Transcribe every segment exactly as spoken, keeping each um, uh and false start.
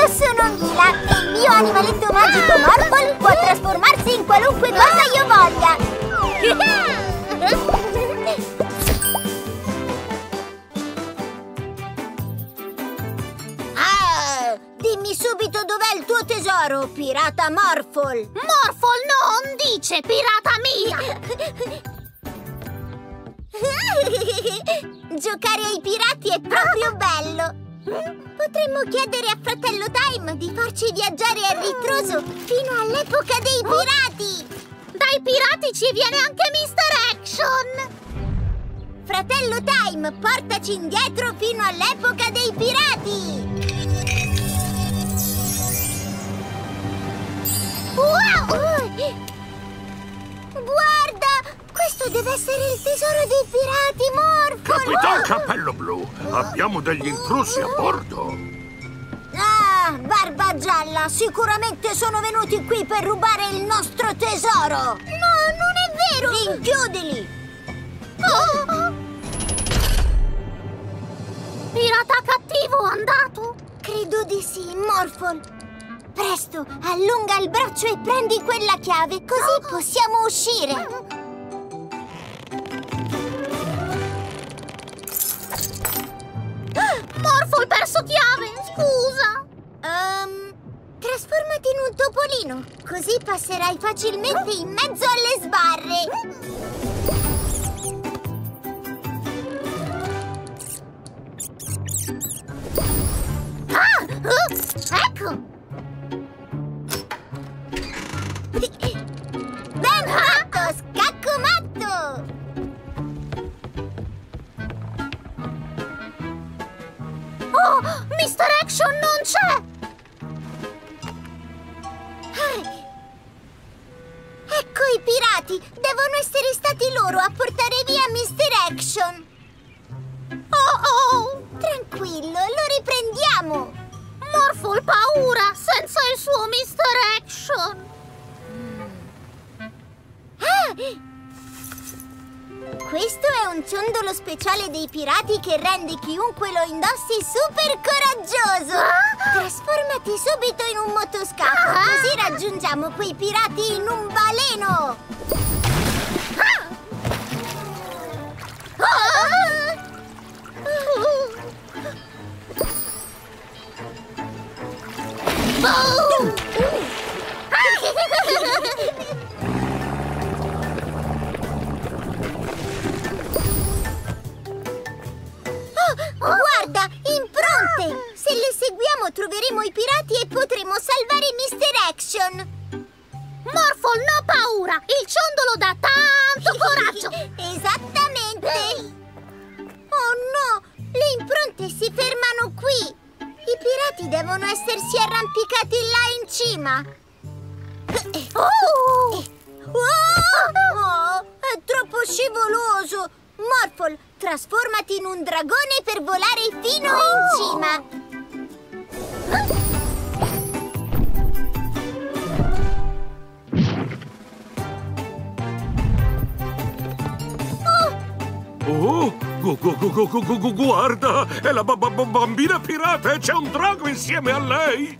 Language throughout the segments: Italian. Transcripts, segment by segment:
Io sono Mila e il mio animaletto magico Morphle può trasformarsi in qualunque cosa io voglia. Ah, dimmi subito dov'è il tuo tesoro, pirata Morphle. Morphle non dice pirata mia! Giocare ai pirati è proprio bello. Potremmo chiedere a Fratello Time di farci viaggiare a ritroso fino all'epoca dei pirati. Dai pirati ci viene anche mister Action. Fratello Time, portaci indietro fino all'epoca dei pirati. Wow! Guarda! Questo deve essere il tesoro dei pirati, Morphle! Capitan Cappello Blu, abbiamo degli intrusi a bordo. Ah, Barba Gialla, sicuramente sono venuti qui per rubare il nostro tesoro! No, non è vero! Rinchiudili! Oh. Pirata cattivo andato? Credo di sì, Morphle. Presto, allunga il braccio e prendi quella chiave, così possiamo uscire. Morphle perso chiave, scusa. Um, trasformati in un topolino, così passerai facilmente in mezzo alle sbarre. Ah, uh, ecco. Ben fatto, scaccomatto! Oh, mister Action non c'è! Ecco i pirati! Devono essere stati loro a portare via mister Action! Oh oh! Tranquillo, lo riprendiamo! Morphle paura senza il suo mister Action! Ah! Questo è un ciondolo speciale dei pirati che rende chiunque lo indossi super coraggioso! Ah! Trasformati subito in un motoscafo, ah! Così raggiungiamo quei pirati in un baleno! Ah! Ah! Oh! Guarda, impronte! Se le seguiamo troveremo i pirati e potremo salvare mister Action! Morphle, no paura! Il ciondolo dà tanto coraggio! Esattamente! Oh no! Le impronte si fermano qui! I pirati devono essersi arrampicati là in cima! Oh! Oh! Oh, è troppo scivoloso! Morphle, trasformati in un dragone per volare fino oh. in cima! Oh, gu, gu, gu, gu, gu, gu, guarda! È la bambina pirata e c'è un drago insieme a lei!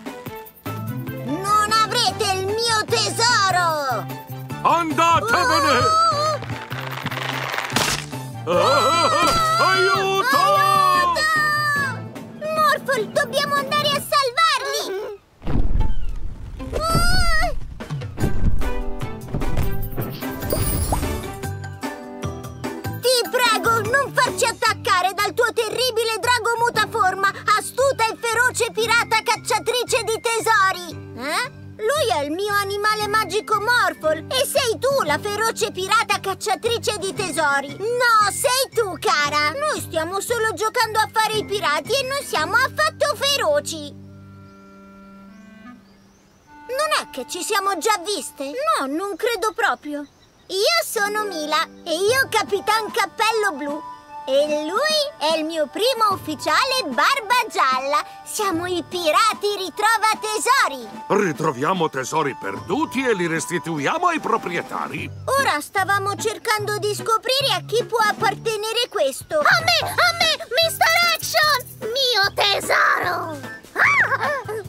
Non avrete il mio tesoro! Andatevene! Oh! Ah, aiuto! Aiuto! Morphle, dobbiamo andare a salvarli! Ah! Ti prego, non farci attaccare dal tuo terribile drago mutaforma, astuta e feroce pirata cacciatrice di tesori! Eh? Lui è il mio animale magico Morphle e sei tu la feroce pirata cacciatrice di tesori. No, sei tu, cara. Noi stiamo solo giocando a fare i pirati e non siamo affatto feroci. Non è che ci siamo già viste? No, non credo proprio. Io sono Mila e io Capitan Cappello Blu. E lui è il mio primo ufficiale Barba Gialla. Siamo i pirati ritrova tesori. Ritroviamo tesori perduti e li restituiamo ai proprietari. Ora stavamo cercando di scoprire a chi può appartenere questo. A me, a me, mister Action! Mio tesoro! Ah!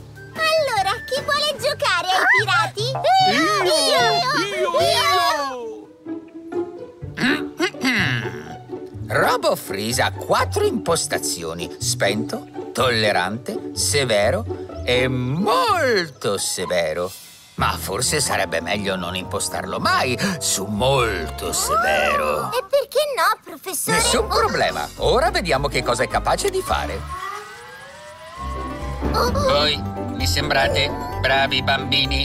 Rabo Freeze ha quattro impostazioni: spento, tollerante, severo e molto severo. Ma forse sarebbe meglio non impostarlo mai su molto severo. E perché no, professore? Nessun problema. Ora vediamo che cosa è capace di fare. Voi mi sembrate bravi bambini.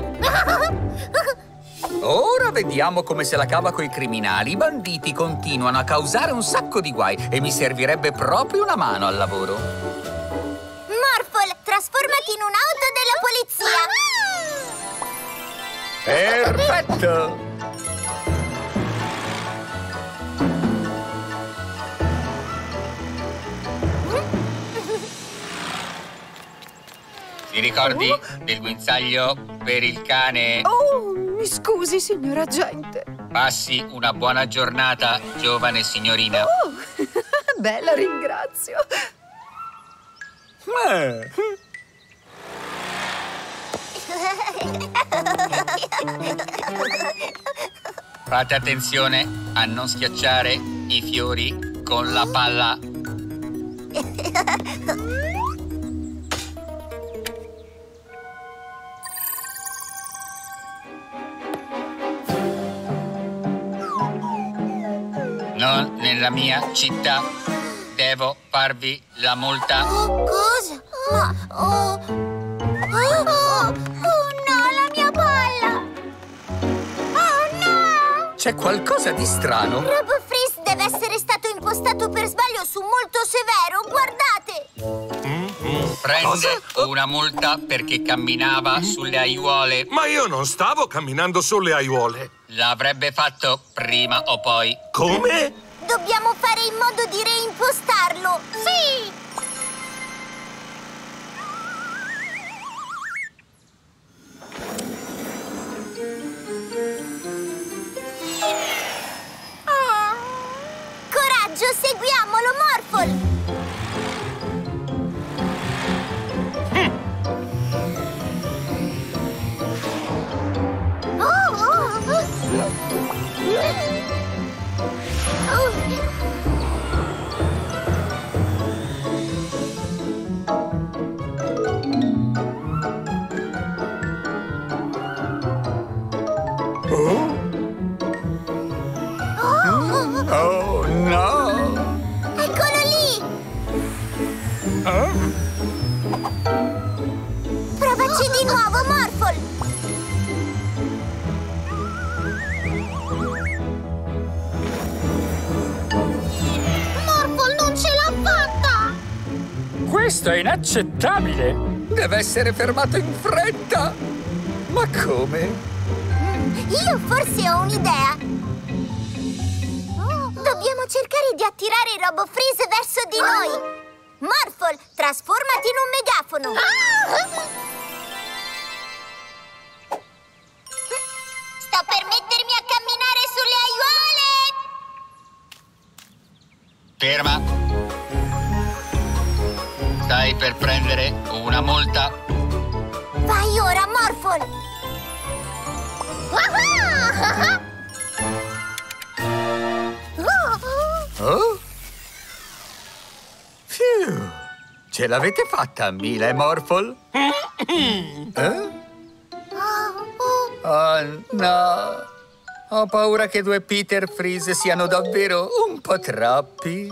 Ora vediamo come se la cava coi criminali. I banditi continuano a causare un sacco di guai e mi servirebbe proprio una mano al lavoro. Morphle, trasformati in un'auto della polizia. Perfetto! Ti ricordi del guinzaglio per il cane? Oh, mi scusi, signor agente. Passi una buona giornata, giovane signorina. Oh, beh, la ringrazio. Eh. Fate attenzione a non schiacciare i fiori con la palla. Non nella mia città. Devo farvi la multa. Oh, cosa? Ma... Oh... Oh, oh, oh no, la mia palla! Oh no! C'è qualcosa di strano. Rabo Freeze deve essere stato impostato per sbaglio su molto severo, guardate! Prende Cosa? una multa perché camminava sulle aiuole. Ma io non stavo camminando sulle aiuole. L'avrebbe fatto prima o poi. Come? Dobbiamo fare in modo di reimpostarlo! Sì! Coraggio, seguiamolo, Morphle! Oh, oh, Oh no! eccolo lì! Eh? Provaci di nuovo, Morphle! Morphle non ce l'ha fatta! Questo è inaccettabile! Deve essere fermato in fretta! Ma come? Io forse ho un'idea! Dobbiamo cercare di attirare Rabo Freeze verso di noi! Morphle, trasformati in un megafono! Sto per mettermi a camminare sulle aiuole! Ferma! Stai per prendere una multa. Vai ora, Morphle! Oh? Fiu! Ce l'avete fatta, Mila e Morphle? Eh? Oh no! Ho paura che due Peter Freeze siano davvero un po' troppi.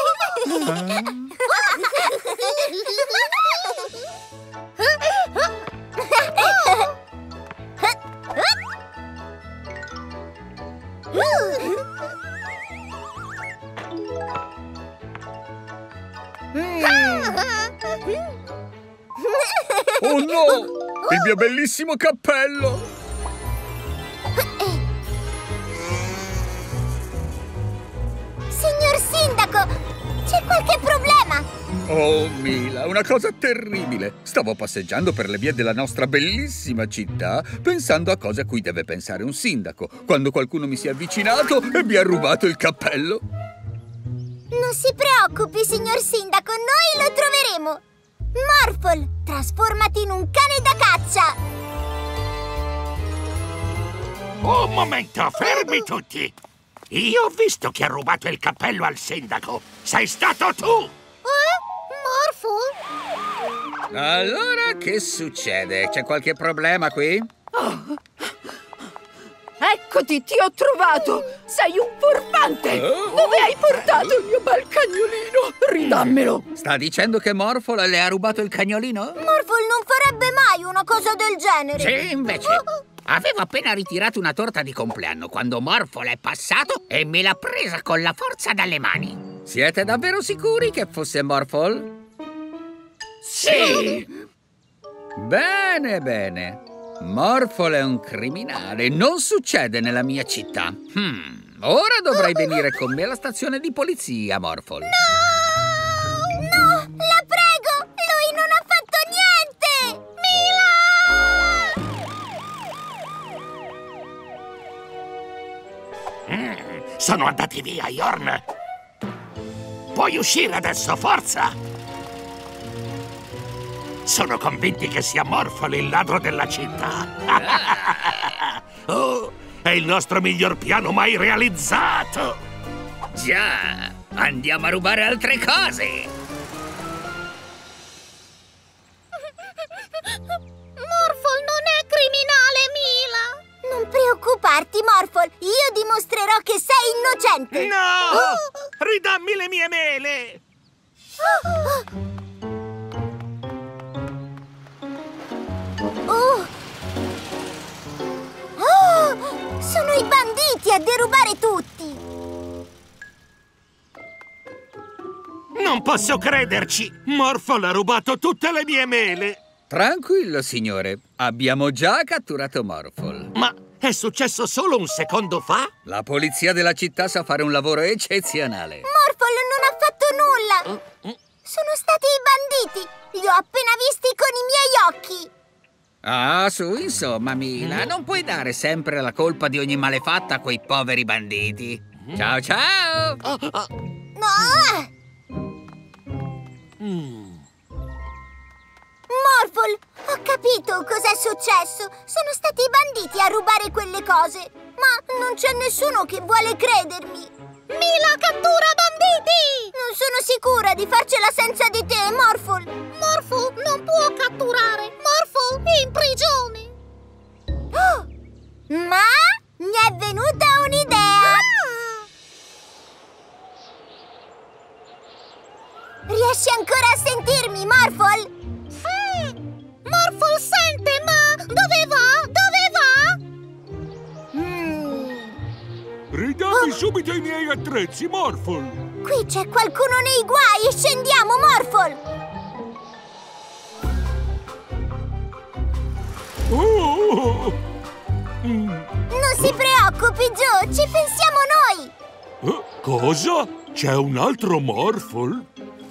Oh no! Il mio bellissimo cappello! Signor Sindaco, c'è qualche problema? Oh, Mila, una cosa terribile! Stavo passeggiando per le vie della nostra bellissima città pensando a cose a cui deve pensare un sindaco, quando qualcuno mi si è avvicinato e mi ha rubato il cappello. Non si preoccupi, signor Sindaco, noi lo troveremo! Morphle, trasformati in un cane da caccia! Un momento, fermi tutti! Io ho visto chi ha rubato il cappello al sindaco. Sei stato tu! Eh? Morphle? Allora, che succede? C'è qualche problema qui? Oh. Eccoti, ti ho trovato! Sei un furfante! Oh. Dove hai portato il mio bel cagnolino? Ridammelo! Sta dicendo che Morphle le ha rubato il cagnolino? Morphle non farebbe mai una cosa del genere. Sì, invece. Avevo appena ritirato una torta di compleanno quando Morphle è passato e me l'ha presa con la forza dalle mani. Siete davvero sicuri che fosse Morphle? Sì! Bene, bene. Morphle è un criminale. Non succede nella mia città. Hmm. Ora dovrai venire con me alla stazione di polizia, Morphle. No! No! La prego! Lui non ha fatto Mm, niente! sono andati via, Yorn. Puoi uscire adesso, forza! Sono convinti che sia Morphle il ladro della città. Oh, è il nostro miglior piano mai realizzato. Già, andiamo a rubare altre cose. Morphle non è criminale, Mila! Non preoccuparti, Morphle. Io dimostrerò che sei innocente. No! Oh! Ridammi le mie mele! Oh! Oh! Sono i banditi a derubare tutti! Non posso crederci! Morphle ha rubato tutte le mie mele! Tranquillo, signore. Abbiamo già catturato Morphle. Ma è successo solo un secondo fa? La polizia della città sa fare un lavoro eccezionale. Morphle non ha fatto nulla! Sono stati i banditi! Li ho appena visti con i miei occhi! Ah, su, insomma, Mila, non puoi dare sempre la colpa di ogni malefatta a quei poveri banditi. Ciao, ciao! Oh, oh. No! Mm. Morphle, ho capito cos'è successo. Sono stati i banditi a rubare quelle cose. Ma non c'è nessuno che vuole credermi. Mila cattura banditi! Non sono sicura di farcela senza di te, Morphle. Morphle non può catturare! Morphle è in prigione! Oh! Ma mi è venuta un'idea! Ah! Riesci ancora a sentirmi, Morphle? Eh, Morphle sente, ma dove va? Dove va? Mm. Ridammi subito i miei attrezzi, Morphle! Qui c'è qualcuno nei guai! Scendiamo, Morphle! Oh! Mm. Non si preoccupi, Joe! Ci pensiamo noi! Eh, cosa? C'è un altro Morphle?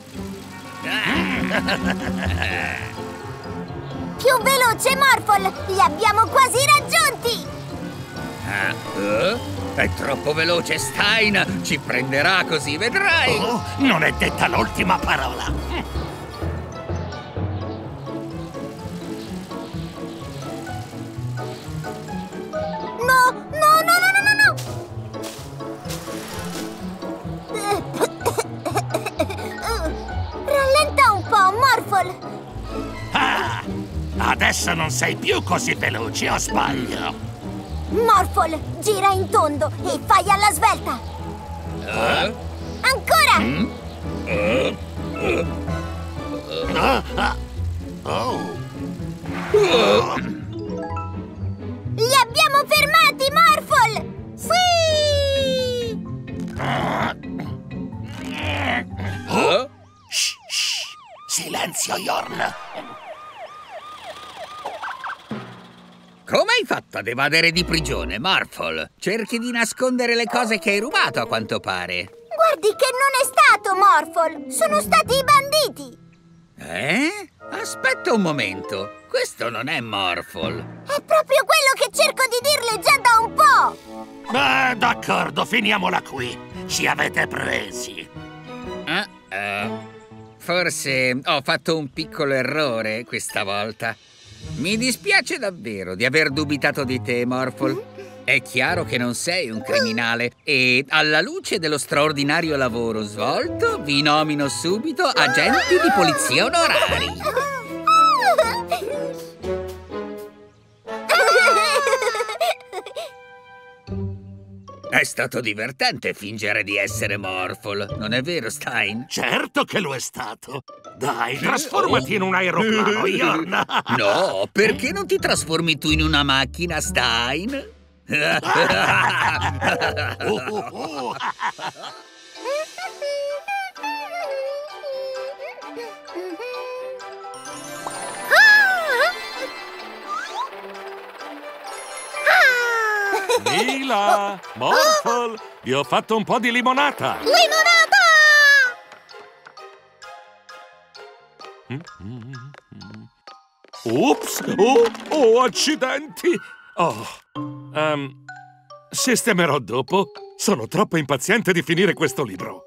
Più veloce, Morphle! Li abbiamo quasi raggiunti! Ah, eh? È troppo veloce, Stein! Ci prenderà così, vedrai! Oh, non è detta l'ultima parola! No, no, no, no, no, no, no! Rallenta un po', Morphle! Ah, adesso non sei più così veloce, o sbaglio? Morphle, gira in tondo e fai alla svelta! Eh? Ancora! Mm? Eh? Eh? Ah, ah. Oh. Oh. Li abbiamo fermati, Morphle! Sì! Oh? Shh, shh. Silenzio, Yorn! Come hai fatto ad evadere di prigione, Morphle? Cerchi di nascondere le cose che hai rubato, a quanto pare. Guardi che non è stato Morphle! Sono stati i banditi! Eh? Aspetta un momento. Questo non è Morphle. È proprio quello che cerco di dirle già da un po'! Beh, d'accordo, finiamola qui. Ci avete presi. Ah, ah. Forse ho fatto un piccolo errore questa volta. Mi dispiace davvero di aver dubitato di te, Morphle. È chiaro che non sei un criminale e, alla luce dello straordinario lavoro svolto, vi nomino subito agenti di polizia onorari. È stato divertente fingere di essere Morphle, non è vero, Stein? Certo che lo è stato. Dai, trasformati in un aeroplano, Jorn. No, perché non ti trasformi tu in una macchina, Stein? Mila, Morphle, vi ho fatto un po' di limonata. Limonata! Ups, oh, oh, accidenti. Oh, um, sistemerò dopo. Sono troppo impaziente di finire questo libro.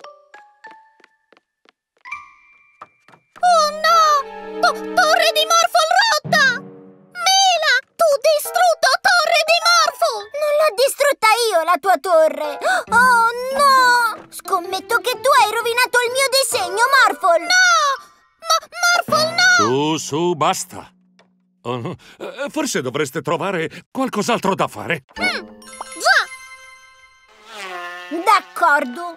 Oh no! To- torre di Morphle rotta! Mila, tu distrutto Torre di Morphle! Non l'ho distrutta io, la tua torre! Oh no! Scommetto che tu hai rovinato il mio disegno, Morphle! No! Ma Morphle no! Su, su, basta. Oh, eh, forse dovreste trovare qualcos'altro da fare. Mm, già! D'accordo.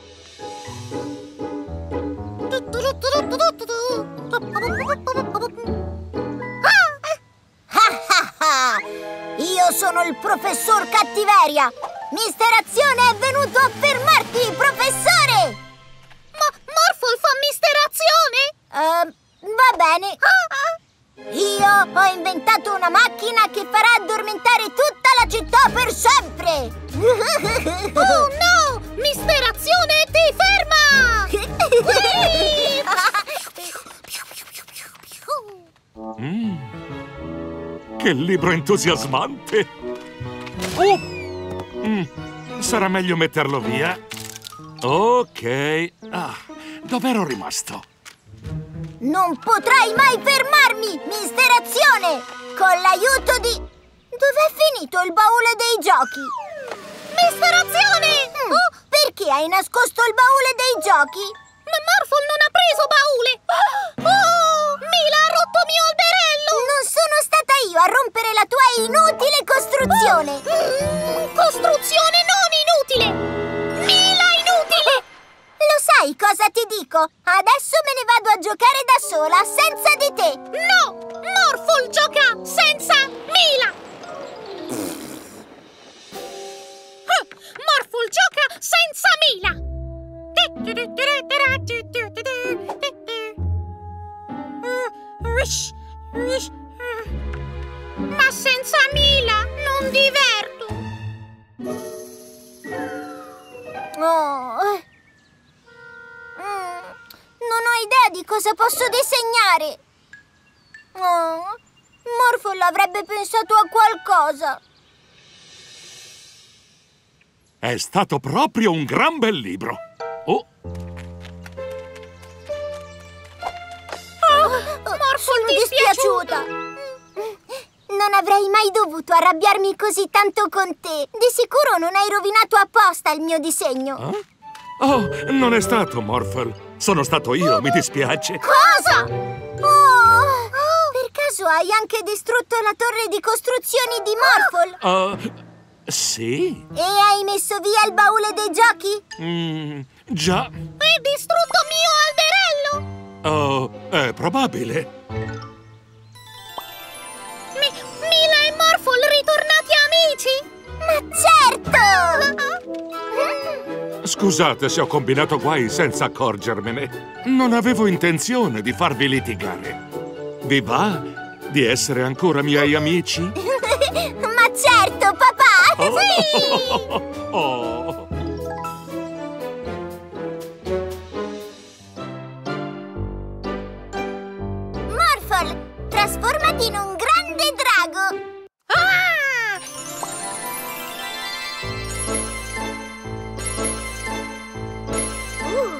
Io sono il professor Cattiveria! Mister Azione è venuto a fermarti, professore! Ma Morphle fa Mister Azione? Uh, va bene. Io ho inventato una macchina che farà addormentare tutta la città per sempre! Oh no! Mister Azione ti ferma! Mm. Che libro entusiasmante! Oh! Mm. Sarà meglio metterlo via. Ok. Ah, dov'ero rimasto? Non potrai mai fermarmi, Mister Azione! Con l'aiuto di... Dov'è finito il baule dei giochi? Mister Azione! Mm. Oh, Perché hai nascosto il baule dei giochi? ma Morphle non ha preso baule! Oh! Mila ha rotto mio alberello! Non sono stata io a rompere la tua inutile costruzione! Mm, costruzione non inutile! Mila inutile! Lo sai cosa ti dico? Adesso me ne vado a giocare da sola, senza di te! No! Morphle gioca senza Mila! Morphle gioca senza Mila! Ma senza Mila non diverto! Oh. Mm. Non ho idea di cosa posso disegnare! Oh. Morphle avrebbe pensato a qualcosa! È stato proprio un gran bel libro. Oh! Sono dispiaciuta! Non avrei mai dovuto arrabbiarmi così tanto con te. Di sicuro non hai rovinato apposta il mio disegno. Eh? Oh, non è stato Morphle. Sono stato io, mi dispiace. Cosa? Oh! Per caso hai anche distrutto la torre di costruzioni di Morphle? Uh, sì? E hai messo via il baule dei giochi? Mm, già. Hai distrutto mio alberello! Oh, è probabile. Mi Mila e Morphle ritornati amici? Ma certo! Scusate se ho combinato guai senza accorgermene. Non avevo intenzione di farvi litigare. Vi va di essere ancora miei amici? Ma certo, papà! Oh. Sì! Oh. Morphle, trasformati in un grande drago! Ah! Uh.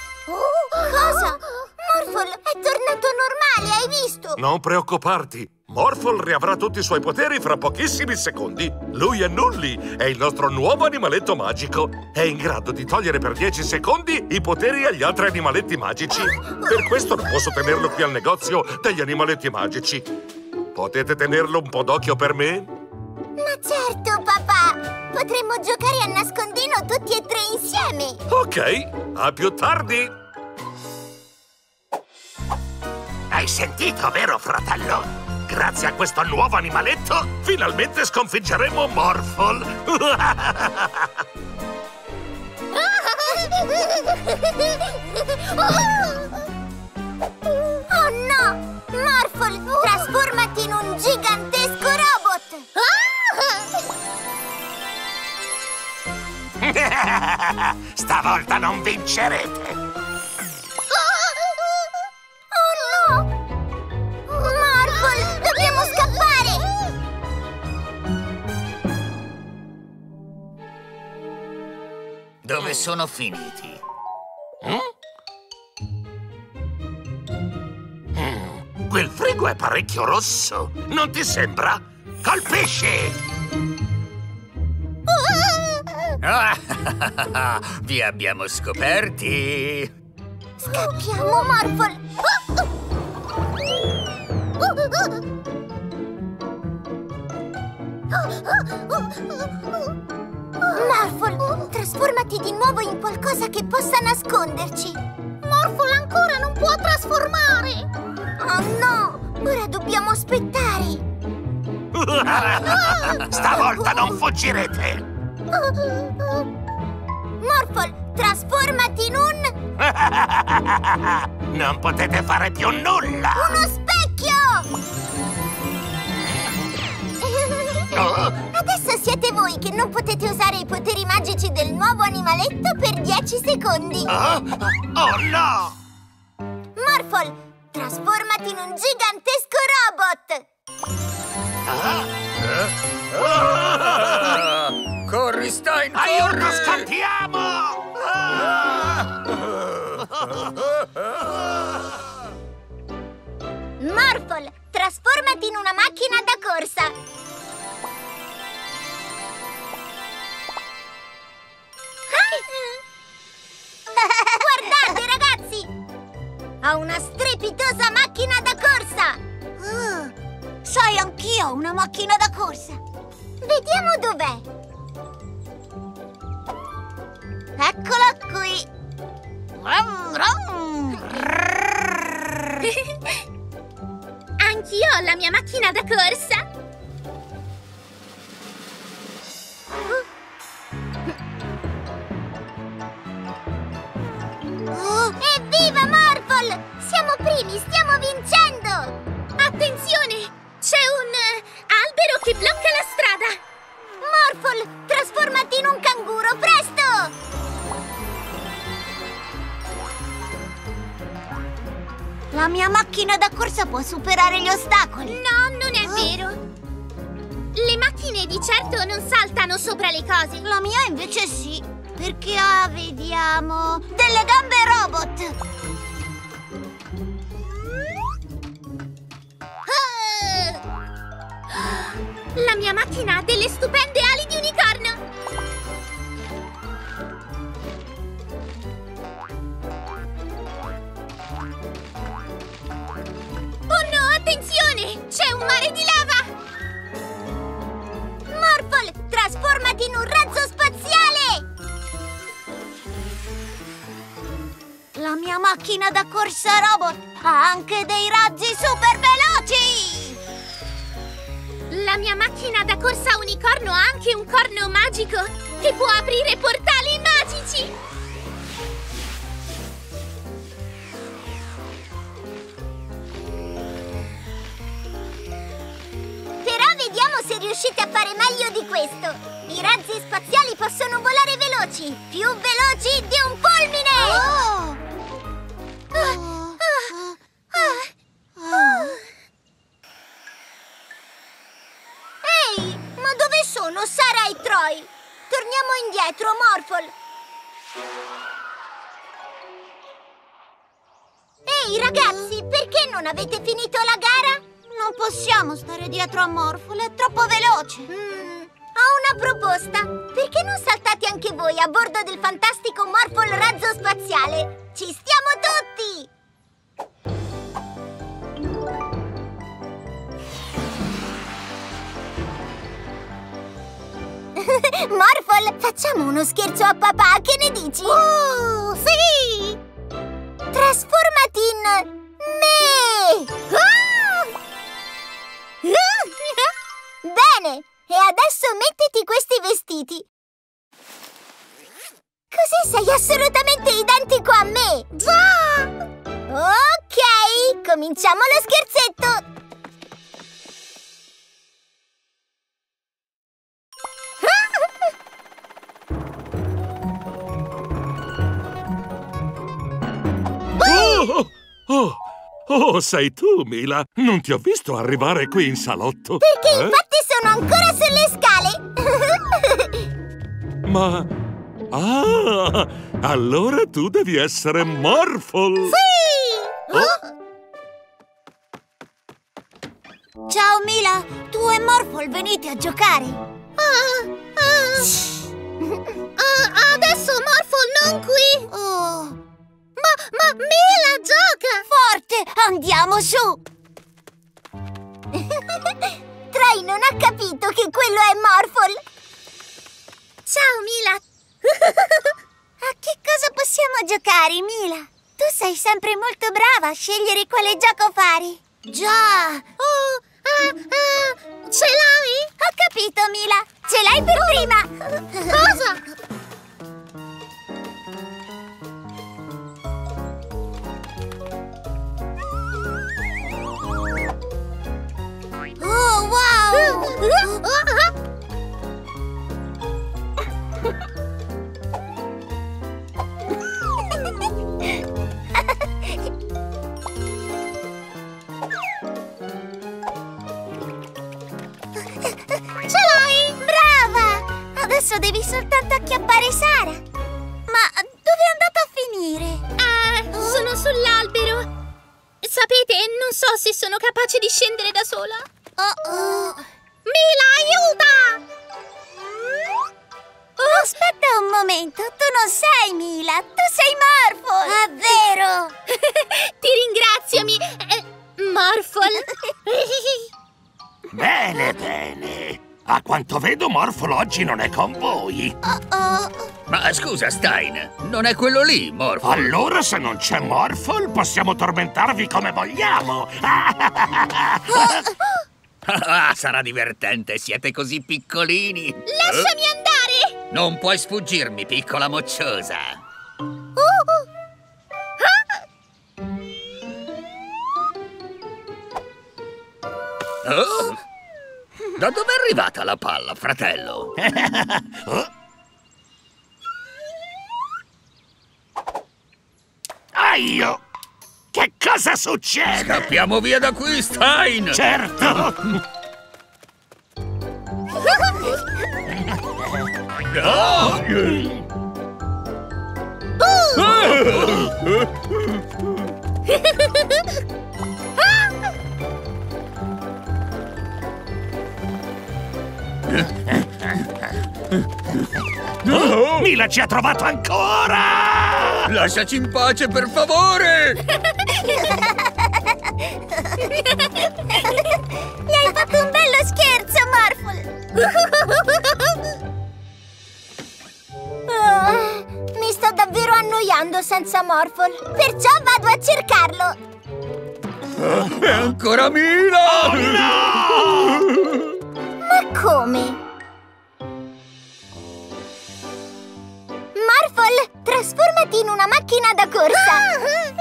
Oh, cosa? Morphle è tornato normale, hai visto? Non preoccuparti. Morphle riavrà tutti i suoi poteri fra pochissimi secondi. Lui è Nully, è il nostro nuovo animaletto magico. È in grado di togliere per dieci secondi i poteri agli altri animaletti magici. Per questo non posso tenerlo qui al negozio degli animaletti magici. Potete tenerlo un po' d'occhio per me? Ma certo, papà! Potremmo giocare a nascondino tutti e tre insieme! Ok, a più tardi! Hai sentito, vero, fratello? Grazie a questo nuovo animaletto, finalmente sconfiggeremo Morphle! Oh no! Morphle, trasformati in un gigantesco robot! Stavolta non vincerete! Oh no! Morphle, dobbiamo scappare! Dove sono finiti? Quel frigo è parecchio rosso, non ti sembra? Colpisci! Vi abbiamo scoperti! Scappiamo, Morphle! Morphle, trasformati di nuovo in qualcosa che possa nasconderci! Morphle ancora non può trasformare! Oh no! Ora dobbiamo aspettare! Stavolta non fuggirete! Morphle, trasformati in un... Non potete fare più nulla! uno specchio! Oh. Adesso siete voi che non potete usare i poteri magici del nuovo animaletto per dieci secondi! Oh, oh no! Morphle, trasformati in un gigantesco robot! Ah, corri, Stein, Aiuto, corri! scappiamo! Morphle, trasformati in una macchina da corsa! Guardate, ragazzi! Ho una strepitosa macchina da corsa! Oh, sai, anch'io ho una macchina da corsa! Vediamo dov'è! Eccola qui! Rum, rum. Anch'io ho la mia macchina da corsa! Evviva, Morphle! Siamo primi, stiamo vincendo! Attenzione! C'è un uh, albero che blocca la strada! Morphle, trasformati in un canguro, presto! La mia macchina da corsa può superare gli ostacoli! No, non è vero! Le macchine di certo non saltano sopra le cose! La mia invece sì! Perché ha, vediamo, delle gambe robot! La mia macchina ha delle stupende ali di unicorno! Oh no, attenzione! C'è un mare di lava! Morphle, trasformati in un razzo spaziale! La mia macchina da corsa robot ha anche dei razzi super veloci! La mia macchina da corsa unicorno ha anche un corno magico che può aprire portali magici! Però vediamo se riuscite a fare meglio di questo! I razzi spaziali possono volare veloci! Più veloci di un fulmine! Oh! Ah, ah, ah, ah. Ehi, ma dove sono Sara e Troy? Torniamo indietro, Morphle! Ehi, ragazzi, perché non avete finito la gara? Non possiamo stare dietro a Morphle, è troppo veloce. Mm, ho una proposta. Perché non saltate anche voi a bordo del fantastico Morphle razzo spaziale? Ci stiamo tutti! Morphle, facciamo uno scherzo a papà, che ne dici? Oh, sì! Trasformati in me! Ah! Bene, e adesso mettiti questi vestiti. Così sei assolutamente identico a me! Già! Ok, cominciamo lo scherzetto! Oh, oh, oh, sei tu, Mila. Non ti ho visto arrivare qui in salotto. Perché eh? infatti sono ancora sulle scale! Ma... Ah, allora tu devi essere Morphle. Sì! Oh. Ciao Mila, tu e Morphle venite a giocare. Ah, ah. Ah, adesso Morphle non qui. Oh. Ma, ma Mila gioca! Forte, andiamo su! Trey non ha capito che quello è Morphle. Ciao Mila! A che cosa possiamo giocare, Mila? Tu sei sempre molto brava a scegliere quale gioco fare. Già! Oh, ah, ah, ce l'hai? Ho capito, Mila! Ce l'hai per prima! Cosa? Oh, wow! Ce l'hai? Brava! Adesso devi soltanto acchiappare Sara. Ma dove è andata a finire? Ah, sono sull'albero. Sapete, non so se sono capace di scendere da sola. Oh, oh. Mila, aiuta! Oh, aspetta un momento, tu non sei Mila, tu sei Morphle! È vero! Ti ringraziami, eh, Morphle. Bene, bene. A quanto vedo, Morphle oggi non è con voi. Oh, oh. Ma scusa, Stein, non è quello lì, Morphle? Allora, se non c'è Morphle, possiamo tormentarvi come vogliamo. Ah, sarà divertente, siete così piccolini. Lasciami andare! Non puoi sfuggirmi, piccola mocciosa. Uh. Ah. Oh? Da dove è arrivata la palla, fratello? Aio! Che cosa succede? Scappiamo via da qui, Stein! Certo! Oh! Oh, Mila ci ha trovato ancora! Lasciaci in pace, per favore! Gli hai fatto un bello scherzo, Morphle! Oh, mi sto davvero annoiando senza Morphle, perciò vado a cercarlo! È ancora Mila! Oh, no! Ma come? Morphle, trasformati in una macchina da corsa!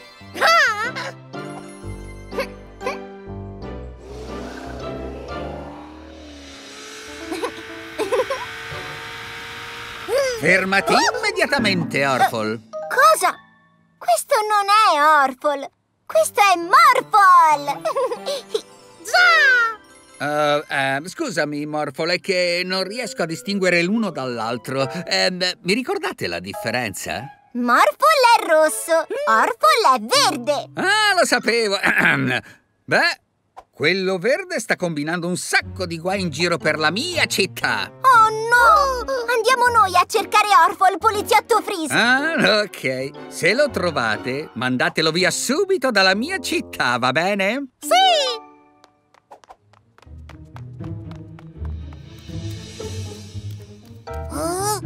Fermati immediatamente, Orphle. Cosa? Questo non è Orphle, questo è Morphle! Già! Uh, uh, scusami, Morphle, è che non riesco a distinguere l'uno dall'altro. Uh, mi ricordate la differenza? Morphle è rosso, Orphle è verde. Ah, lo sapevo! Beh, Quello verde sta combinando un sacco di guai in giro per la mia città. Oh no! Andiamo noi a cercare Orphle, il poliziotto Freeze. Ah, ok. Se lo trovate, mandatelo via subito dalla mia città, va bene? Sì! Oh.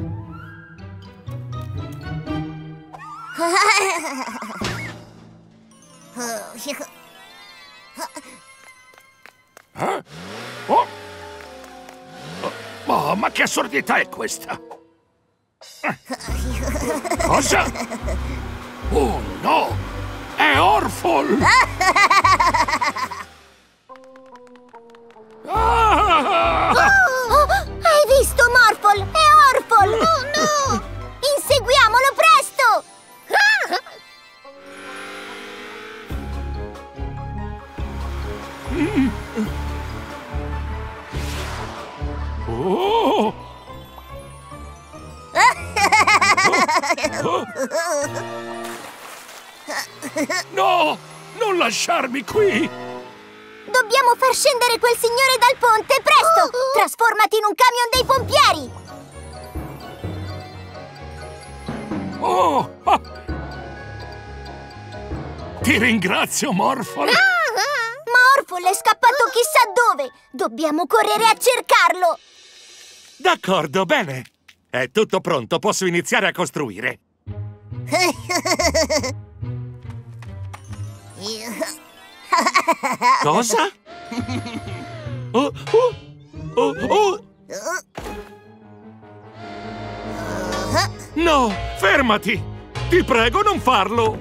Eh? Oh. Oh, ma che assurdità è questa? Eh. Cosa? Oh no! È Orphle! Ah! Oh, hai visto, Morphle? È Orphle! Oh no! Inseguiamolo presto! Mm. Oh! Oh! No! Non lasciarmi qui! Dobbiamo far scendere quel signore dal ponte, presto! Trasformati in un camion dei pompieri! Oh! Ah. Ti ringrazio, Morphle! Ma Orphle è scappato chissà dove! Dobbiamo correre a cercarlo! D'accordo, bene. È tutto pronto, posso iniziare a costruire. Cosa? Oh, oh, oh, oh. No, fermati! Ti prego, non farlo!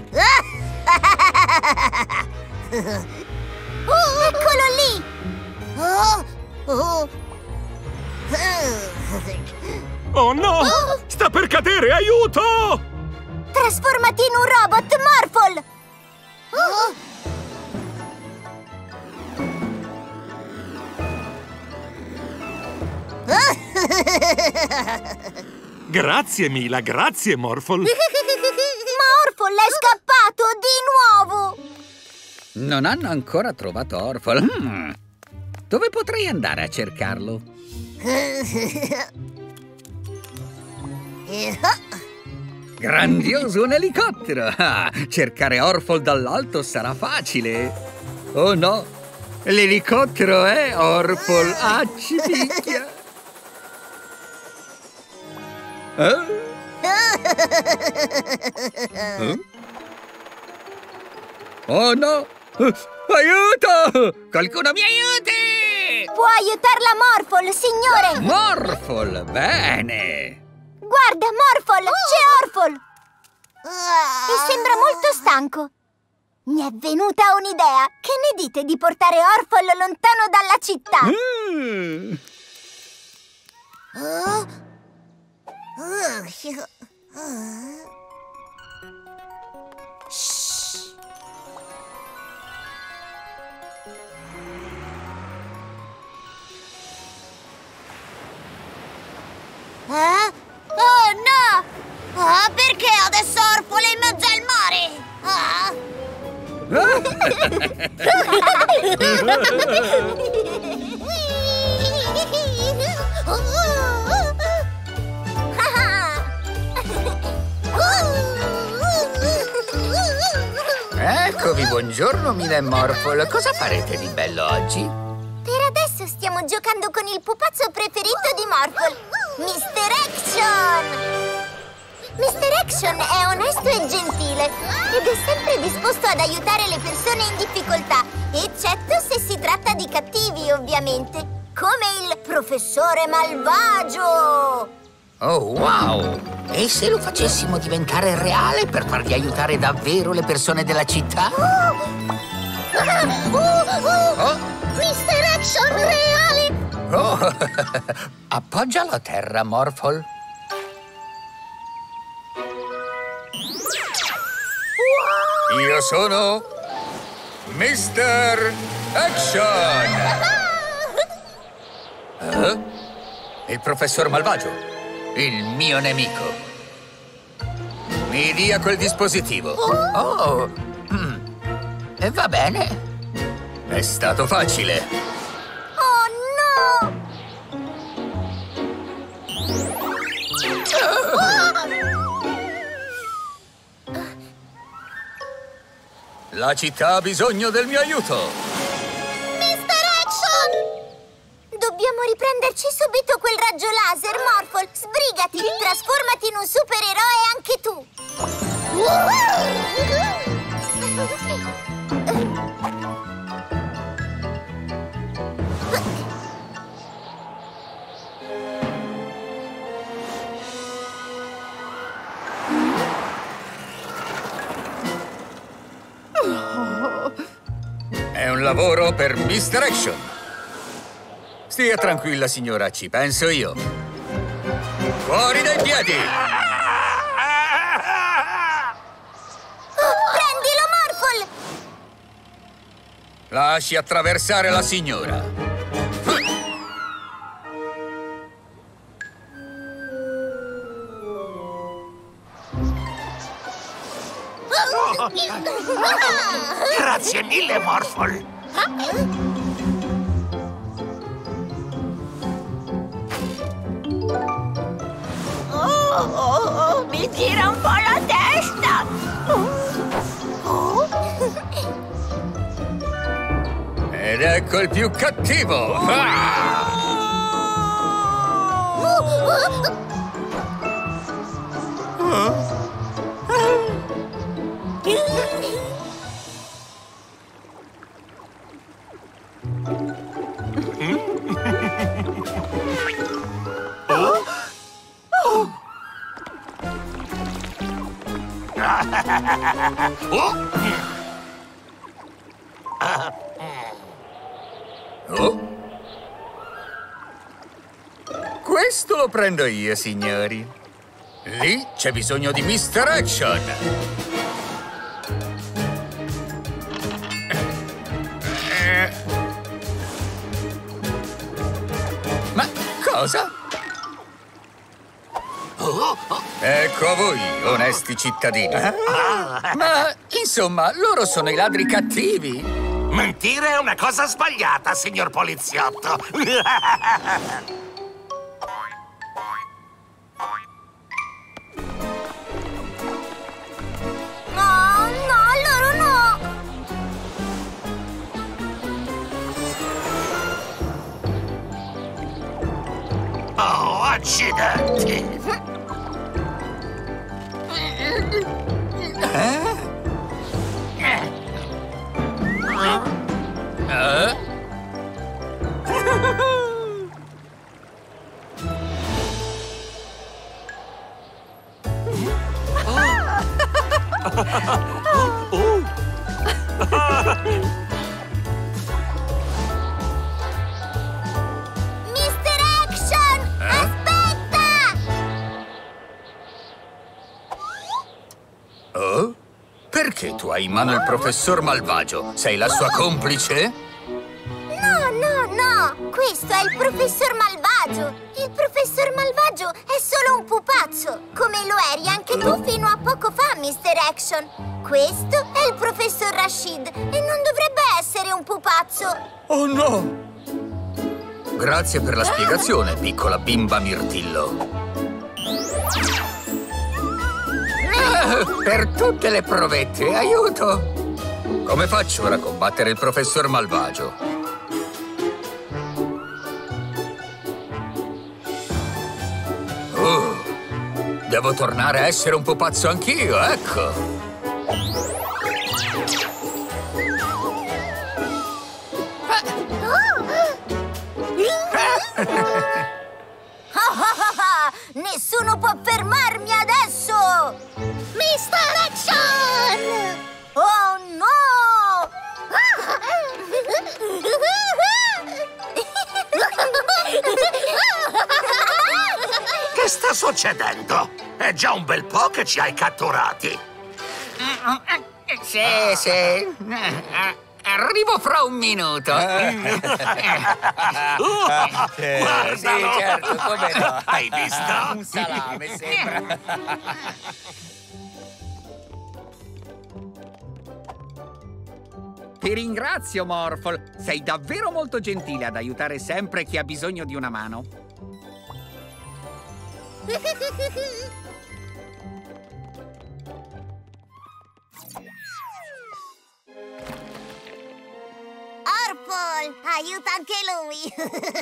Oh, eccolo lì! Oh, oh. Oh no! Sta per cadere, aiuto! Trasformati in un robot, Morphle! Oh. Grazie, Mila, grazie, Morphle. Ma Orphle è scappato di nuovo! Non hanno ancora trovato Orphle. Hmm. Dove potrei andare a cercarlo? Grandioso, un elicottero! Ah, cercare Orphle dall'alto sarà facile. Oh no, l'elicottero è Orphle. Ah, ci picchia! Eh? Eh? Oh no! Aiuto! Qualcuno mi aiuti! Può aiutarla Morphle, signore! Morphle, bene! Guarda, Morphle, c'è Orphle! E sembra molto stanco. Mi è venuta un'idea. Che ne dite di portare Orphle lontano dalla città? Mm. Oh. Shh. Eh? Oh no! Ah, perché adesso Orphle è in mezzo al mare? Ah. Eccovi, buongiorno Mila e Morphle. Cosa farete di bello oggi? Per adesso stiamo giocando con il pupazzo preferito di Morphle, mister Action! mister Action è onesto e gentile ed è sempre disposto ad aiutare le persone in difficoltà, eccetto se si tratta di cattivi, ovviamente, come il professore malvagio! Oh, wow! E se lo facessimo diventare reale per fargli aiutare davvero le persone della città? Oh! Ah! Oh! Oh! Oh! mister Action reale! Oh! Appoggialo a terra, Morphle. Wow! Io sono mister Action! Eh? Il professor malvagio? Il mio nemico. Mi dia quel dispositivo. Oh! Mm. E va bene. È stato facile. Oh no! La città ha bisogno del mio aiuto. mister Action! Dobbiamo riprenderci subito quel raggio laser, Morphle! Sbrigati! Trasformati in un supereroe anche tu! È un lavoro per mister Action. Stia tranquilla, signora, ci penso io. Fuori dai piedi! Prendilo, Morphle! Lasci attraversare la signora. Grazie mille, Morphle. Oh, oh, oh, mi tira un po' la testa! Ed ecco il più cattivo! Ah! Oh? Questo lo prendo io, signori. Lì c'è bisogno di mister Action. Ma cosa? Ecco a voi, onesti cittadini. Ma, insomma, loro sono i ladri cattivi. Mentire è una cosa sbagliata, signor poliziotto. No, no, loro no! Oh, accidenti! Eh? mister Action! Aspetta! Oh? Perché tu hai in mano il professor Malvagio? Sei la sua complice? No, no, no! Questo è il professor Malvagio! Il professor Malvagio è solo un pupazzo! Come lo eri anche tu fino a poco fa, mister Action! Questo è il professor Rashid e non dovrebbe essere un pupazzo! Oh no! Grazie per la spiegazione, piccola bimba mirtillo. Ah, per tutte le provette, aiuto! Come faccio ora a combattere il professor Malvagio? Oh, devo tornare a essere un pupazzo anch'io, ecco! Nessuno può fermarmi adesso! mister Action! Oh no! Che sta succedendo? È già un bel po' che ci hai catturati. Sì, sì. Arrivo fra un minuto. Guardalo! Sì, certo, come no. Hai visto? Un salame, sembra. Ti ringrazio, Morphle. Sei davvero molto gentile ad aiutare sempre chi ha bisogno di una mano. Orphle, aiuta anche lui!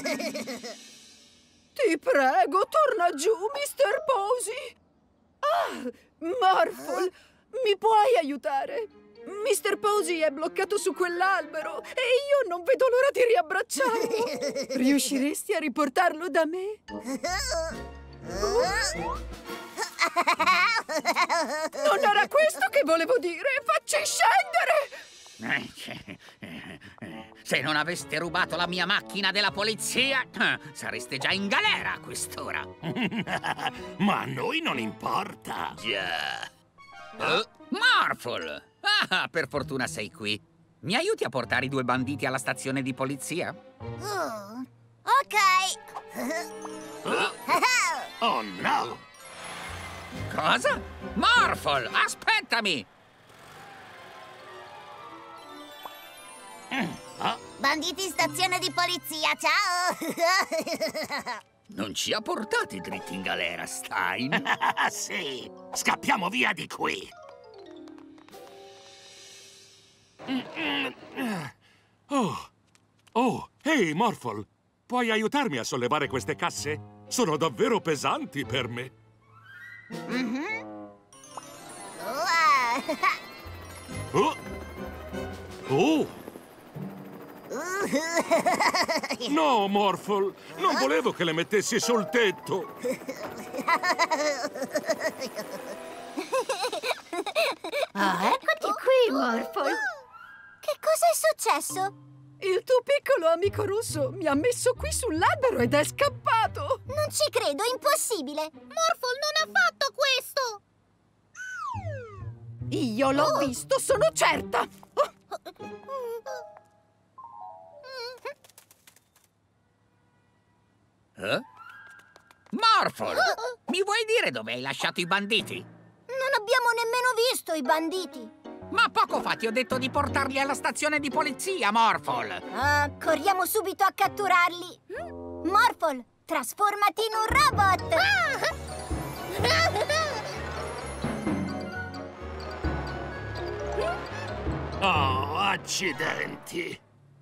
Ti prego, torna giù, mister Posey! Ah, Morphle, mi puoi aiutare? mister Posey è bloccato su quell'albero e io non vedo l'ora di riabbracciarlo. Riusciresti a riportarlo da me? Non era questo che volevo dire! Facci scendere! Se non aveste rubato la mia macchina della polizia, sareste già in galera a quest'ora. Ma a noi non importa. Già. Uh, Morphle! Ah, per fortuna sei qui. Mi aiuti a portare i due banditi alla stazione di polizia? Oh, ok. Oh no! Cosa? Morphle, aspettami! Banditi in stazione di polizia, ciao! Non ci ha portati dritti in galera, Stein? Sì, scappiamo via di qui! Oh, oh, ehi, Morphle, puoi aiutarmi a sollevare queste casse? Sono davvero pesanti per me. Mm-hmm. Oh! Oh! No, Morphle, non volevo che le mettessi sul tetto. Ah, eccoti qui, Morphle. Che cosa è successo? Il tuo piccolo amico rosso mi ha messo qui sull'albero ed è scappato! Non ci credo, è impossibile! Morphle non ha fatto questo! Io l'ho Oh. visto, sono certa! Oh. Eh? Morphle, mi vuoi dire dove hai lasciato i banditi? Non abbiamo nemmeno visto i banditi! Ma poco fa ti ho detto di portarli alla stazione di polizia, Morphle! Ah, corriamo subito a catturarli! Morphle, trasformati in un robot! Oh, accidenti!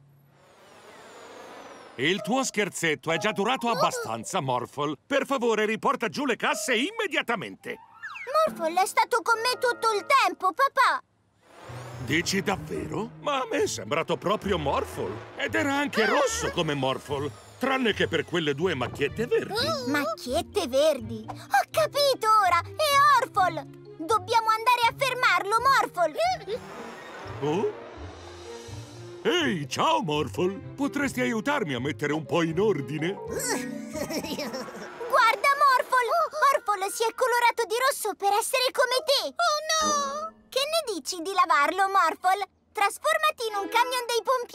Il tuo scherzetto è già durato abbastanza, Morphle. Per favore, riporta giù le casse immediatamente. Morphle è stato con me tutto il tempo, papà! Dici davvero? Ma a me è sembrato proprio Morphle. Ed era anche rosso come Morphle, tranne che per quelle due macchiette verdi. Macchiette verdi! Ho capito ora! È Orphle! Dobbiamo andare a fermarlo, Morphle! Oh? Ehi, ciao, Morphle! Potresti aiutarmi a mettere un po' in ordine? Guarda, Morphle! Morphle si è colorato di rosso per essere come te! Oh no! Che ne dici di lavarlo, Morphle? Trasformati in un camion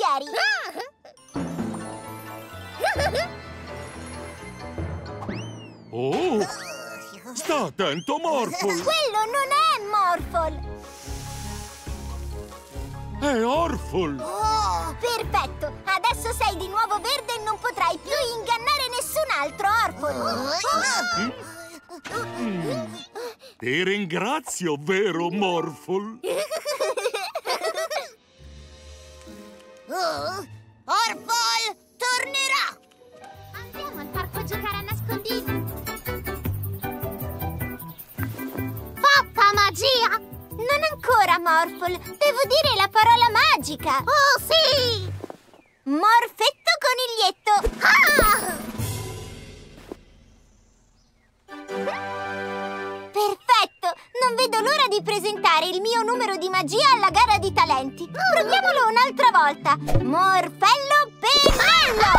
dei pompieri! Oh! Sta attento, Morphle! Quello non è Morphle! È Orphle! Oh, perfetto! Adesso sei di nuovo verde e non potrai più ingannare nessun altro, Orphle! Mm. Ti ringrazio, vero Morphle? Oh, Orphle tornerà! Andiamo al parco a giocare a nascondino. Fatta magia! Non ancora, Morphle! Devo dire la parola magica! Oh sì! Morfetto coniglietto! Ah! Perfetto! Non vedo l'ora di presentare il mio numero di magia alla gara di talenti! Proviamolo un'altra volta! Morfello Pennello!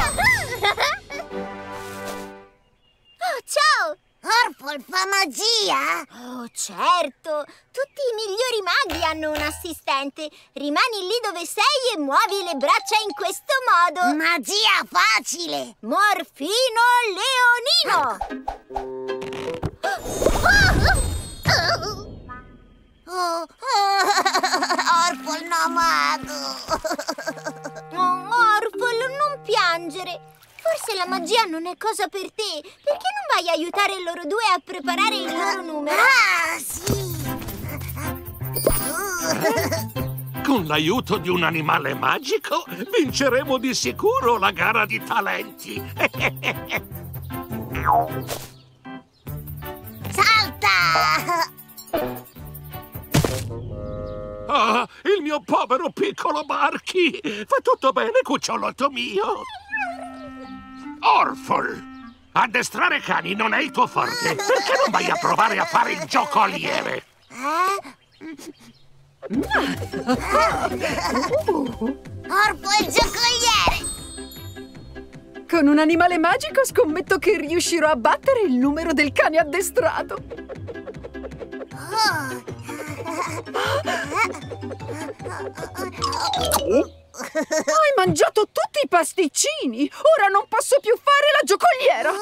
Oh, ciao! Orphle fa magia? Oh, certo! Tutti i migliori maghi hanno un assistente! Rimani lì dove sei e muovi le braccia in questo modo! Magia facile! Morfino Leonino! Oh, Orphle no mago! se la magia non è cosa per te, perché non vai a aiutare loro due a preparare il loro numero? Ah, sì! Con l'aiuto di un animale magico vinceremo di sicuro la gara di talenti. Salta! Ah, il mio povero piccolo Marchi! Va tutto bene, cucciolotto mio? Orful! Addestrare cani non è il tuo forte. Perché non vai a provare a fare il giocoliere? Orfo il giocoliere! Con un animale magico scommetto che riuscirò a battere il numero del cane addestrato. Hai mangiato tutti i pasticcini! Ora non posso più fare la giocoliera!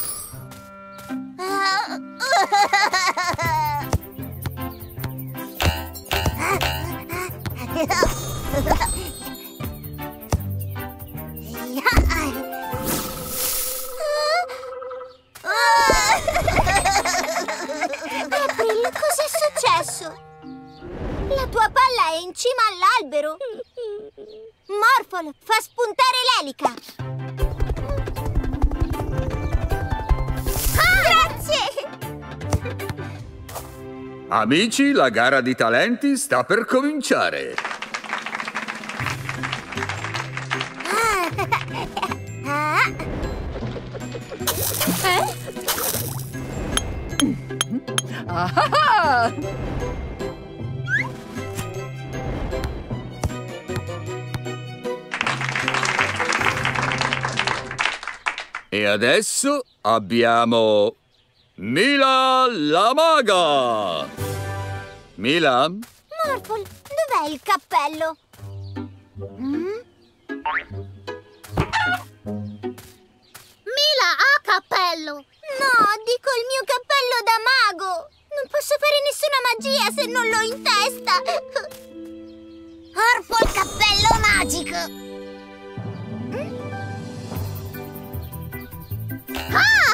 April, cos'è successo? La tua palla è in cima all'albero. Morphle, fa spuntare l'elica. Grazie! Amici, la gara di talenti sta per cominciare. Ah! E adesso abbiamo Mila la maga! Mila? Morphle, dov'è il cappello? Mm? Mila ha cappello! No, dico il mio cappello da mago! Non posso fare nessuna magia se non l'ho in testa! Orfo il cappello magico! Ah!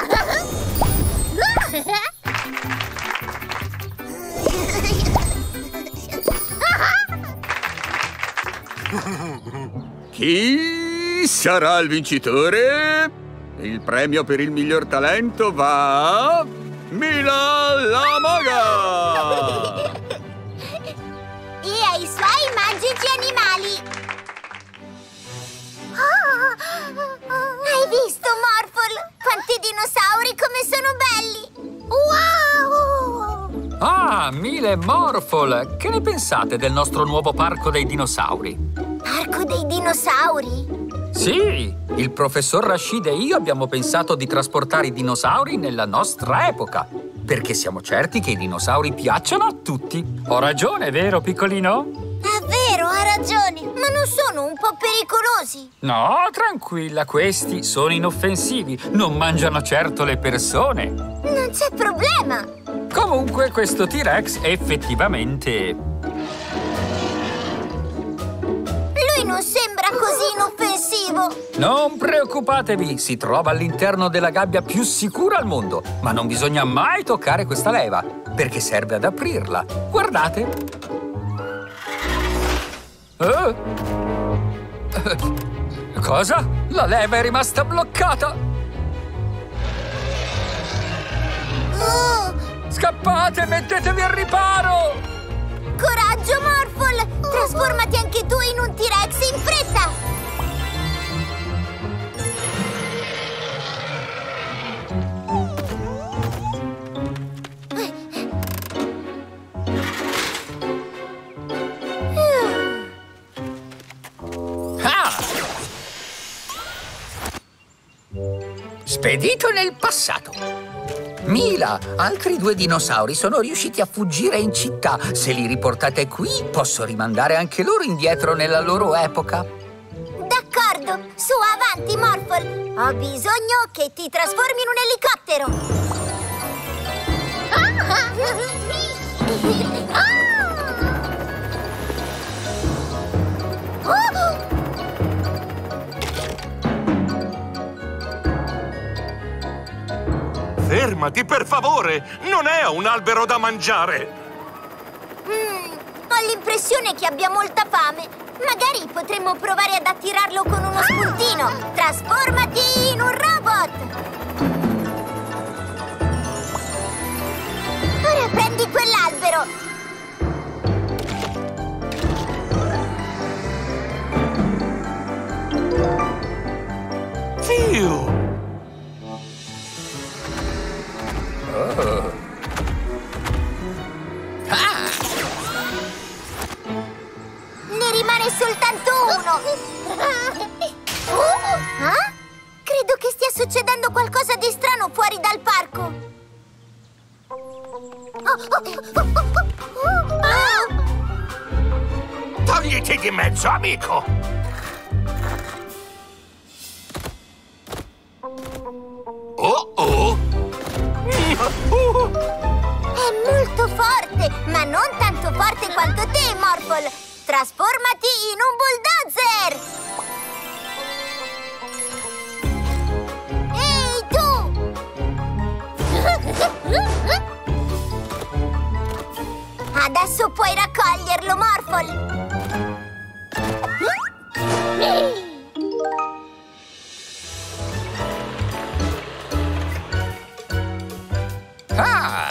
Chi sarà il vincitore? Il premio per il miglior talento va a Mila la maga! E ai suoi magici animali! Hai visto, Morphle? Quanti dinosauri, come sono belli! Wow! Ah, Mila e Morphle! Che ne pensate del nostro nuovo parco dei dinosauri? Parco dei dinosauri? Sì! Il professor Rashid e io abbiamo pensato di trasportare i dinosauri nella nostra epoca, perché siamo certi che i dinosauri piacciono a tutti. Ho ragione, vero, piccolino? È vero, ha ragione, ma non sono un po' pericolosi? No, tranquilla, questi sono inoffensivi, non mangiano certo le persone. Non c'è problema! Comunque, questo T-Rex effettivamente... Lui non sembra così inoffensivo! Non preoccupatevi, si trova all'interno della gabbia più sicura al mondo, ma non bisogna mai toccare questa leva, perché serve ad aprirla. Guardate! Eh? Cosa? La leva è rimasta bloccata! Oh! Scappate, mettetevi al riparo! Coraggio, Morphle! Trasformati anche tu in un T-Rex in fretta! Spedito nel passato. Mila, altri due dinosauri sono riusciti a fuggire in città. Se li riportate qui, posso rimandare anche loro indietro nella loro epoca. D'accordo, su avanti, Morphle. Ho bisogno che ti trasformi in un elicottero. Fermati, per favore! Non è un albero da mangiare! Mm, ho l'impressione che abbia molta fame. Magari potremmo provare ad attirarlo con uno spuntino. Trasformati in un robot! Ora prendi quell'albero! Fiu! Oh. Ah! Ne rimane soltanto uno! Ah? Credo che stia succedendo qualcosa di strano fuori dal parco! Togliti di mezzo, amico! Oh oh! È molto forte, ma non tanto forte quanto te, Morphle! Trasformati in un bulldozer! Ehi, tu! Adesso puoi raccoglierlo, Morphle! Ah!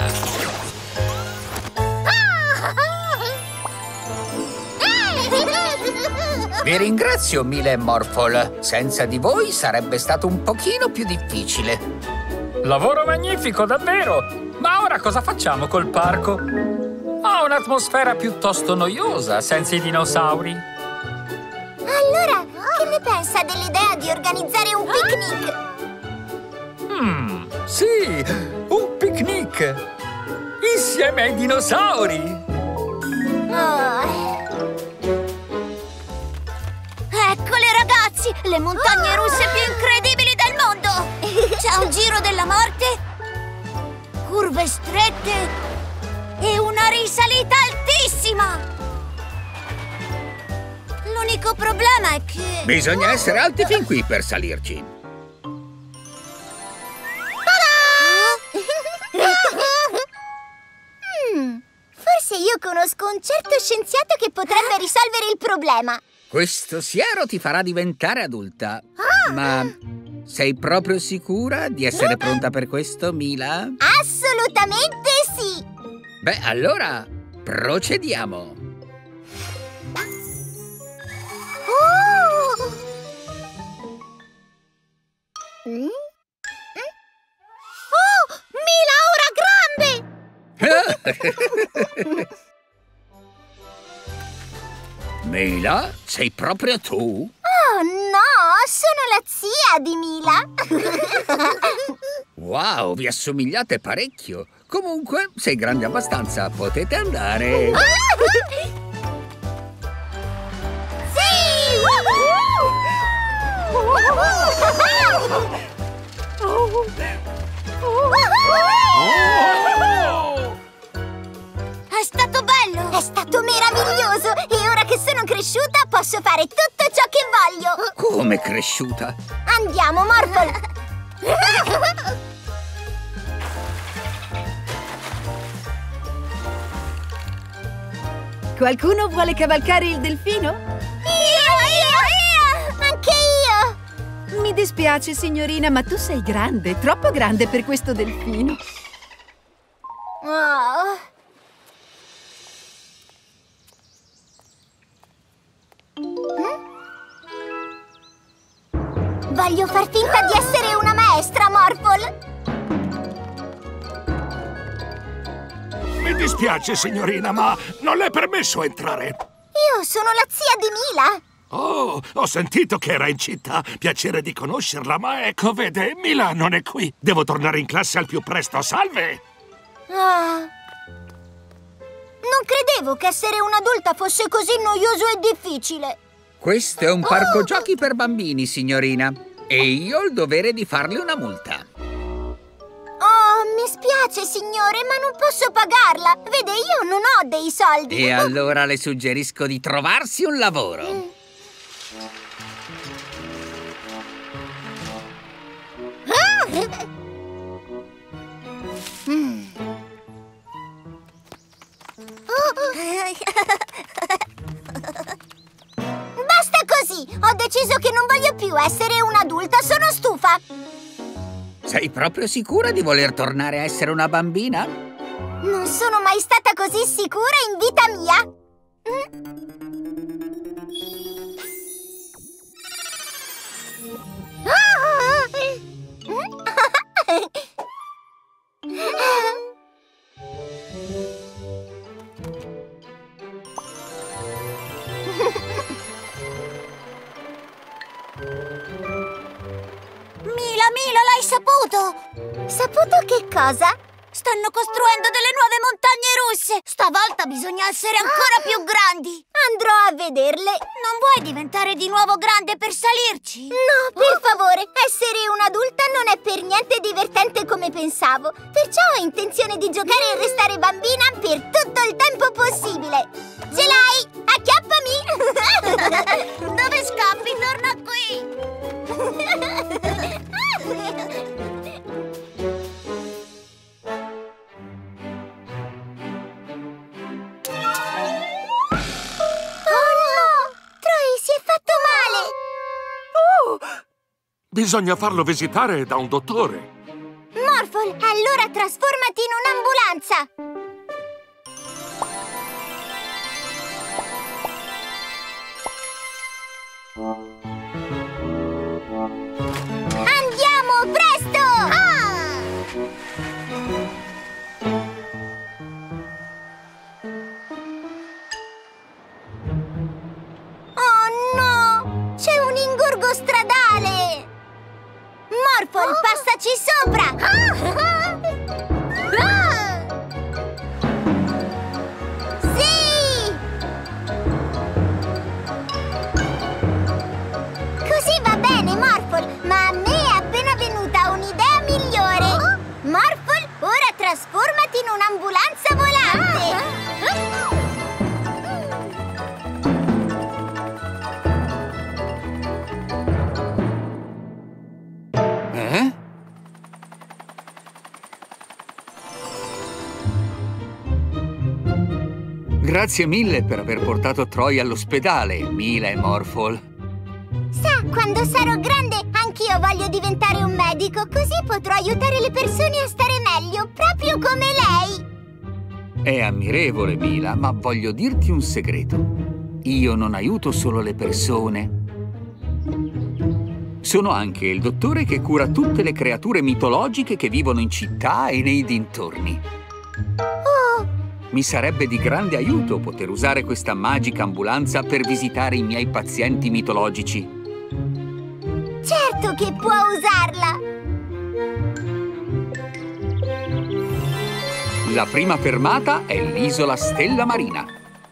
Vi ringrazio, Mila e Morphle. Senza di voi sarebbe stato un pochino più difficile. Lavoro magnifico, davvero! Ma ora cosa facciamo col parco? Ha un'atmosfera piuttosto noiosa senza i dinosauri. Allora, che ne pensa dell'idea di organizzare un picnic? Hmm, sì, un picnic! Insieme ai dinosauri! Oh. Eccole, ragazzi! Le montagne russe più incredibili del mondo! C'è un giro della morte, curve strette e una risalita altissima! L'unico problema è che... Bisogna essere alti fin qui per salirci. mm, forse io conosco un certo scienziato che potrebbe risolvere il problema. Questo siero ti farà diventare adulta. Ah. Ma sei proprio sicura di essere pronta per questo, Mila? Assolutamente sì! Beh, allora procediamo. Oh! Mm? Oh! Mila ora grande! Mila, sei proprio tu? Oh no, sono la zia di Mila! Wow, vi assomigliate parecchio. Comunque, sei grande abbastanza, potete andare. Sì! È stato bello! È stato meraviglioso! E ora che sono cresciuta posso fare tutto ciò che voglio! Come cresciuta? Andiamo, Morphle! Qualcuno vuole cavalcare il delfino? Io, io, io! Anche io! Mi dispiace, signorina, ma tu sei grande, troppo grande per questo delfino. Oh. Voglio far finta di essere una maestra, Morphle! Mi dispiace, signorina, ma non le è permesso entrare. Io sono la zia di Mila! Oh, ho sentito che era in città. Piacere di conoscerla, ma ecco, vede, Mila non è qui. Devo tornare in classe al più presto. Salve! Ah. Non credevo che essere un'adulta fosse così noioso e difficile. Questo è un parco giochi per bambini, signorina. E io ho il dovere di farle una multa. Oh, mi spiace, signore, ma non posso pagarla. Vede, io non ho dei soldi. E allora le suggerisco di trovarsi un lavoro. Mm. Basta così! Ho deciso che non voglio più essere un'adulta, sono stufa! Sei proprio sicura di voler tornare a essere una bambina? Non sono mai stata così sicura in vita mia! Mila, Mila, l'hai saputo? Saputo che cosa? Stanno costruendo delle nuove montagne russe! Stavolta bisogna essere ancora più grandi! Andrò a vederle. Non vuoi diventare di nuovo grande per salirci? No, per favore, essere un'adulta non è per niente divertente come pensavo. Perciò ho intenzione di giocare e restare bambina per tutto il tempo possibile. Ce l'hai? Acchiappami! Dove scappi? Torna qui! Bisogna farlo visitare da un dottore. Morphle, allora trasformati in un'ambulanza! Andiamo, presto! Ah! Oh no! C'è un ingorgo stradale! Morphle, oh. Passaci sopra! Ah. Ah. Sì! Così va bene, Morphle, ma a me è appena venuta un'idea migliore! Oh. Morphle, ora trasformati in un'ambulanza volante! Ah. Eh? Grazie mille per aver portato Troy all'ospedale, Mila e Morphle. Sa, quando sarò grande anch'io voglio diventare un medico, così potrò aiutare le persone a stare meglio, proprio come lei. È ammirevole, Mila, ma voglio dirti un segreto. Io non aiuto solo le persone. Sono anche il dottore che cura tutte le creature mitologiche che vivono in città e nei dintorni. Oh! Mi sarebbe di grande aiuto poter usare questa magica ambulanza per visitare i miei pazienti mitologici. Certo che può usarla! La prima fermata è l'isola Stella Marina.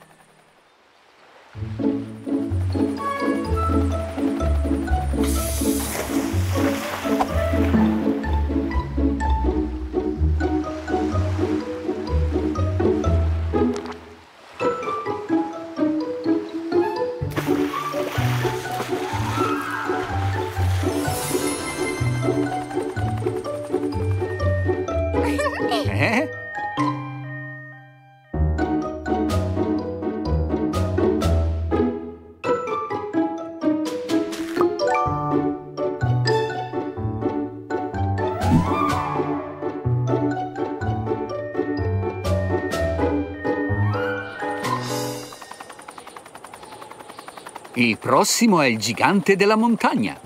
Eh? Il prossimo è il gigante della montagna.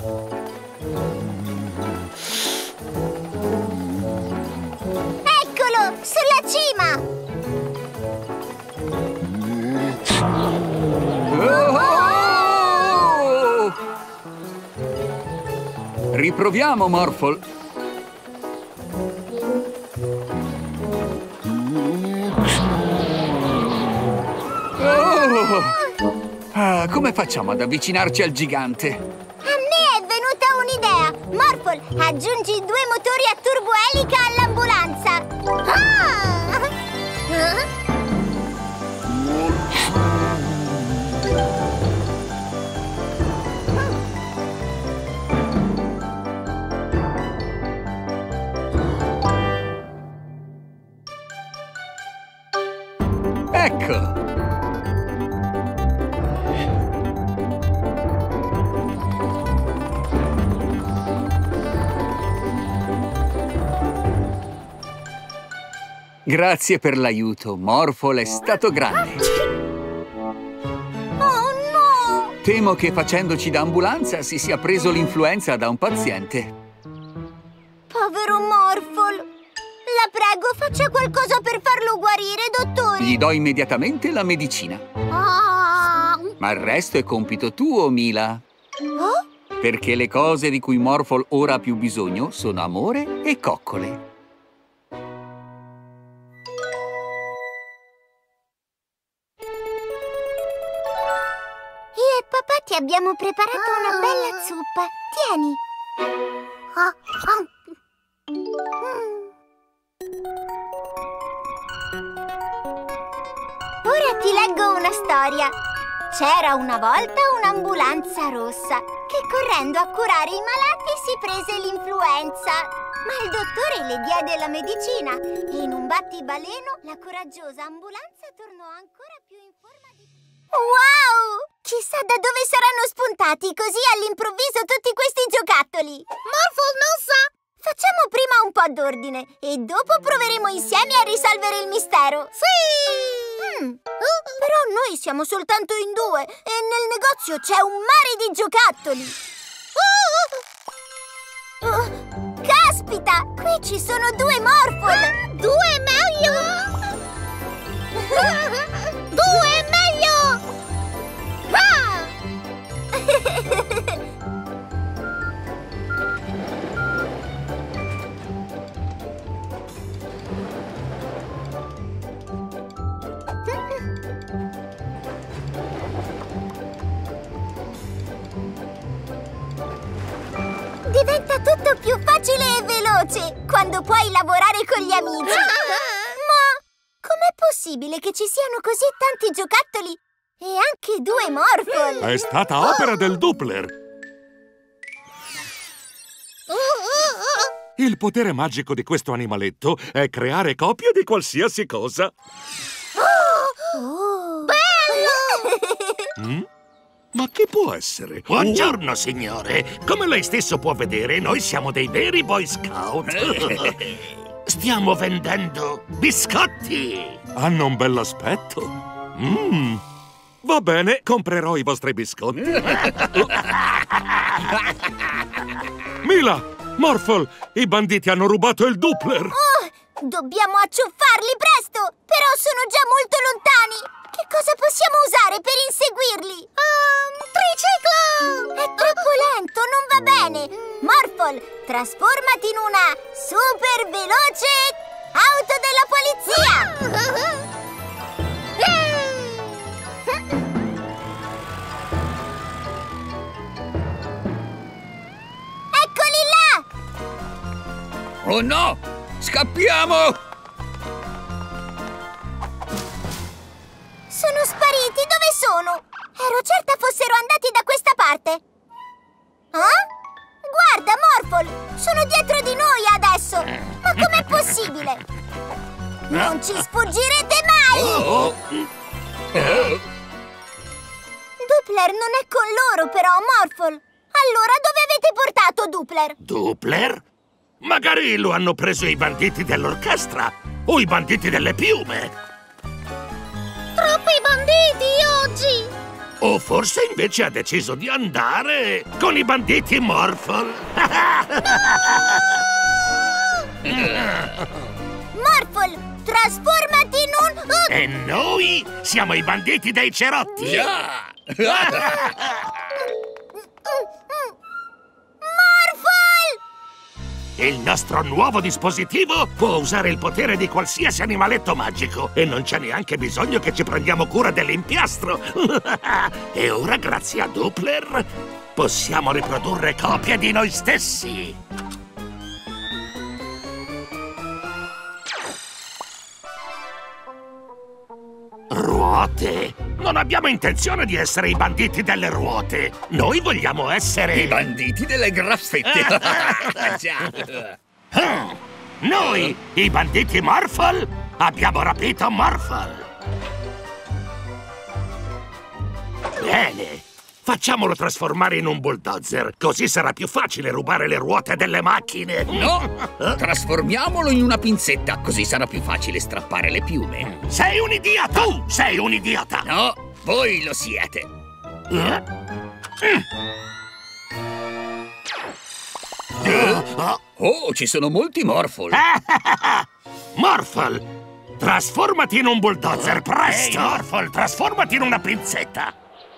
Eccolo, sulla cima! Oh! Riproviamo, Morphle. Oh! Ah, come facciamo ad avvicinarci al gigante? A me è venuta un'idea! Morphle, aggiungi due motori a turboelica all'ambulanza! Ah! Ecco! Grazie per l'aiuto, Morphle è stato grande. Oh no! Temo che facendoci da ambulanza si sia preso l'influenza da un paziente. Povero Morphle! La prego, faccia qualcosa per farlo guarire, dottore! Gli do immediatamente la medicina. Ah. Ma il resto è compito tuo, Mila. Oh? Perché le cose di cui Morphle ora ha più bisogno sono amore e coccole. Io e papà ti abbiamo preparato una bella zuppa. Tieni. Ah, ah. Mm. Ora ti leggo una storia. C'era una volta un'ambulanza rossa che correndo a curare i malati si prese l'influenza. Ma il dottore le diede la medicina e in un battibaleno la coraggiosa ambulanza tornò ancora più in forma di... Wow! Chissà da dove saranno spuntati così all'improvviso tutti questi giocattoli! Morphle non sa! Facciamo prima un po' d'ordine e dopo proveremo insieme a risolvere il mistero! Sì! Mm. Uh, però noi siamo soltanto in due e nel negozio c'è un mare di giocattoli! Uh, uh, caspita! Qui ci sono due Morphle! Due è meglio! Due è meglio! Ah! Diventa tutto più facile e veloce quando puoi lavorare con gli amici. Ma com'è possibile che ci siano così tanti giocattoli e anche due Morphle? È stata opera del Doppler. Il potere magico di questo animaletto è creare copie di qualsiasi cosa. Oh, bello! Mm? Ma che può essere? Buongiorno, signore. Come lei stesso può vedere, noi siamo dei veri Boy Scout. Stiamo vendendo biscotti. Hanno un bell'aspetto. Mm. Va bene, comprerò i vostri biscotti. Mila, Morphle, i banditi hanno rubato il Doppler. Oh, dobbiamo acciuffarli presto! Però sono già molto lontani! Che cosa possiamo usare per inseguirli? Um, triciclo! È troppo lento, non va bene! Morphle, trasformati in una super veloce auto della polizia! Eccoli là! Oh no! Scappiamo! Sono spariti, dove sono? Ero certa fossero andati da questa parte. Ah? Guarda, Morphle, sono dietro di noi adesso. Ma com'è possibile? Non ci sfuggirete mai! Oh. Doppler non è con loro, però, Morphle. Allora, dove avete portato Doppler? Doppler? Magari lo hanno preso i banditi dell'orchestra o i banditi delle piume. Troppi banditi oggi! O forse invece ha deciso di andare con i banditi Morphle. Morphle, trasformati in un... E noi siamo i banditi dei cerotti. Yeah. Morphle! Il nostro nuovo dispositivo può usare il potere di qualsiasi animaletto magico e non c'è neanche bisogno che ci prendiamo cura dell'impiastro. E ora, grazie a Doppler, possiamo riprodurre copie di noi stessi. Ruote? Non abbiamo intenzione di essere i banditi delle ruote. Noi vogliamo essere... I banditi delle graffette. Ah, noi, i banditi Morphle, abbiamo rapito Morphle. Bene. Facciamolo trasformare in un bulldozer, così sarà più facile rubare le ruote delle macchine. No! Trasformiamolo in una pinzetta, così sarà più facile strappare le piume. Sei un idiota! Tu sei un idiota! No, voi lo siete. Eh? Oh, ci sono molti Morphle. Morphle, trasformati in un bulldozer, presto! Ehi, Morphle, trasformati in una pinzetta!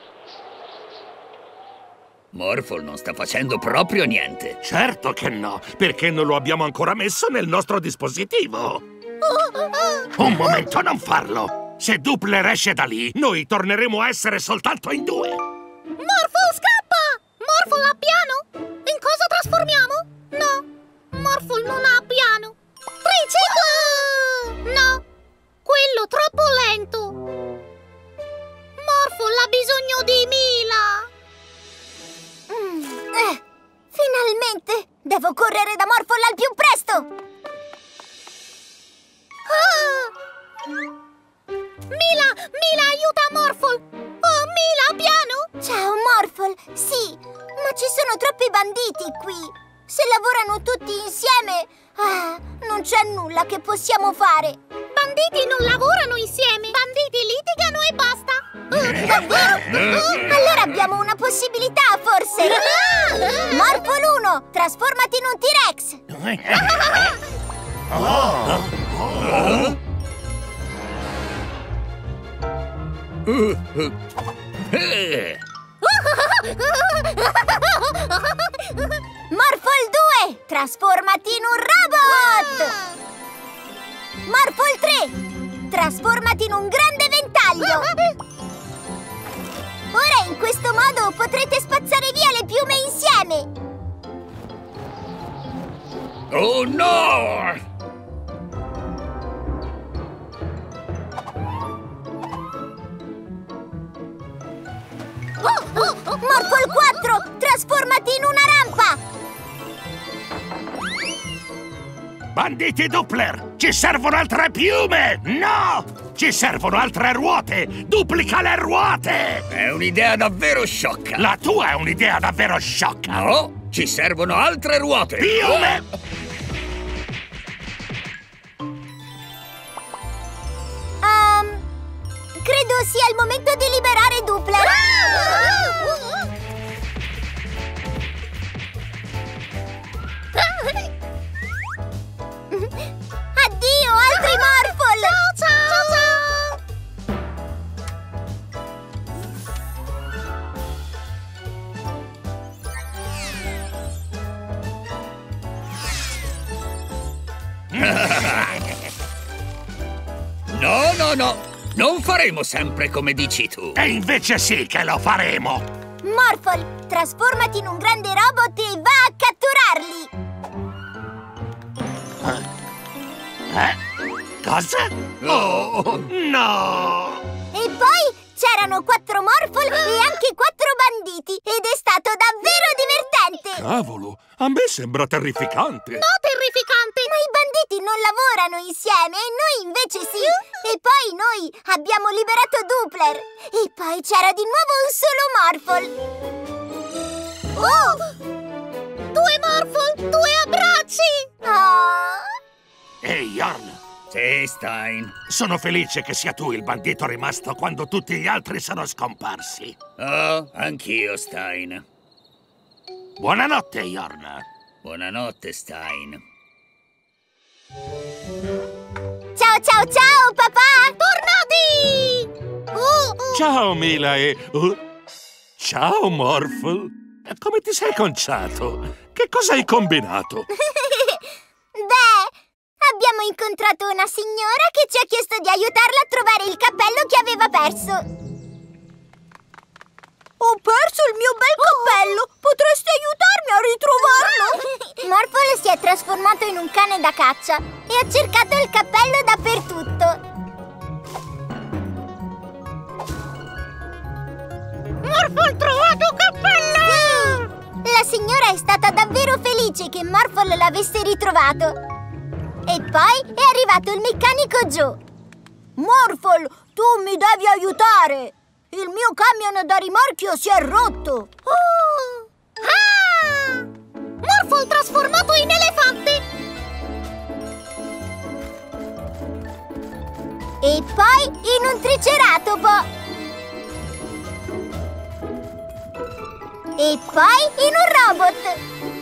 Morphle non sta facendo proprio niente. Certo che no, perché non lo abbiamo ancora messo nel nostro dispositivo. Un momento, non farlo! Se Doppler esce da lì, noi torneremo a essere soltanto in due. Morphle scappa! Morphle ha piano? In cosa trasformiamo? No, Morphle non ha piano. Triciclo! No, quello troppo lento. Morphle ha bisogno di Mila. Mm, eh, finalmente! Devo correre da Morphle al più presto! Ah! Mila! Mila, aiuta Morphle! Oh, Mila, piano! Ciao, Morphle! Sì, ma ci sono troppi banditi qui! Se lavorano tutti insieme, ah, non c'è nulla che possiamo fare! Banditi non lavorano insieme! Banditi litigano e basta! Uh, davvero? Uh, allora abbiamo una possibilità, forse! Morphle uno, trasformati in un T-Rex! Morphle due, trasformati in un robot! Morphle tre, trasformati in un grande ventaglio! Ora in questo modo potrete spazzare via le piume insieme! Oh no! Oh, oh, Morphle quattro, trasformati in una rampa! Banditi Doppler, ci servono altre piume! No! Ci servono altre ruote! Duplica le ruote! È un'idea davvero sciocca! La tua è un'idea davvero sciocca! No, ci servono altre ruote! Piume! Um, credo sia il momento di liberare Doppler! Addio, altri Morphle! Ciao, ciao! No, no, no! Non faremo sempre come dici tu! E invece sì che lo faremo! Morphle, trasformati in un grande robot e va a catturarli! Eh? Cosa? Oh, no! E poi c'erano quattro Morphle e anche quattro banditi ed è stato davvero divertente! Cavolo, a me sembra terrificante! No, terrificante! Ma i banditi non lavorano insieme e noi invece sì! E poi noi abbiamo liberato Doppler! E poi c'era di nuovo un solo Morphle! Oh! Due Morphle! Due abbracci! Oh! Ehi, Yarn! Sì, Stein. Sono felice che sia tu il bandito rimasto quando tutti gli altri sono scomparsi. Oh, anch'io, Stein. Buonanotte, Yarn. Buonanotte, Stein. Ciao, ciao, ciao, papà! Tornati! Oh, oh. Ciao, Mila e... uh, ciao, Morphle. Come ti sei conciato? Che cosa hai combinato? Beh, abbiamo incontrato una signora che ci ha chiesto di aiutarla a trovare il cappello che aveva perso. Ho perso il mio bel cappello! Oh. Potresti aiutarmi a ritrovarlo? Morphle si è trasformato in un cane da caccia e ha cercato il cappello dappertutto. Morphle, trovato il cappello! Sì! La signora è stata davvero felice che Morphle l'avesse ritrovato. E poi è arrivato il meccanico Joe. Morphle, tu mi devi aiutare! Il mio camion da rimorchio si è rotto! Oh! Ah! Morphle trasformato in elefante! E poi in un triceratopo! E poi in un robot!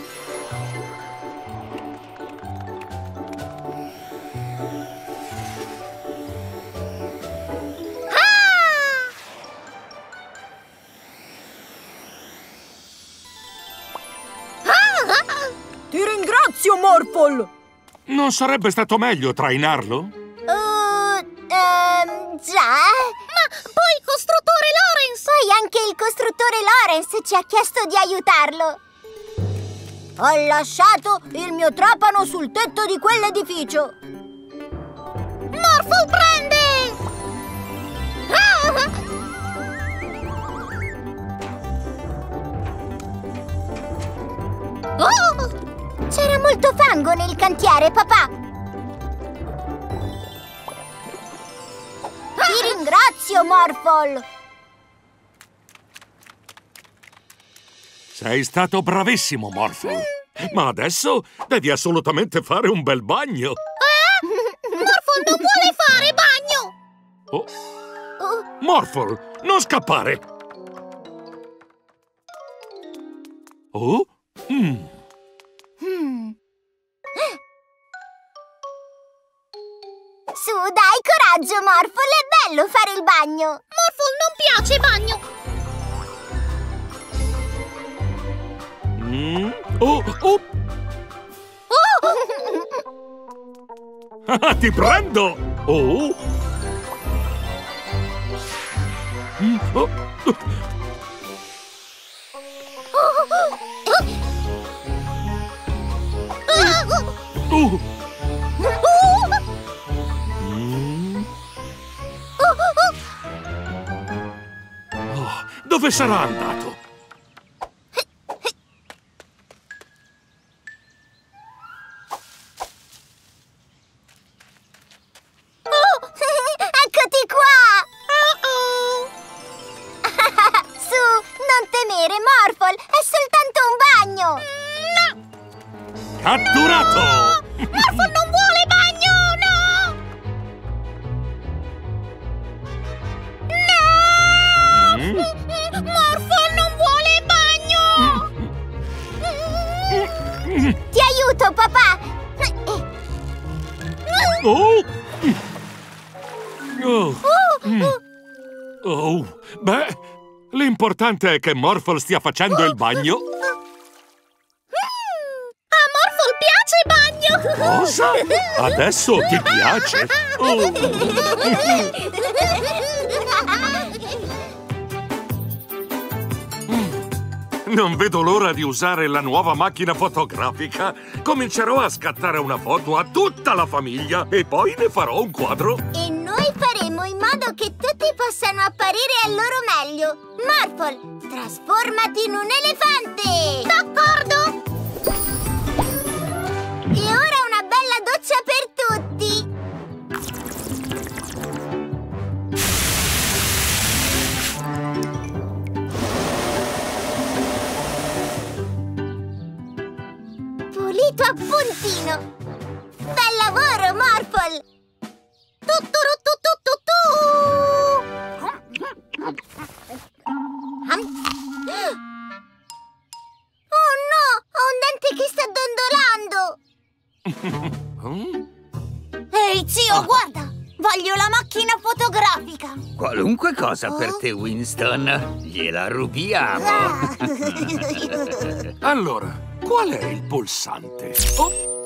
Ti ringrazio, Morphle! Non sarebbe stato meglio trainarlo? Uh, ehm, già. Ma poi il costruttore Lawrence! Poi anche il costruttore Lawrence ci ha chiesto di aiutarlo. Ho lasciato il mio trapano sul tetto di quell'edificio. Morphle prende! Ah! Oh! C'era molto fango nel cantiere, papà! Ti ringrazio, Morphle! Sei stato bravissimo, Morphle. Ma adesso devi assolutamente fare un bel bagno. Eh? Morphle non vuole fare bagno! Oh. Morphle, non scappare! Oh? Mm. Hmm. Su, dai, coraggio, Morphle! È bello fare il bagno! Morphle non piace bagno! Mm. Oh, oh. Oh! Ti prendo! Oh! Mm. Oh. Uh. Mm. Oh, dove sarà andato? Oh, eccoti qua! Uh-oh. Su, non temere, Morphle! È soltanto un bagno! No! Catturato! Morphle non vuole bagno! No! No! Mm. Morphle non vuole bagno! Ti aiuto, papà! Oh! Oh. Mm. Oh. Beh, l'importante è che Morphle stia facendo il bagno. A Morphle piace bagno! Cosa? Adesso ti piace? Oh. Non vedo l'ora di usare la nuova macchina fotografica. Comincerò a scattare una foto a tutta la famiglia e poi ne farò un quadro. E noi faremo in modo che tutti possano apparire al loro meglio. Morphle, trasformati in un elefante! D'accordo! E ora una bella doccia per tutti! Pulito a puntino! Bel lavoro, Morphle! Tutturututututù! Oh no! Ho un dente che sta dondolando! Ehi, zio, guarda! Voglio la macchina fotografica! Qualunque cosa per te, Winston. Gliela rubiamo. Ah. Allora, qual è il pulsante? Oh.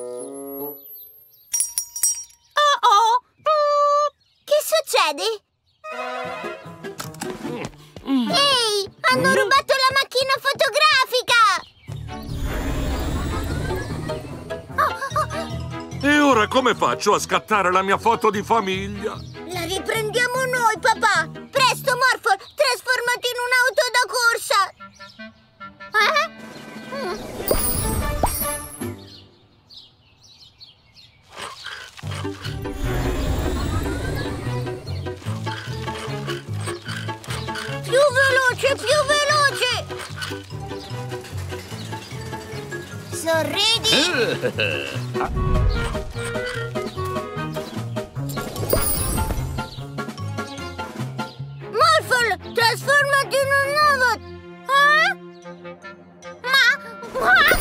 Oh oh! Che succede? Ehi, hanno rubato la macchina fotografica! E ora come faccio a scattare la mia foto di famiglia? La riprendiamo noi, papà! Presto, Morphle, trasformati in un'auto da corsa! Eh? Mm. Sorridi! Morphle, trasformati in un nuovo... Eh? Ma... Ma...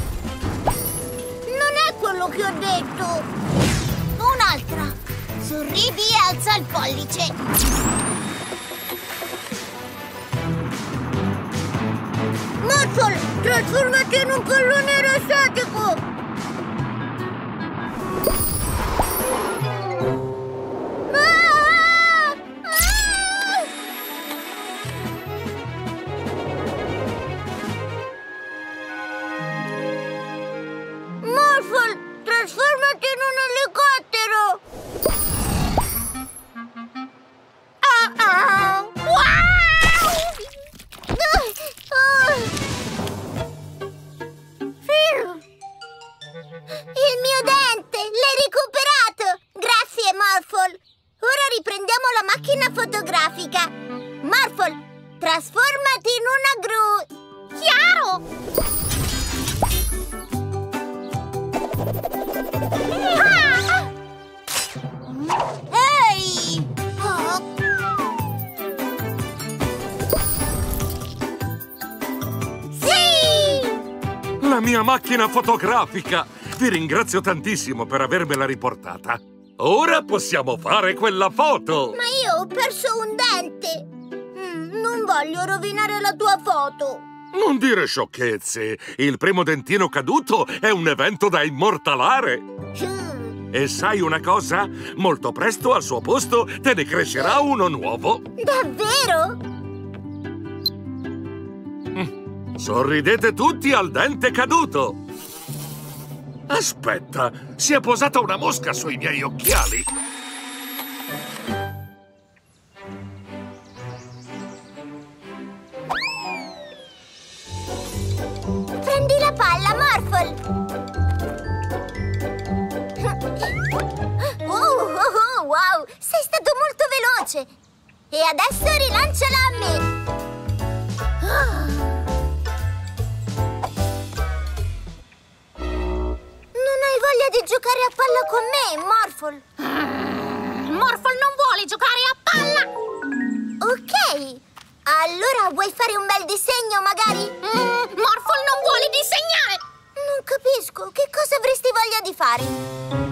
Non è quello che ho detto! Un'altra! Sorridi e alza il pollice! Morphle, trasformati in un pallone aerostatico! Ah! Ah! Morphle, trasformati in un elicottero! Ah, ah. Wow! Ah! Fiu! Il mio dente! L'hai recuperato! Grazie, Morphle! Ora riprendiamo la macchina fotografica. Morphle, trasformati in una gru! Chiaro! Ah! Ehi! Oh. Sì! La mia macchina fotografica! Vi ringrazio tantissimo per avermela riportata. Ora possiamo fare quella foto! Ma io ho perso un dente! Mm, non voglio rovinare la tua foto! Non dire sciocchezze! Il primo dentino caduto è un evento da immortalare! Mm, E sai una cosa? Molto presto al suo posto te ne crescerà uno nuovo! davvero? Sorridete tutti al dente caduto! Aspetta, si è posata una mosca sui miei occhiali! Prendi la palla, Morphle! Oh, oh, oh, wow! Sei stato molto veloce! E adesso rilanciala a me! Ah. Non hai voglia di giocare a palla con me, Morphle? Morphle non vuole giocare a palla! Ok! Allora vuoi fare un bel disegno, magari? Mm, Morphle non vuole disegnare! Non capisco, che cosa avresti voglia di fare?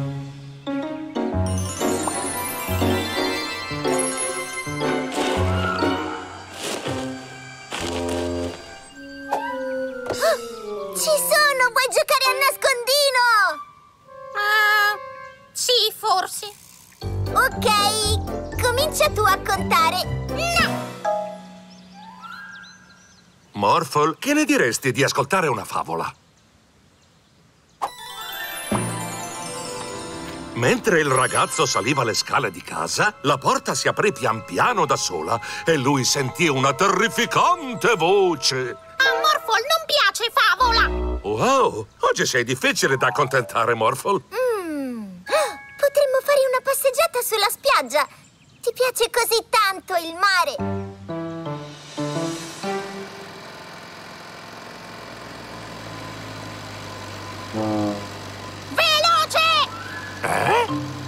Ah, ci sono! Vuoi giocare a nascondino? Ah, sì, forse. Ok, comincia tu a contare. No! Morphle, che ne diresti di ascoltare una favola? Mentre il ragazzo saliva le scale di casa, la porta si aprì pian piano da sola e lui sentì una terrificante voce. A Morphle non piace favola! Wow, oggi sei difficile da accontentare, Morphle. Mm. Potremmo fare una passeggiata sulla spiaggia. Ti piace così tanto il mare? Veloce! Eh?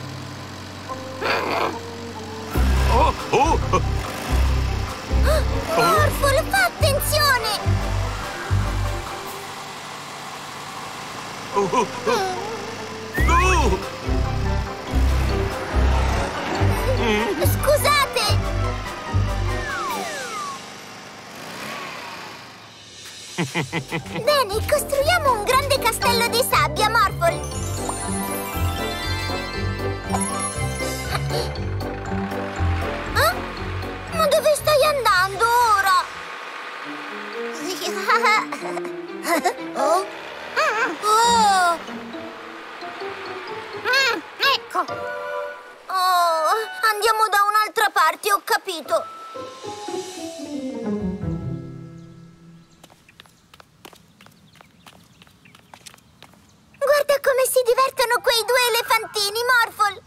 Oh, oh. Morphle, fa attenzione! Oh, oh, oh. Oh. Scusate! Bene, costruiamo un grande castello di sabbia, Morphle! Eh? Ma dove stai andando ora? Oh? Oh! Mm, ecco! Oh, andiamo da un'altra parte, ho capito. Guarda come si divertono quei due elefantini, Morphle.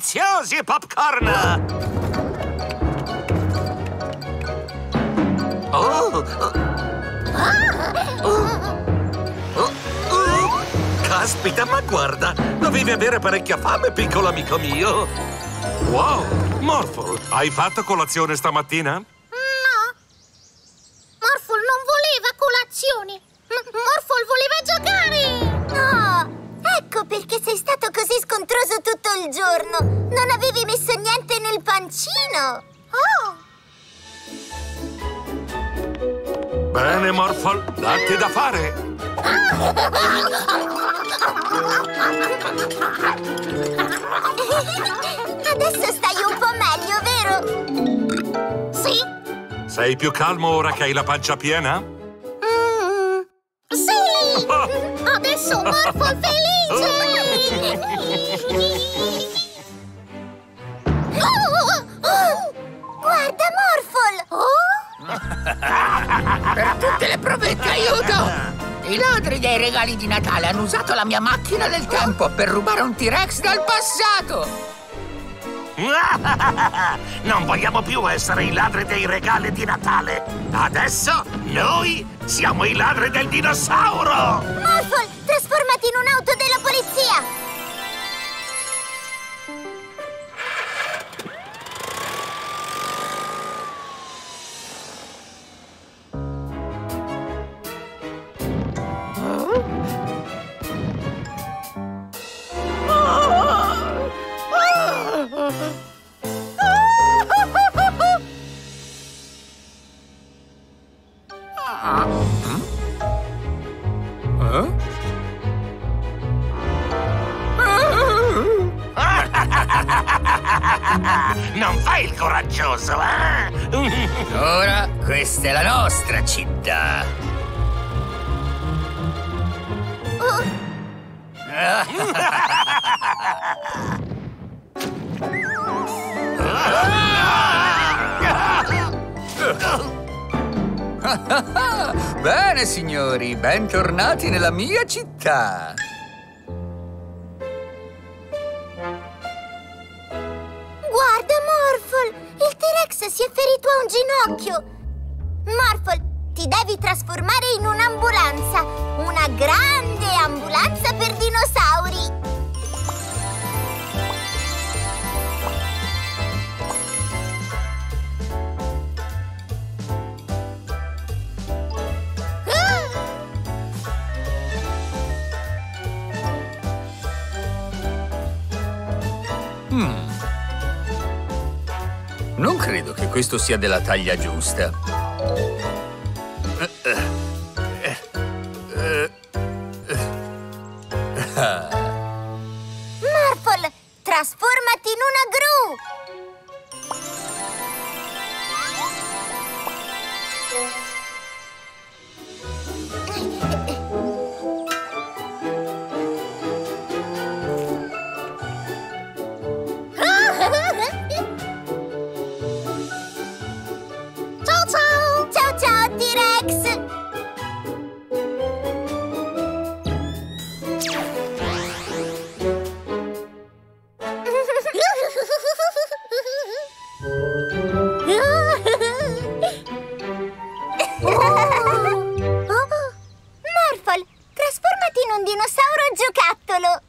deliziosi popcorn! Oh! Oh! Oh! Oh! Caspita, ma guarda! Dovevi avere parecchia fame, piccolo amico mio! Wow! Morphle, hai fatto colazione stamattina? No! Morphle non voleva colazione! M- Morphle voleva giocare! No! Ecco perché sei stato così scontroso tutto il giorno! Non avevi messo niente nel pancino! Oh! Bene, Morphle, datti da fare! Adesso stai un po' meglio, vero? Sì? Sei più calmo ora che hai la pancia piena? Mm, sì! Adesso Morphle felice! Oh, oh, guarda, Morphle! Oh! Per tutte le provette, aiuto! I ladri dei regali di Natale hanno usato la mia macchina del tempo per rubare un T-Rex dal passato! Non vogliamo più essere i ladri dei regali di Natale. Adesso noi siamo i ladri del dinosauro! Morphle, trasformati in un'auto della polizia! Non fai il coraggioso, eh? Ora questa è la nostra città. Oh. Bene, signori, bentornati nella mia città. Guarda, Morphle! Il T-Rex si è ferito a un ginocchio! Morphle, ti devi trasformare in un'ambulanza! Una grande ambulanza per dinosauri! Hmm. Non credo che questo sia della taglia giusta. Morphle, trasformati in una gru! Ciao ciao! Ciao ciao, T-Rex! Morphle, trasformati in un dinosauro giocattolo!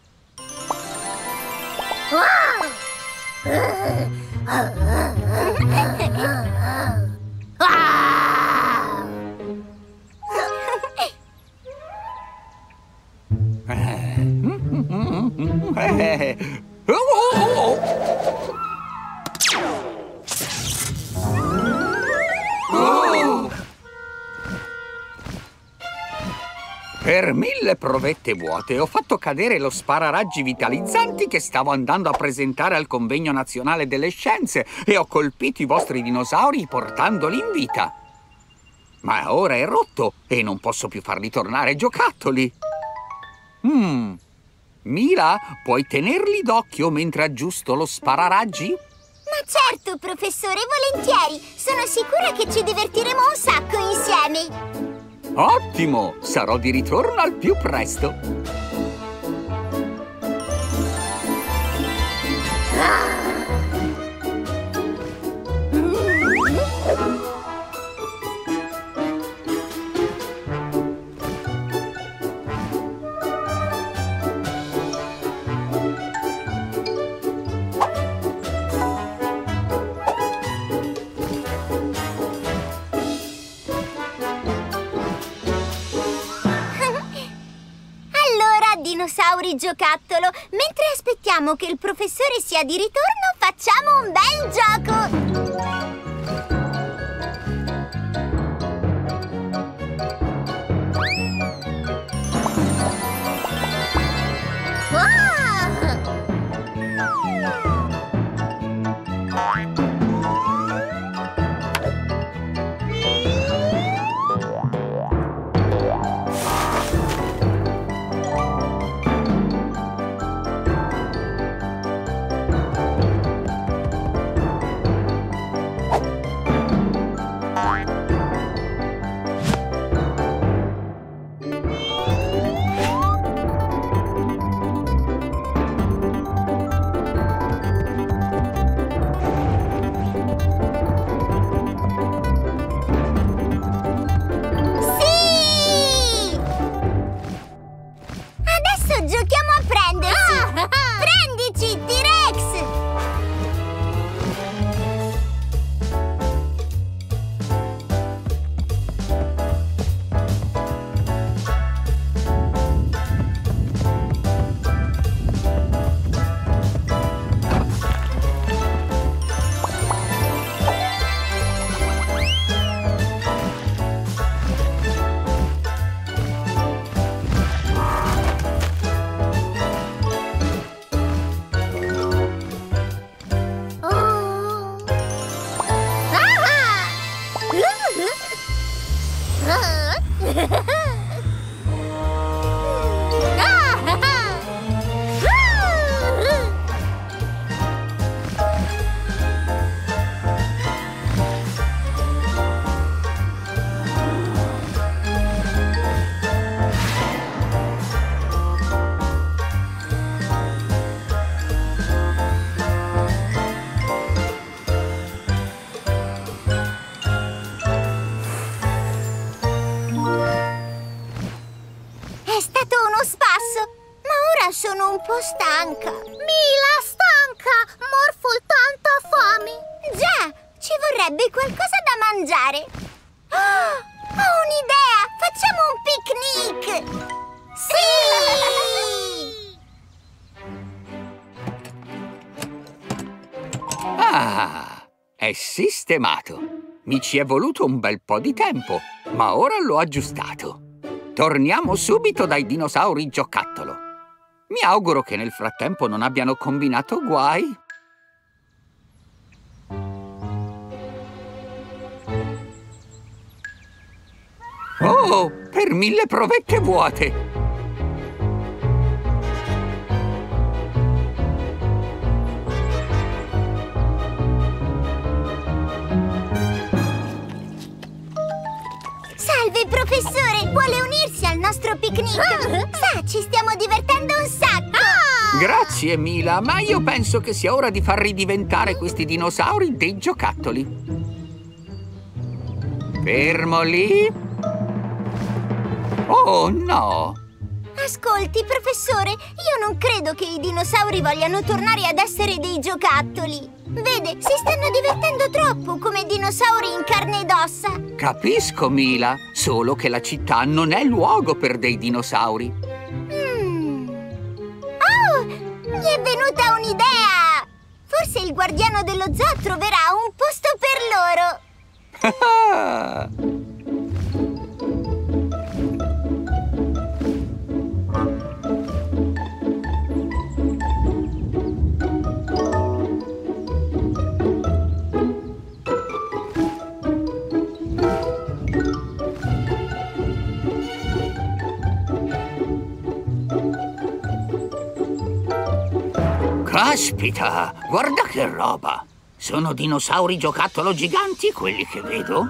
Per mille provette vuote ho fatto cadere lo spararaggi vitalizzanti che stavo andando a presentare al Convegno Nazionale delle Scienze e ho colpito i vostri dinosauri portandoli in vita. Ma ora è rotto e non posso più farli tornare giocattoli. Hmm. Mila, puoi tenerli d'occhio mentre aggiusto lo spararaggi? Ma certo, professore, volentieri! Sono sicura che ci divertiremo un sacco insieme! Ottimo! Sarò di ritorno al più presto! Dinosauri giocattolo, mentre aspettiamo che il professore sia di ritorno, facciamo un bel gioco! Giochiamo a prendersi! Prendici, T-Rex! Sono un po' stanca. Mila, stanca! Morphle, tanta fame! Già, ci vorrebbe qualcosa da mangiare. Oh, ho un'idea! Facciamo un picnic! Sì! Ah, è sistemato. Mi ci è voluto un bel po' di tempo, ma ora l'ho aggiustato. Torniamo subito dai dinosauri giocattolo. Mi auguro che nel frattempo non abbiano combinato guai. Oh, per mille provette vuote! Salve, professore! Vuole unirsi al nostro picnic? Sa, ci stiamo divertendo un sacco! Grazie, Mila, ma io penso che sia ora di far ridiventare questi dinosauri dei giocattoli. Fermo lì. Oh, no! Ascolti, professore, io non credo che i dinosauri vogliano tornare ad essere dei giocattoli. Vede, si stanno divertendo troppo come dinosauri in carne ed ossa. Capisco, Mila, solo che la città non è luogo per dei dinosauri. Mm. Oh, mi è venuta un'idea! Forse il guardiano dello zoo troverà un posto per loro. Caspita, guarda che roba! Sono dinosauri giocattolo giganti quelli che vedo?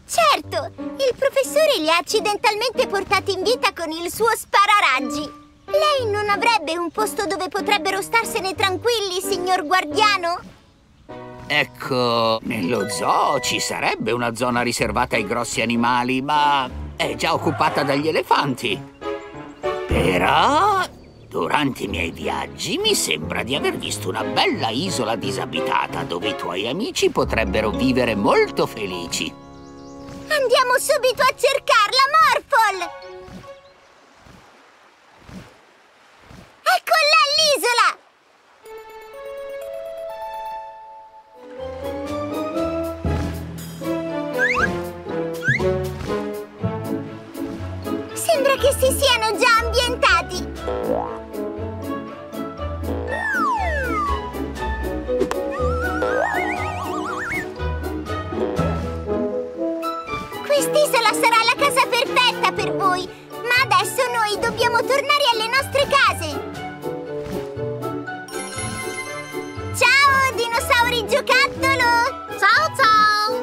Certo, il professore li ha accidentalmente portati in vita con il suo spararaggi. Lei non avrebbe un posto dove potrebbero starsene tranquilli, signor guardiano? Ecco, nello zoo ci sarebbe una zona riservata ai grossi animali, ma è già occupata dagli elefanti. Però, durante i miei viaggi mi sembra di aver visto una bella isola disabitata dove i tuoi amici potrebbero vivere molto felici. Andiamo subito a cercarla, Morphle! Ecco là l'isola! Sembra che si siano già ambientati. Quest'isola sarà la casa perfetta per voi, ma adesso noi dobbiamo tornare alle nostre case. Ciao, dinosauri giocattolo! Ciao, ciao!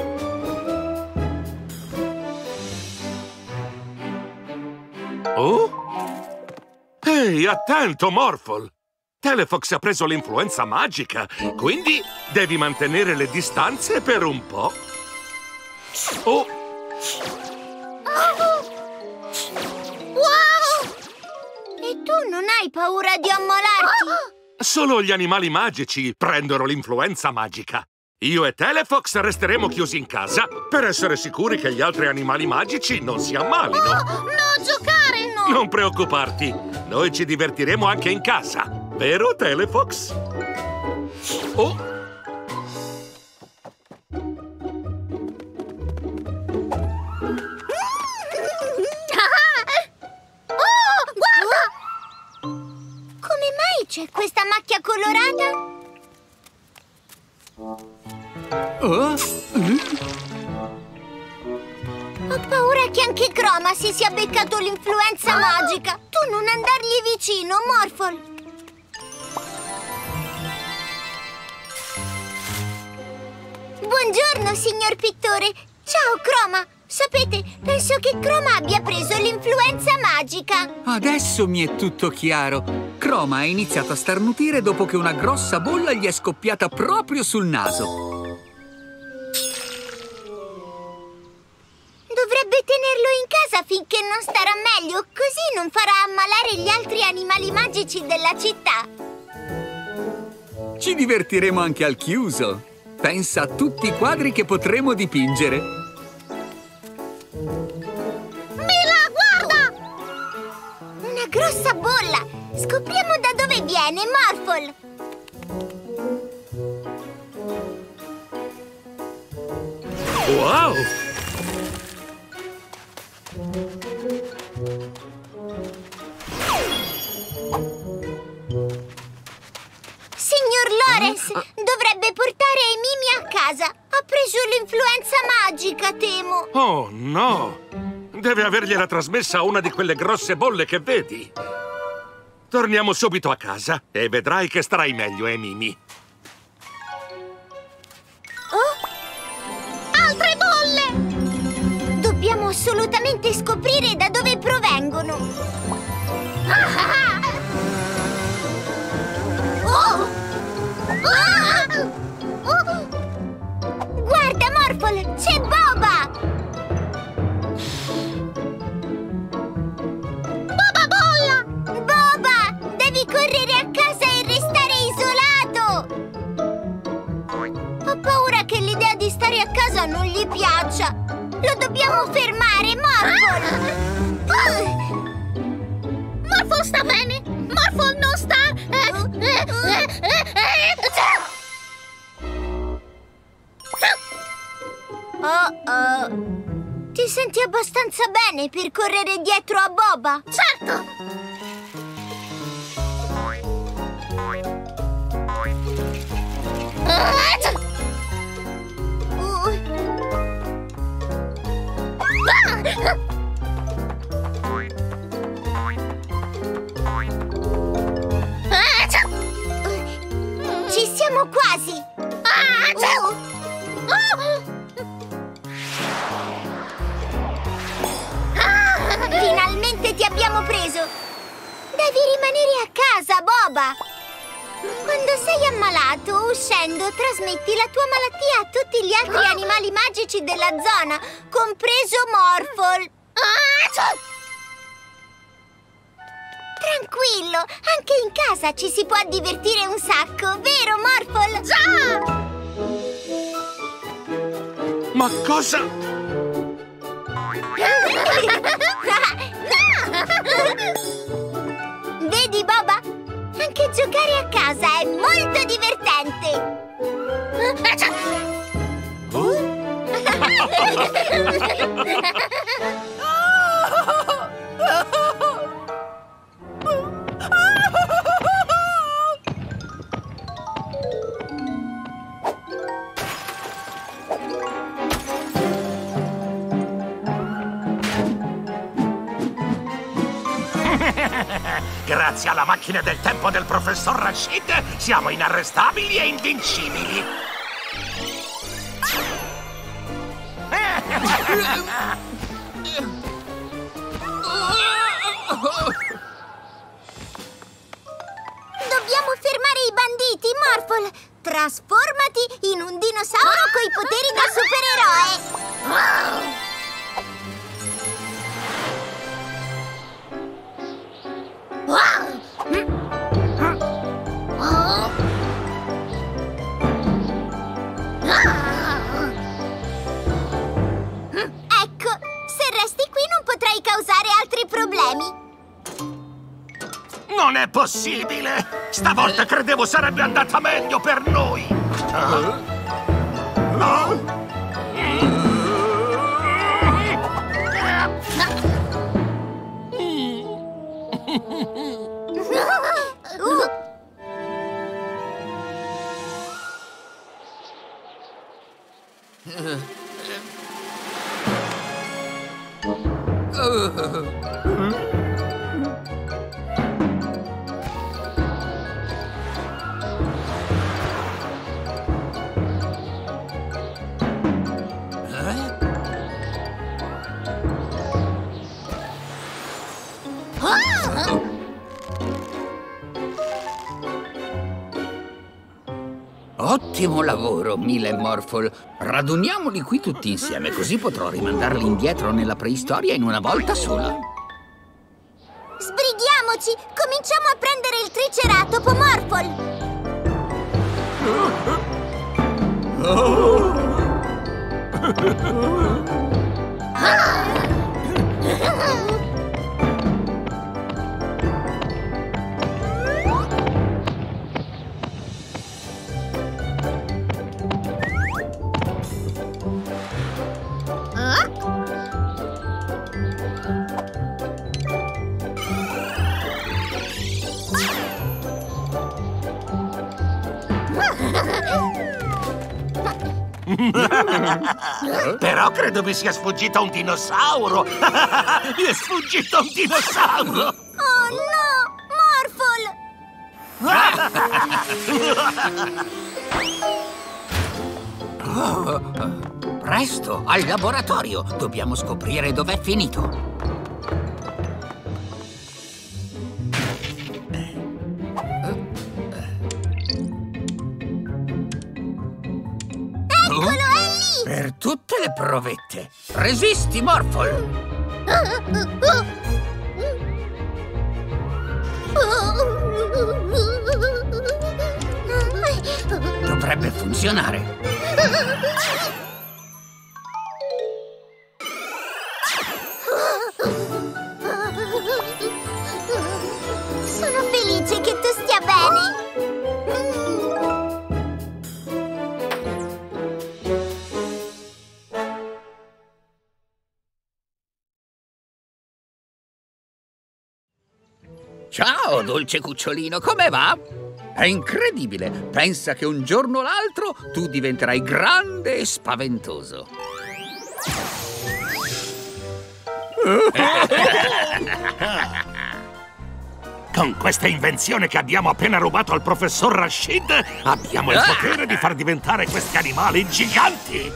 Oh? Ehi, attento, Morphle! Telefox ha preso l'influenza magica, quindi devi mantenere le distanze per un po'. Oh! Wow! E tu non hai paura di ammalarti? Solo gli animali magici prendono l'influenza magica. Io e Telefox resteremo chiusi in casa per essere sicuri che gli altri animali magici non si ammalino. Oh, no, giocare no! Non preoccuparti, noi ci divertiremo anche in casa. Vero, Telefox? Oh! Oh, guarda! Come mai c'è questa macchia colorata? Oh? Ho paura che anche Chroma si sia beccato l'influenza magica. Tu non andargli vicino, Morphle. Buongiorno, signor pittore. Ciao, Chroma. Sapete, penso che Chroma abbia preso l'influenza magica. Adesso mi è tutto chiaro. Chroma ha iniziato a starnutire dopo che una grossa bolla gli è scoppiata proprio sul naso. Dovrebbe tenerlo in casa finché non starà meglio, così non farà ammalare gli altri animali magici della città. Ci divertiremo anche al chiuso. Pensa a tutti i quadri che potremo dipingere. Mila, guarda! Una grossa bolla! Scopriamo da dove viene, Morphle! Wow! Signor Lawrence, dovrebbe portare Mimi a casa. Ha preso l'influenza magica, temo. Oh, no! Deve avergliela trasmessa una di quelle grosse bolle che vedi. Torniamo subito a casa e vedrai che starai meglio, eh, Mimi? Oh? Altre bolle! Dobbiamo assolutamente scoprire da dove provengono. Oh! Ah! Oh! Guarda, Morphle, c'è Boba! Boba bolla! Boba, devi correre a casa e restare isolato! Ho paura che l'idea di stare a casa non gli piaccia. Lo dobbiamo fermare, Morphle! Morphle sta bene! Morphle non sta... Oh oh. Ti senti abbastanza bene per correre dietro a Boba? Certo! Ci siamo quasi! Oh. Finalmente ti abbiamo preso! Dai Devi rimanere a casa, Boba! Quando sei ammalato, uscendo, trasmetti la tua malattia a tutti gli altri animali magici della zona, compreso Morphle. Tranquillo, anche in casa ci si può divertire un sacco, vero Morphle? Già! Ma cosa? Vedi, Boba? Anche giocare a casa è molto divertente! Grazie alla macchina del tempo del professor Rashid siamo inarrestabili e invincibili. Dobbiamo fermare i banditi, Morphle! Trasformati in un dinosauro coi poteri da supereroe! Ecco, se resti qui non potrai causare altri problemi. Non è possibile! Stavolta credevo sarebbe andata meglio per noi! Ah? No? Ottimo lavoro, Mila e Morphle. Raduniamoli qui tutti insieme, così potrò rimandarli indietro nella preistoria in una volta sola. Sbrighiamoci! Cominciamo a prendere il triceratopo, Morphle! Però credo vi sia sfuggito un dinosauro! Vi è sfuggito un dinosauro! Oh no! Oh, presto, al laboratorio! Dobbiamo scoprire dov'è finito. Eccolo, è lì! Per tutte le provette! Resisti, Morphle! Dovrebbe funzionare. Sono felice che tu stia bene. Ciao, dolce cucciolino, come va? È incredibile! Pensa che un giorno o l'altro tu diventerai grande e spaventoso. Con questa invenzione che abbiamo appena rubato al professor Rashid, abbiamo il potere di far diventare questi animali giganti!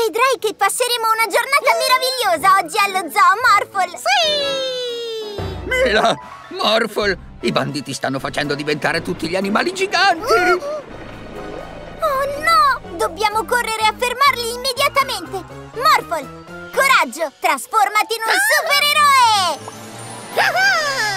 Vedrai che passeremo una giornata meravigliosa oggi allo zoo, Morphle! Sì! Mila! Morphle! I banditi stanno facendo diventare tutti gli animali giganti! Oh no! Dobbiamo correre a fermarli immediatamente! Morphle! Coraggio! Trasformati in un supereroe!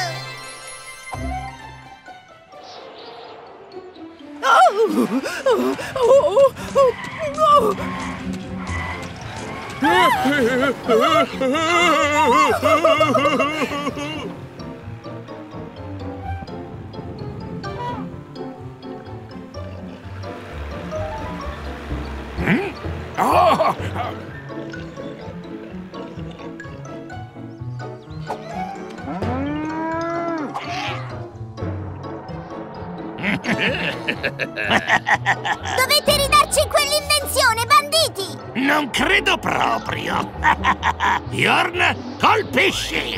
Dovete ridarci quell'invenzione, banditi! Non credo proprio! Bjorn, colpisci!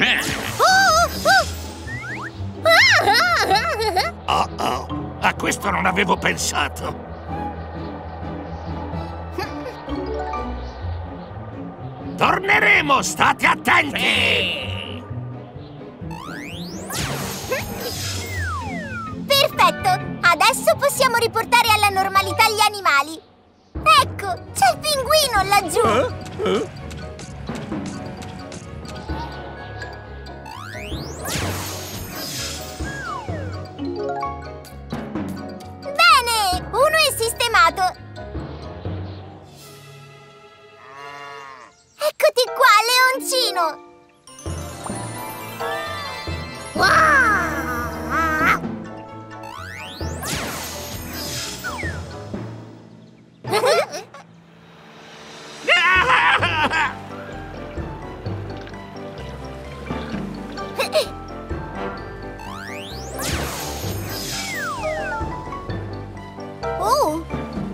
Oh oh, a questo non avevo pensato! Torneremo, state attenti! Perfetto! Adesso possiamo riportare alla normalità gli animali! Ecco, c'è il pinguino laggiù! Eh? Eh? Bene! Uno è sistemato! Eccoti qua, leoncino! Wow! Oh!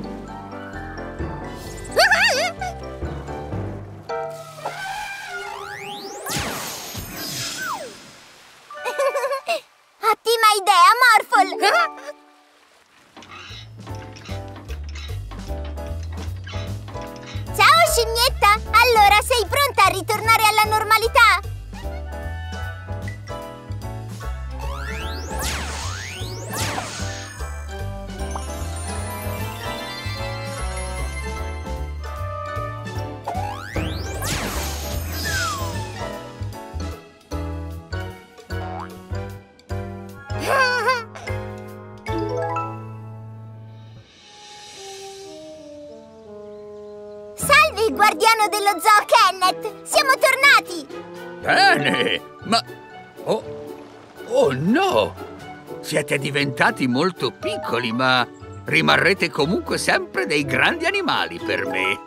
Ottima idea, Morphle! Ciao, scimmietta! Allora, sei pronta a ritornare alla normalità? Salve, guardiano dello zoo Kenneth! Siamo tornati! Bene! Ma... Oh... Oh no! Siete diventati molto piccoli, ma rimarrete comunque sempre dei grandi animali per me!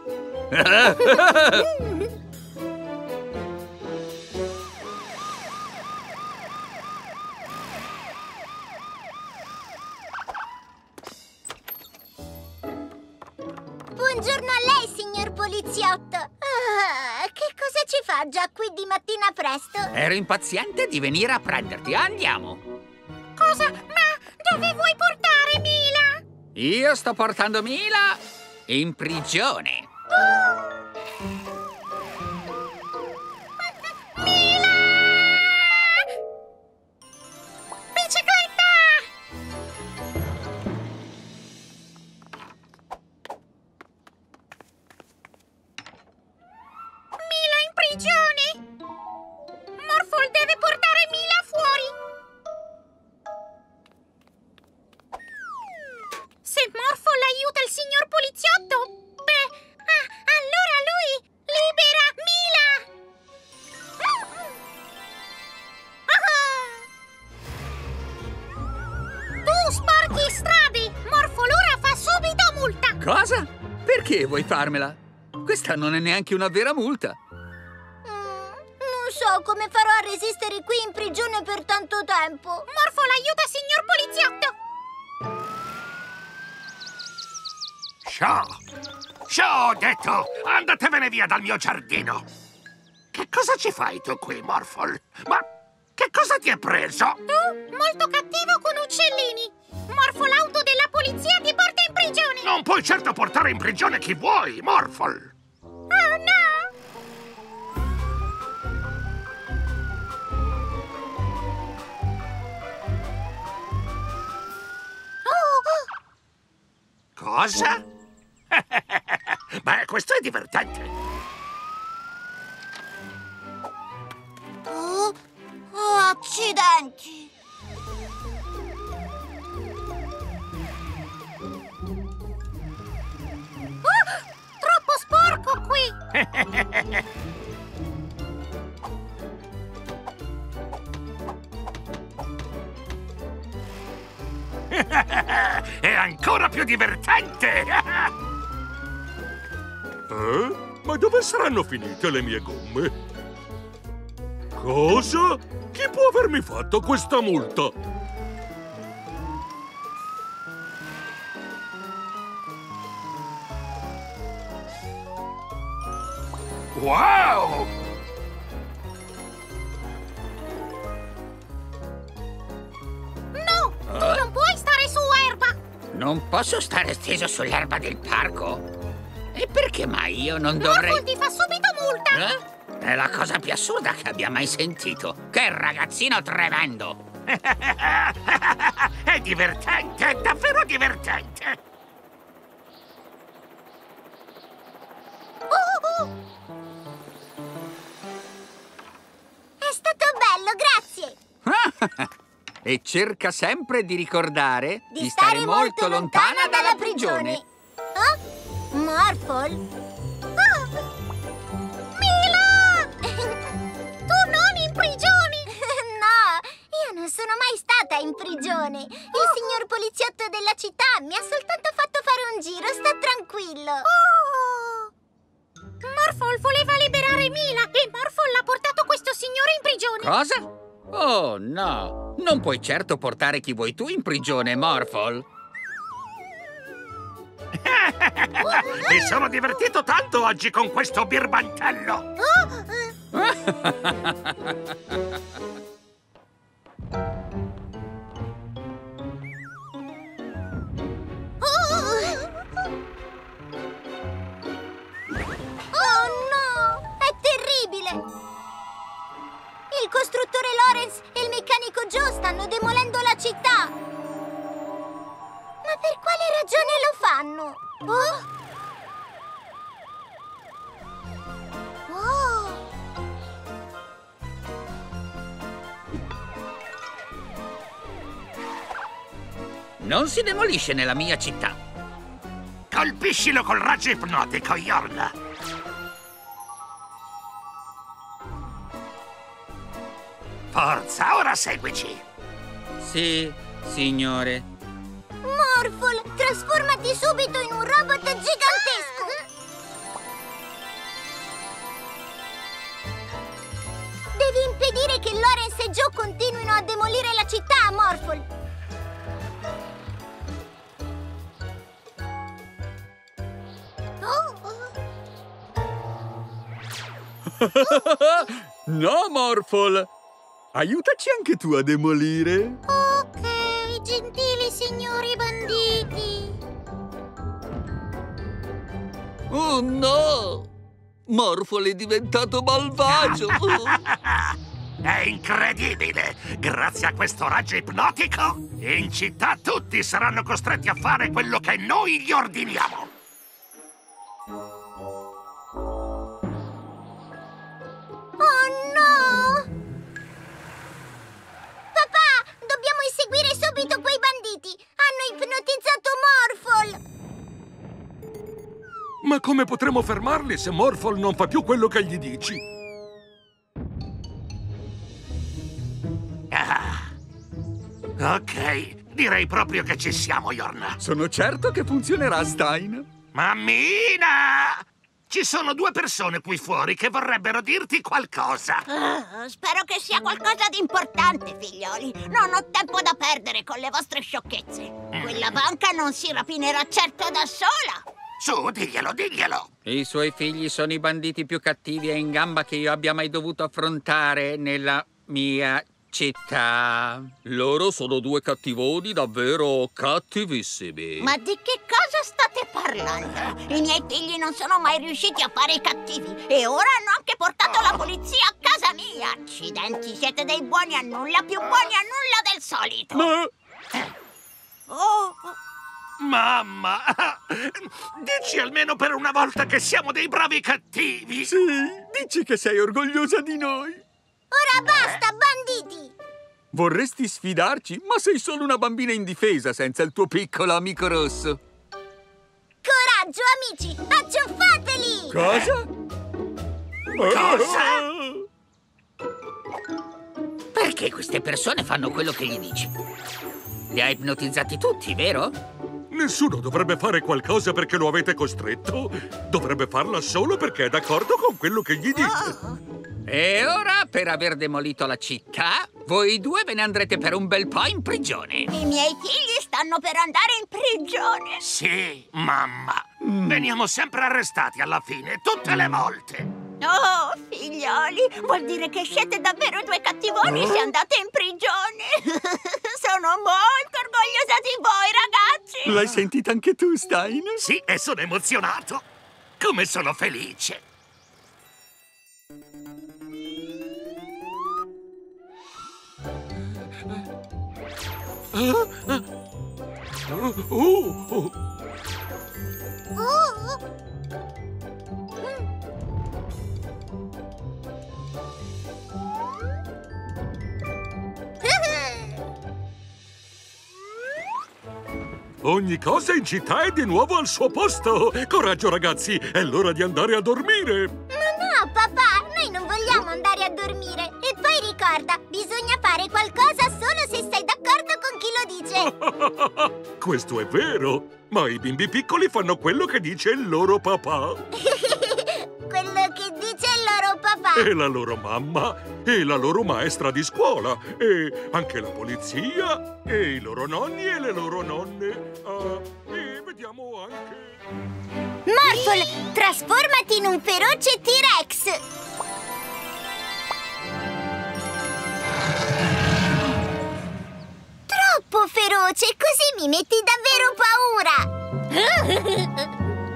Buongiorno a lei, signor poliziotto! Ah, che cosa ci fa già qui di mattina presto? Ero impaziente di venire a prenderti. Andiamo! Cosa? Ma dove vuoi portare Mila? Io sto portando Mila in prigione. Mila! Bicicletta! Mila in prigione! Morphle deve portare Mila fuori! Se Morphle aiuta il signor poliziotto, beh, ah, allora lui libera Mila! Ah! Tu sporchi strade! Morphle ora fa subito multa! Cosa? Perché vuoi farmela? Questa non è neanche una vera multa. Mm, non so come farò a resistere qui in prigione per tanto tempo. Morphle aiuta signor poliziotto! Show! Show, ho detto! Andatevene via dal mio giardino! Che cosa ci fai tu qui, Morphle? Ma che cosa ti è preso? Tu, molto cattivo con uccellini! Morphle auto della polizia ti porta in prigione! Non puoi certo portare in prigione chi vuoi, Morphle! Oh no! Cosa? Beh, questo è divertente. Oh, oh, accidenti! Oh, troppo sporco qui! È ancora più divertente! Eh? Ma dove saranno finite le mie gomme? Cosa? Chi può avermi fatto questa multa? Wow! No! Tu non puoi stare su erba! Non posso stare steso sull'erba del parco? E perché mai io non dovrei... Morphle ti fa subito multa! Eh? È la cosa più assurda che abbia mai sentito. Che ragazzino tremendo! È divertente, è davvero divertente! Oh, oh. È stato bello, grazie! E cerca sempre di ricordare Di, stare, molto lontana dalla prigione. Oh? Morphle? Oh. Mila! Tu non in prigione! No, io non sono mai stata in prigione. Il signor poliziotto della città mi ha soltanto fatto fare un giro, sta tranquillo. Oh. Morphle voleva liberare Mila e Morphle ha portato questo signore in prigione. Cosa? Oh, no! Non puoi certo portare chi vuoi tu in prigione, Morphle. Mi sono divertito tanto oggi con questo birbantello! Oh no! È terribile! Il costruttore Lawrence e il meccanico Joe stanno demolendo la città! Ma per quale ragione lo fanno? Oh! Oh! Non si demolisce nella mia città. Colpiscilo col raggio ipnotico, Yorn! Forza, ora seguici! Sì, signore. Morphle, trasformati subito in un robot gigantesco! Devi impedire che Lawrence e Joe continuino a demolire la città, Morphle! No, Morphle! Aiutaci anche tu a demolire. Ok, gentili signori banditi. Oh no! Morphle è diventato malvagio! È incredibile! Grazie a questo raggio ipnotico, in città tutti saranno costretti a fare quello che noi gli ordiniamo! Oh no! Papà, dobbiamo inseguire subito quei banditi! Hanno ipnotizzato Morphle! Ma come potremo fermarli se Morphle non fa più quello che gli dici? Ah. Ok, direi proprio che ci siamo, Yorn. Sono certo che funzionerà, Stein. Mammina! Ci sono due persone qui fuori che vorrebbero dirti qualcosa. Uh, spero che sia qualcosa di importante, figlioli. Non ho tempo da perdere con le vostre sciocchezze. Quella banca non si rapinerà certo da sola. Su, diglielo, diglielo. I suoi figli sono i banditi più cattivi e in gamba che io abbia mai dovuto affrontare nella mia città. Loro sono due cattivoni davvero cattivissimi. Ma di che cosa state parlando? I miei figli non sono mai riusciti a fare i cattivi e ora hanno anche portato la polizia a casa mia. Accidenti, siete dei buoni a nulla, più buoni a nulla del solito. Ma... Oh, Mamma! Dici almeno per una volta che siamo dei bravi cattivi! Sì, dici che sei orgogliosa di noi! Ora basta, banditi! Vorresti sfidarci, ma sei solo una bambina indifesa senza il tuo piccolo amico rosso. Coraggio, amici! Acciuffateli! Cosa? Cosa? Perché queste persone fanno quello che gli dici? Li ha ipnotizzati tutti, vero? Nessuno dovrebbe fare qualcosa perché lo avete costretto. Dovrebbe farla solo perché è d'accordo con quello che gli dite. E ora, per aver demolito la città, voi due ve ne andrete per un bel po' in prigione. i miei figli stanno per andare in prigione. Sì, mamma. Veniamo sempre arrestati alla fine, tutte le volte. Oh, figlioli, vuol dire che siete davvero due cattivoni se andate in prigione. Sono molto orgogliosa di voi, ragazzi. L'hai sentita anche tu, Stein? Sì, e sono emozionato. Come sono felice. Oh, oh. Oh! Ogni cosa in città è di nuovo al suo posto. Coraggio, ragazzi, è l'ora di andare a dormire. Ma no, papà, noi non vogliamo andare a dormire. E poi ricorda, bisogna fare qualcosa solo se sei d'accordo con chi lo dice. Questo è vero, ma i bimbi piccoli fanno quello che dice il loro papà. Quello che dice il loro papà. E la loro mamma, e la loro maestra di scuola, e anche la polizia, e i loro nonni e le loro nonne. Ah, e vediamo anche... Morphle, trasformati in un feroce T-Rex. Troppo feroce, così mi metti davvero paura.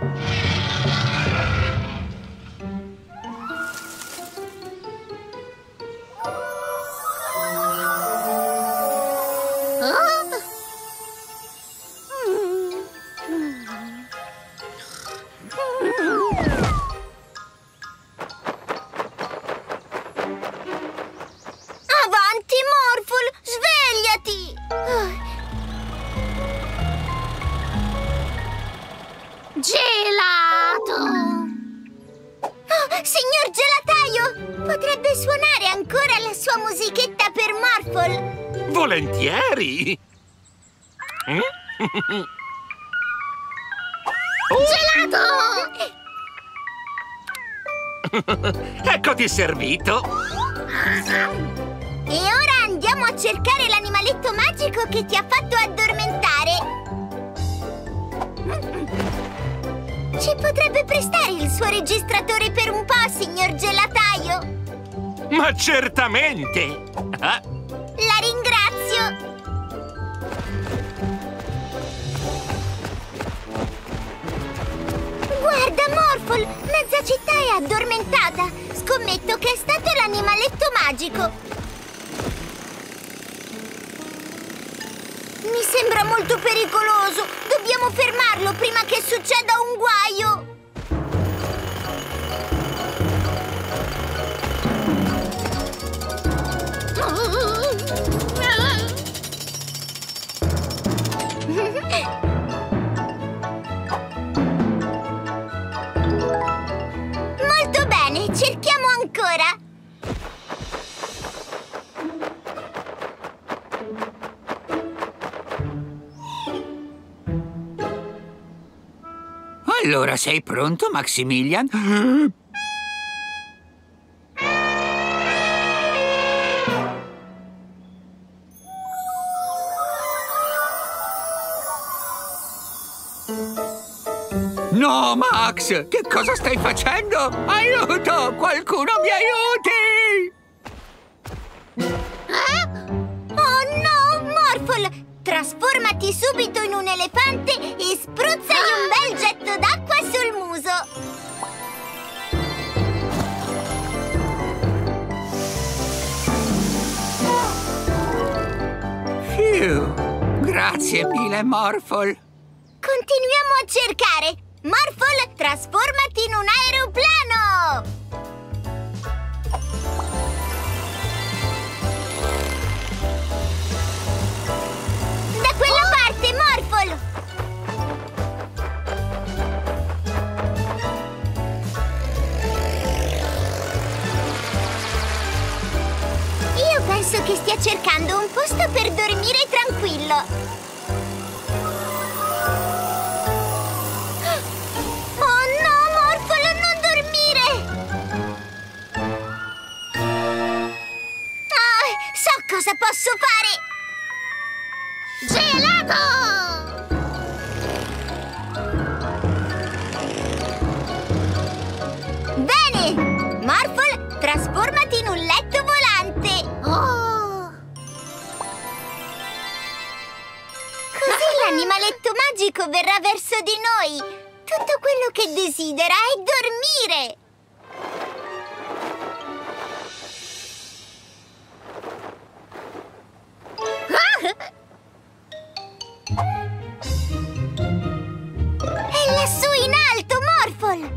Avanti, Morphle, svegliati! Gelato! Oh, signor gelataio, potrebbe suonare ancora la sua musichetta per Morphle? Volentieri. Gelato! Eccoti servito. E ora andiamo a cercare l'animaletto magico che ti ha fatto addormentare. Ci potrebbe prestare il suo registratore per un po', signor gelataio? Ma certamente. Ah. La ringrazio. Guarda, Morphle, mezza città è addormentata. Scommetto che è stato l'animaletto magico. Mi sembra molto pericoloso. Dobbiamo fermarlo prima che succeda un guaio. Molto bene, cerchiamo ancora. Allora, sei pronto, Maximilian? No, Max! Che cosa stai facendo? Aiuto! Qualcuno mi aiuti! Eh? trasformati subito in un elefante e spruzzagli un bel getto d'acqua sul muso. Grazie mille, Morphle. Continuiamo a cercare. Morphle, trasformati in un aeroplano! Da quella parte, Morphle! Io penso che stia cercando un posto per dormire tranquillo. Oh no, Morphle, non dormire! Ah, so cosa posso fare! Gelato! Bene! Morphle, trasformati in un letto volante! Oh! Così l'animaletto magico verrà verso di noi! Tutto quello che desidera è dormire! È lassù in alto, Morphle!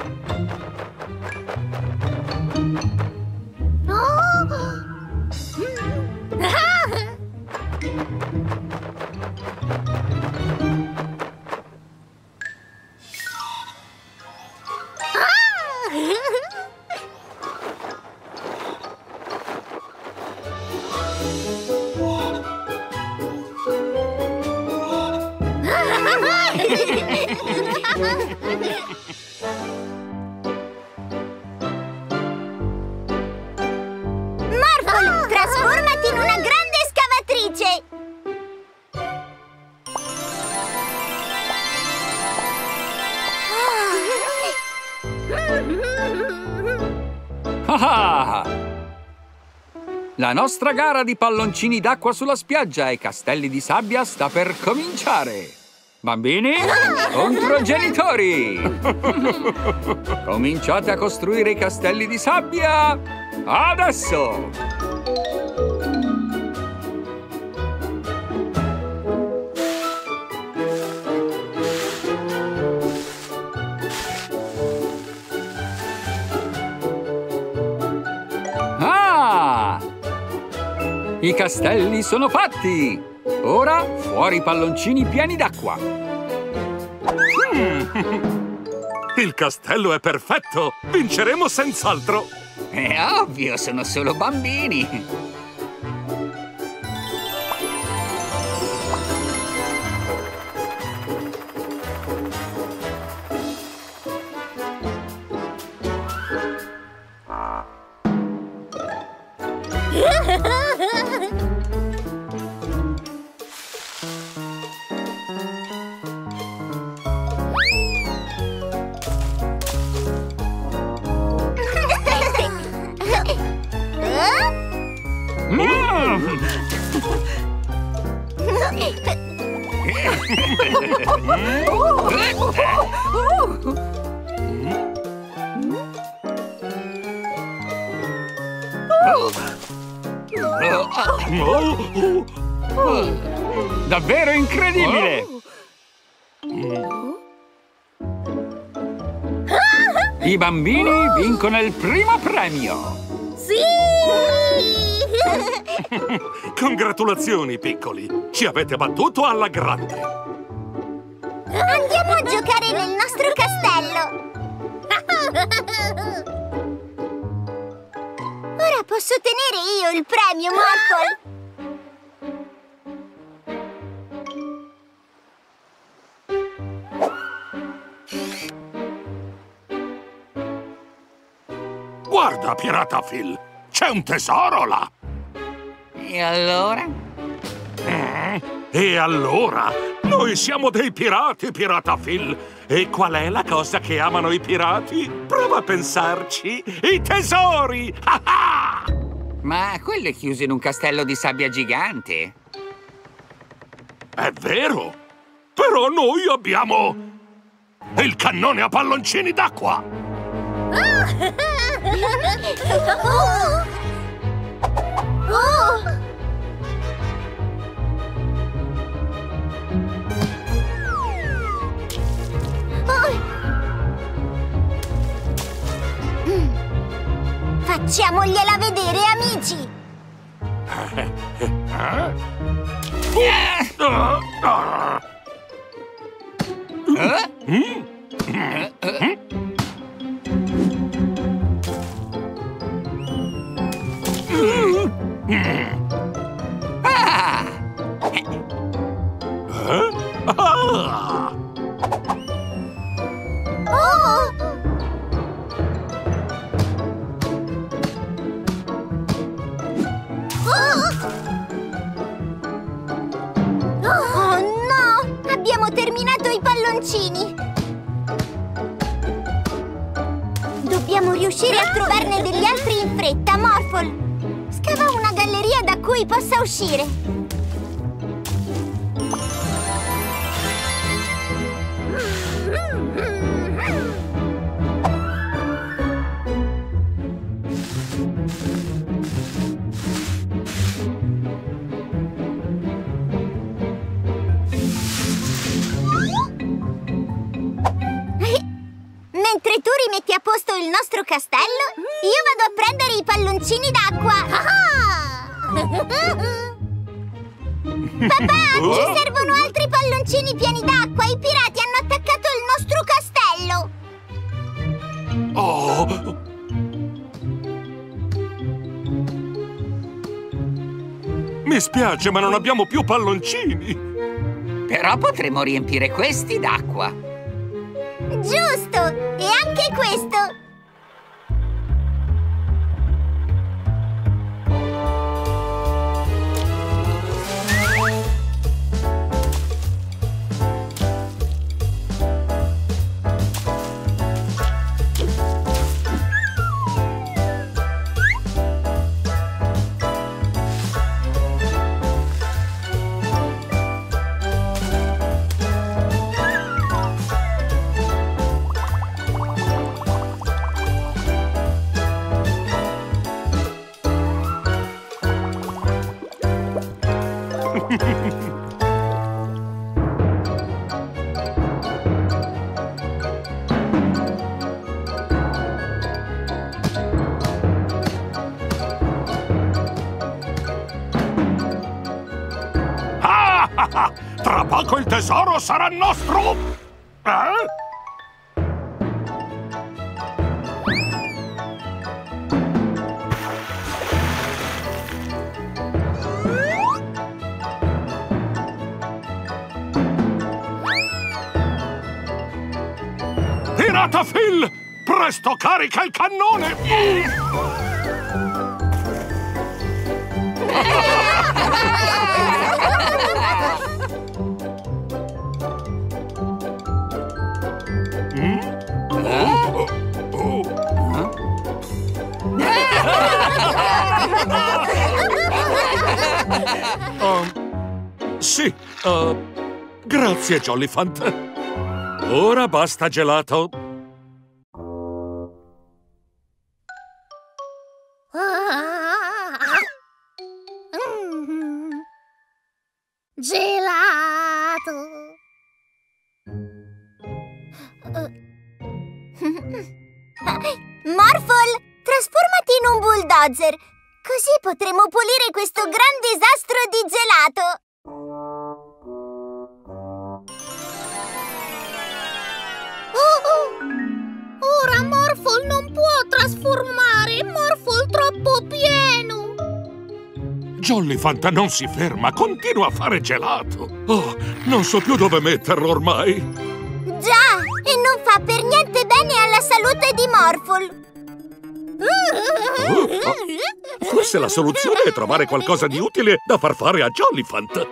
Morphle, trasformati in una grande scavatrice! Ah! La nostra gara di palloncini d'acqua sulla spiaggia e castelli di sabbia sta per cominciare! Bambini, contro genitori! Cominciate a costruire i castelli di sabbia adesso! Ah! I castelli sono fatti! Ora fuori i palloncini pieni d'acqua! Il castello è perfetto! Vinceremo senz'altro! È ovvio, sono solo bambini! Davvero incredibile! I bambini vincono il primo premio! Sì! Congratulazioni, piccoli! Ci avete battuto alla grande! Andiamo a giocare nel nostro castello! Ora posso tenere io il premio, Morphle! Guarda, pirata Phil! C'è un tesoro là! E allora? Eh? E allora? Noi siamo dei pirati, pirata Phil! E qual è la cosa che amano i pirati? Prova a pensarci! I tesori! Ah ah! Ma quello è chiuso in un castello di sabbia gigante! È vero! Però noi abbiamo il cannone a palloncini d'acqua! Oh! Oh! Facciamogliela vedere, amici! Oh no! Abbiamo terminato i palloncini! Dobbiamo riuscire a trovarne degli altri in fretta, Morphle! Scava una galleria da cui possa uscire! Mentre tu rimetti a posto il nostro castello, io vado a prendere i palloncini d'acqua. Papà, ci servono altri palloncini pieni d'acqua. I pirati hanno attaccato il nostro castello. Oh! Mi spiace, ma non abbiamo più palloncini. Però potremo riempire questi d'acqua. Giusto! E anche questo! Tra poco il tesoro sarà nostro! Eh? Pirata Phil! Presto carica il cannone! Uh, sì, uh, grazie, Jollyphant. Ora basta gelato. Mm. Gelato. Morphle, trasformati in un bulldozer. Così potremo pulire questo gran disastro di gelato! Oh, oh. Ora Morphle non può trasformare! Morphle troppo pieno! Jollyphant non si ferma, continua a fare gelato! Oh, non so più dove metterlo ormai! Già! E non fa per niente bene alla salute di Morphle! Oh, oh. Forse la soluzione è trovare qualcosa di utile da far fare a Jollyphant.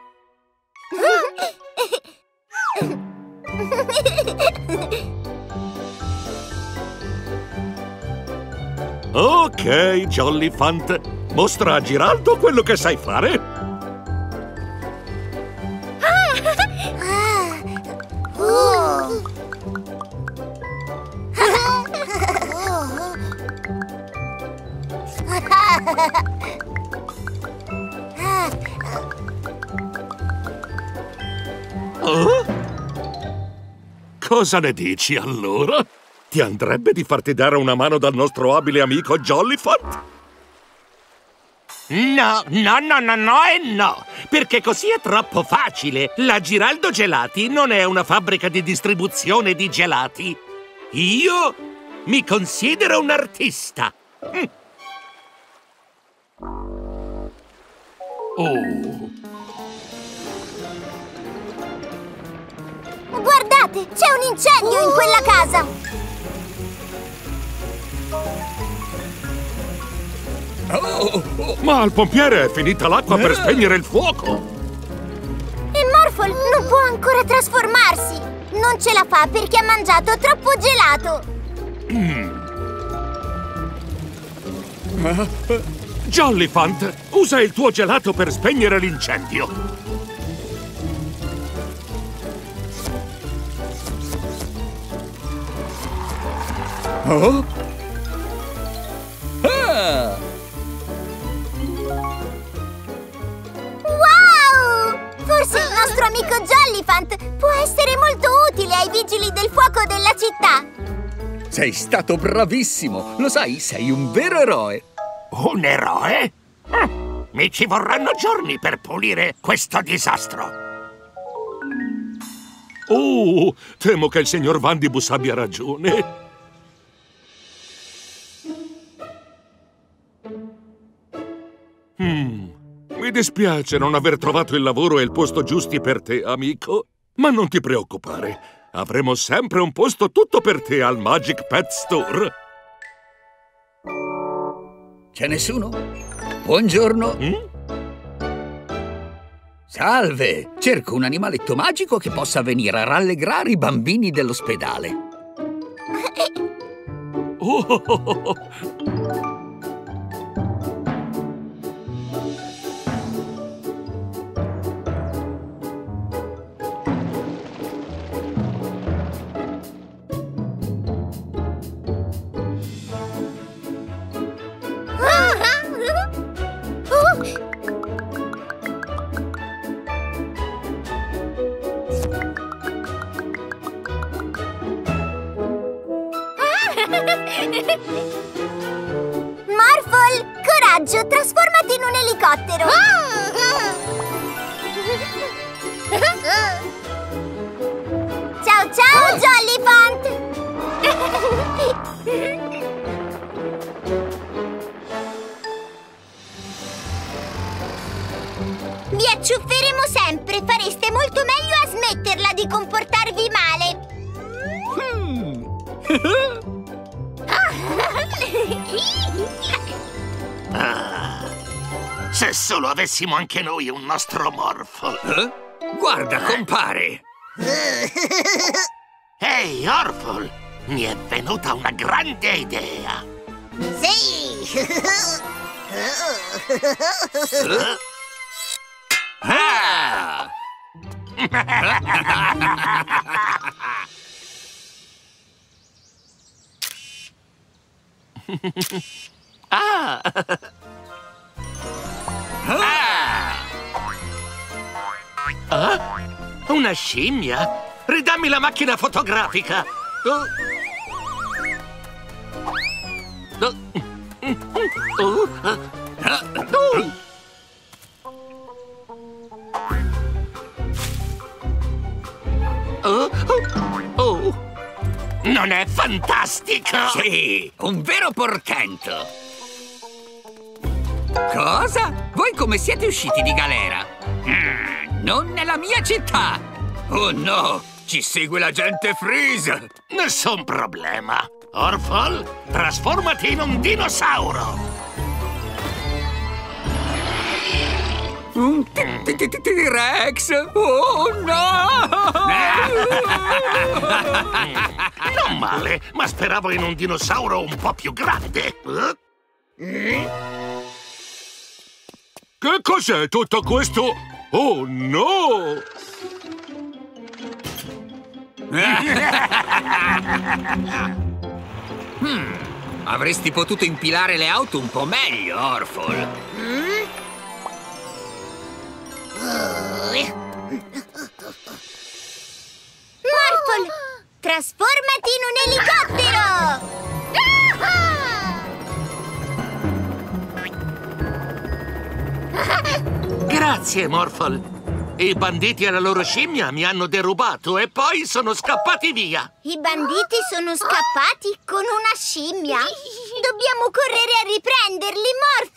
Ok, Jollyphant, mostra a Giraldo quello che sai fare. Cosa ne dici, allora? Ti andrebbe di farti dare una mano dal nostro abile amico Jollyfant? No, no, no, no, no e no! Perché così è troppo facile! La Giraldo Gelati non è una fabbrica di distribuzione di gelati. Io mi considero un artista. Mm. Oh. Guardate, c'è un incendio in quella casa! Oh, oh, ma al pompiere è finita l'acqua per spegnere il fuoco! E Morphle non può ancora trasformarsi! Non ce la fa perché ha mangiato troppo gelato! Mm. Jollyfant, usa il tuo gelato per spegnere l'incendio! Oh? Ah! Wow! Forse il nostro amico Jollyfant può essere molto utile ai vigili del fuoco della città! Sei stato bravissimo! Lo sai, sei un vero eroe! Un eroe? Mm. Mi ci vorranno giorni per pulire questo disastro! Oh, temo che il signor Vandibus abbia ragione. Hmm, mi dispiace non aver trovato il lavoro e il posto giusti per te, amico. Ma non ti preoccupare, avremo sempre un posto tutto per te al Magic Pet Store. C'è nessuno? Buongiorno. Mm? Salve! Cerco un animaletto magico che possa venire a rallegrare i bambini dell'ospedale. Oh, oh, oh, oh. Morphle, coraggio, trasformati in un elicottero! Ciao ciao, Jollyfant! Vi acciufferemo sempre, fareste molto meglio a smetterla di comportarvi male! Ah, se solo avessimo anche noi un nostro Morphle! Eh? Guarda, compare! Ehi, Orphle! Mi è venuta una grande idea! Sì! Ah! Ah! Ah! Ah? Una scimmia? Ridammi la macchina fotografica! Oh. Oh. Oh. Ah. Oh. Oh. Oh. Non è fantastico? Sì, un vero portento! Cosa? Voi come siete usciti di galera? Mm, non nella mia città! Oh no! Ci segue l'agente Freeze! Nessun problema! Orphle, trasformati in un dinosauro! Un T-Rex! Oh no! Non male, ma speravo in un dinosauro un po' più grande. Che cos'è tutto questo? Oh no! hmm, avresti potuto impilare le auto un po' meglio, Orphle. Mm? Morphle, Grazie, Morphle. I banditi e la loro scimmia mi hanno derubato e poi sono scappati via. I banditi sono scappati con una scimmia? Dobbiamo correre a riprenderli,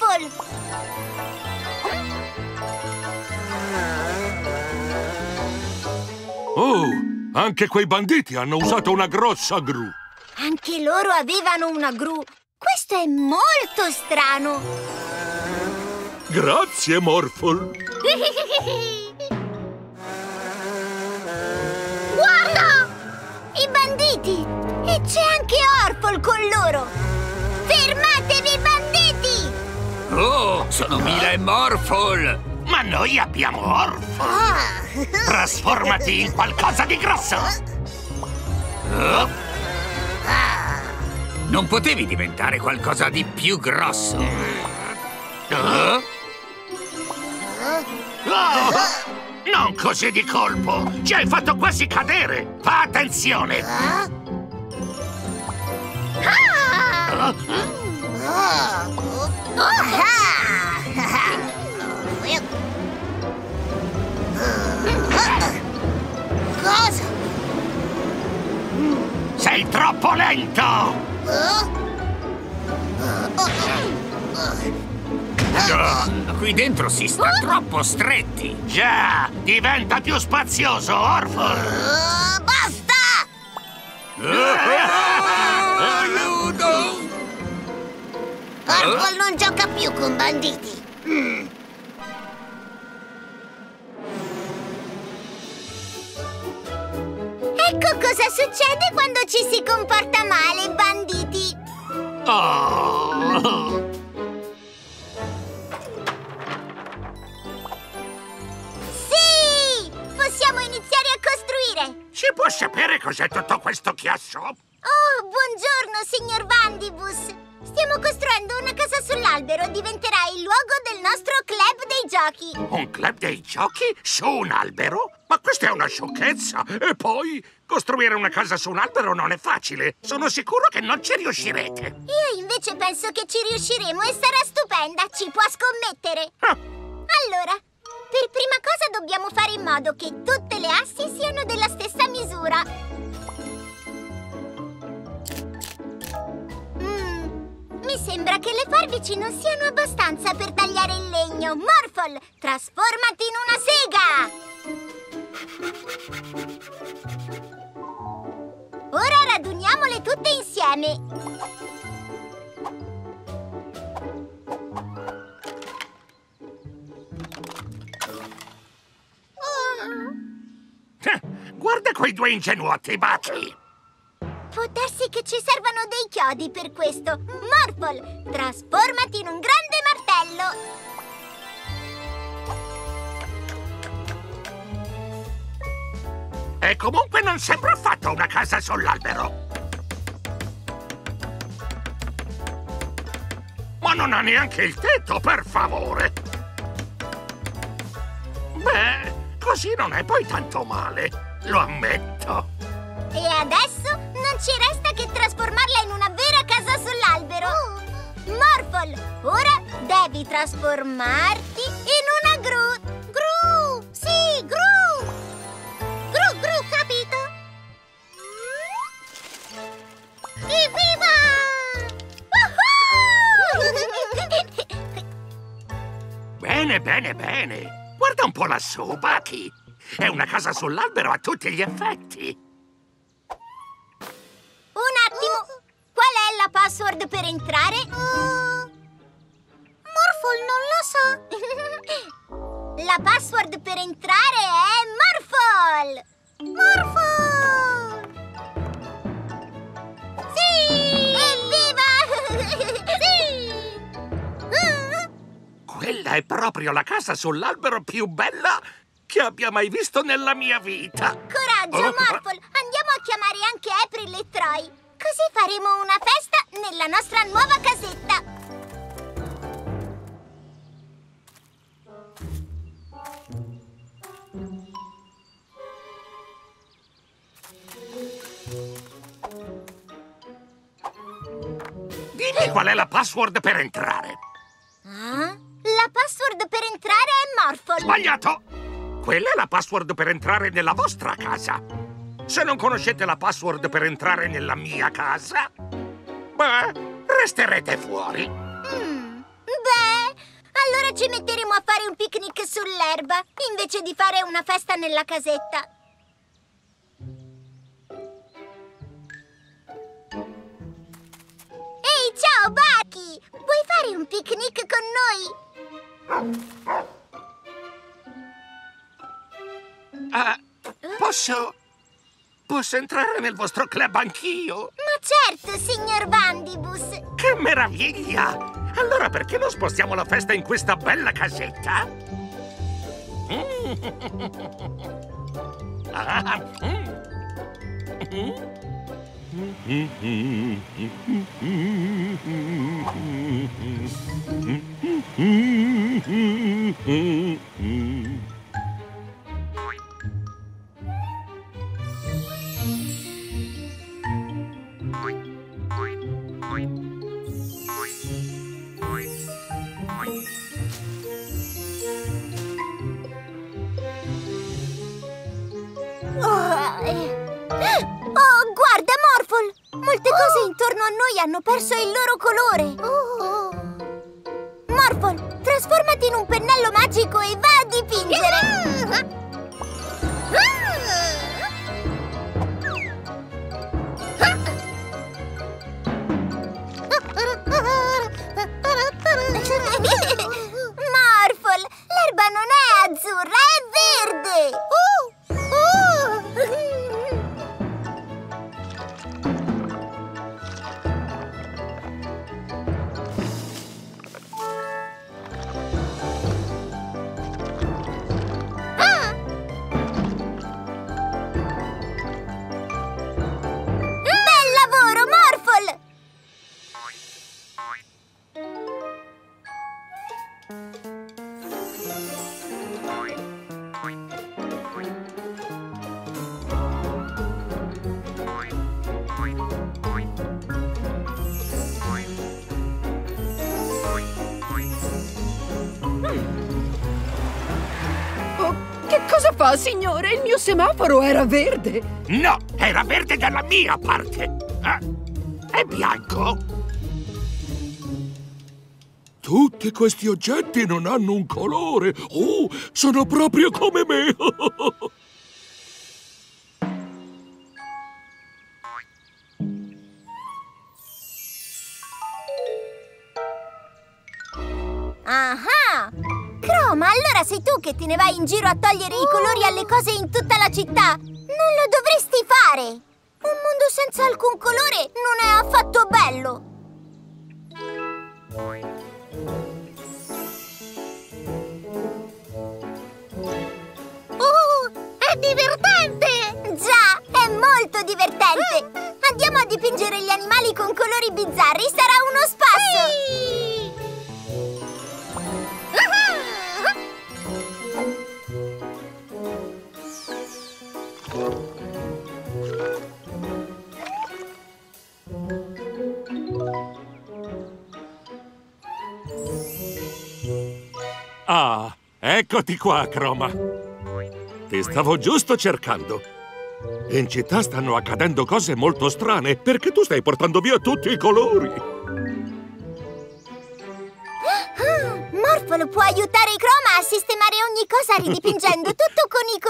Morphle! Oh, anche quei banditi hanno usato una grossa gru. Anche loro avevano una gru. Questo è molto strano. Grazie, Morphle. Guarda! I banditi! E c'è anche Orphle con loro! Fermatevi, banditi! Oh, sono Mila e Morphle! Ma noi abbiamo Orphle! Trasformati in qualcosa di grosso! Oh. Non potevi diventare qualcosa di più grosso? Oh. Oh. Non così di colpo! Ci hai fatto quasi cadere! Fa attenzione! Ah! Cosa? Sei troppo lento! Oh, qui dentro si sta troppo stretti! Già! Diventa più spazioso, Orphle! Uh, basta! Aiuto! Orphle non gioca più con banditi. Mm. Ecco cosa succede quando ci si comporta male, banditi! Oh. Sì! Possiamo iniziare a costruire! Si può sapere cos'è tutto questo chiasso? Oh, buongiorno, signor Vandibus! Stiamo costruendo una casa sull'albero. Diventerà il luogo del nostro club dei giochi. Un club dei giochi su un albero? Ma questa è una sciocchezza! E poi, costruire una casa su un albero non è facile. Sono sicuro che non ci riuscirete. Io invece penso che ci riusciremo e sarà stupenda. Ci può scommettere. Ah. Allora, per prima cosa dobbiamo fare in modo che tutte le assi siano della stessa misura. Mm, mi sembra che le forbici non siano abbastanza per tagliare il legno. Morphle, trasformati in una sega! Ora raduniamole tutte insieme. Eh, guarda quei due ingenuoti baci! Può darsi che ci servano dei chiodi per questo. Morphle, trasformati in un grande martello. E comunque non sembra affatto una casa sull'albero. Ma non ha neanche il tetto, per favore. Beh, così non è poi tanto male, lo ammetto. E adesso non ci resta che trasformarla in una vera casa sull'albero. Morphle, ora devi trasformarti in una gru. Gru! Sì, gru! Gru, gru, capito? Evviva! Bene, bene, bene. Guarda un po' lassù, Bucky. È una casa sull'albero a tutti gli effetti. Un attimo. Qual è la password per entrare? Uh, Morphle non lo so. La password per entrare è Morphle. Morphle! Sì! Evviva! Sì! Uh. Quella è proprio la casa sull'albero più bella che abbia mai visto nella mia vita. Coraggio, Morphle! Andiamo a chiamare anche April e Troy. Così faremo una festa nella nostra nuova casetta. Dimmi qual è la password per entrare. Ah? La password per entrare Morphle! Sbagliato! Quella è la password per entrare nella vostra casa. Se non conoscete la password per entrare nella mia casa, beh, resterete fuori. Mm, beh, allora ci metteremo a fare un picnic sull'erba, invece di fare una festa nella casetta. Ehi, ciao, Bucky! Vuoi fare un picnic con noi? Uh, posso... Posso entrare nel vostro club anch'io? Ma certo, signor Vandibus! Che meraviglia! Allora perché non spostiamo la festa in questa bella casetta? Ah, Oh, guarda, Morphle! Molte cose intorno a noi hanno perso il loro colore. Morphle, trasformati in un pennello magico e va a dipingere! Morphle, l'erba non è azzurra, è verde! Uh, uh. Ah! Bel lavoro, Morphle! Oh, che cosa fa, signore? Il mio semaforo era verde. no, era verde dalla mia parte. Eh? È bianco. Tutti questi oggetti non hanno un colore. Oh, sono proprio come me. Ah! Chroma, allora sei tu che te ne vai in giro a togliere i colori alle cose in tutta la città? Non lo dovresti fare! Un mondo senza alcun colore non è affatto bello! Oh, è divertente! Già, è molto divertente! Andiamo a dipingere gli animali con colori bizzarri, sarà uno spasso! Ah, eccoti qua, Chroma. Ti stavo giusto cercando. In città stanno accadendo cose molto strane perché tu stai portando via tutti i colori. Morphle può aiutare Chroma a sistemare ogni cosa ridipingendo tutto con i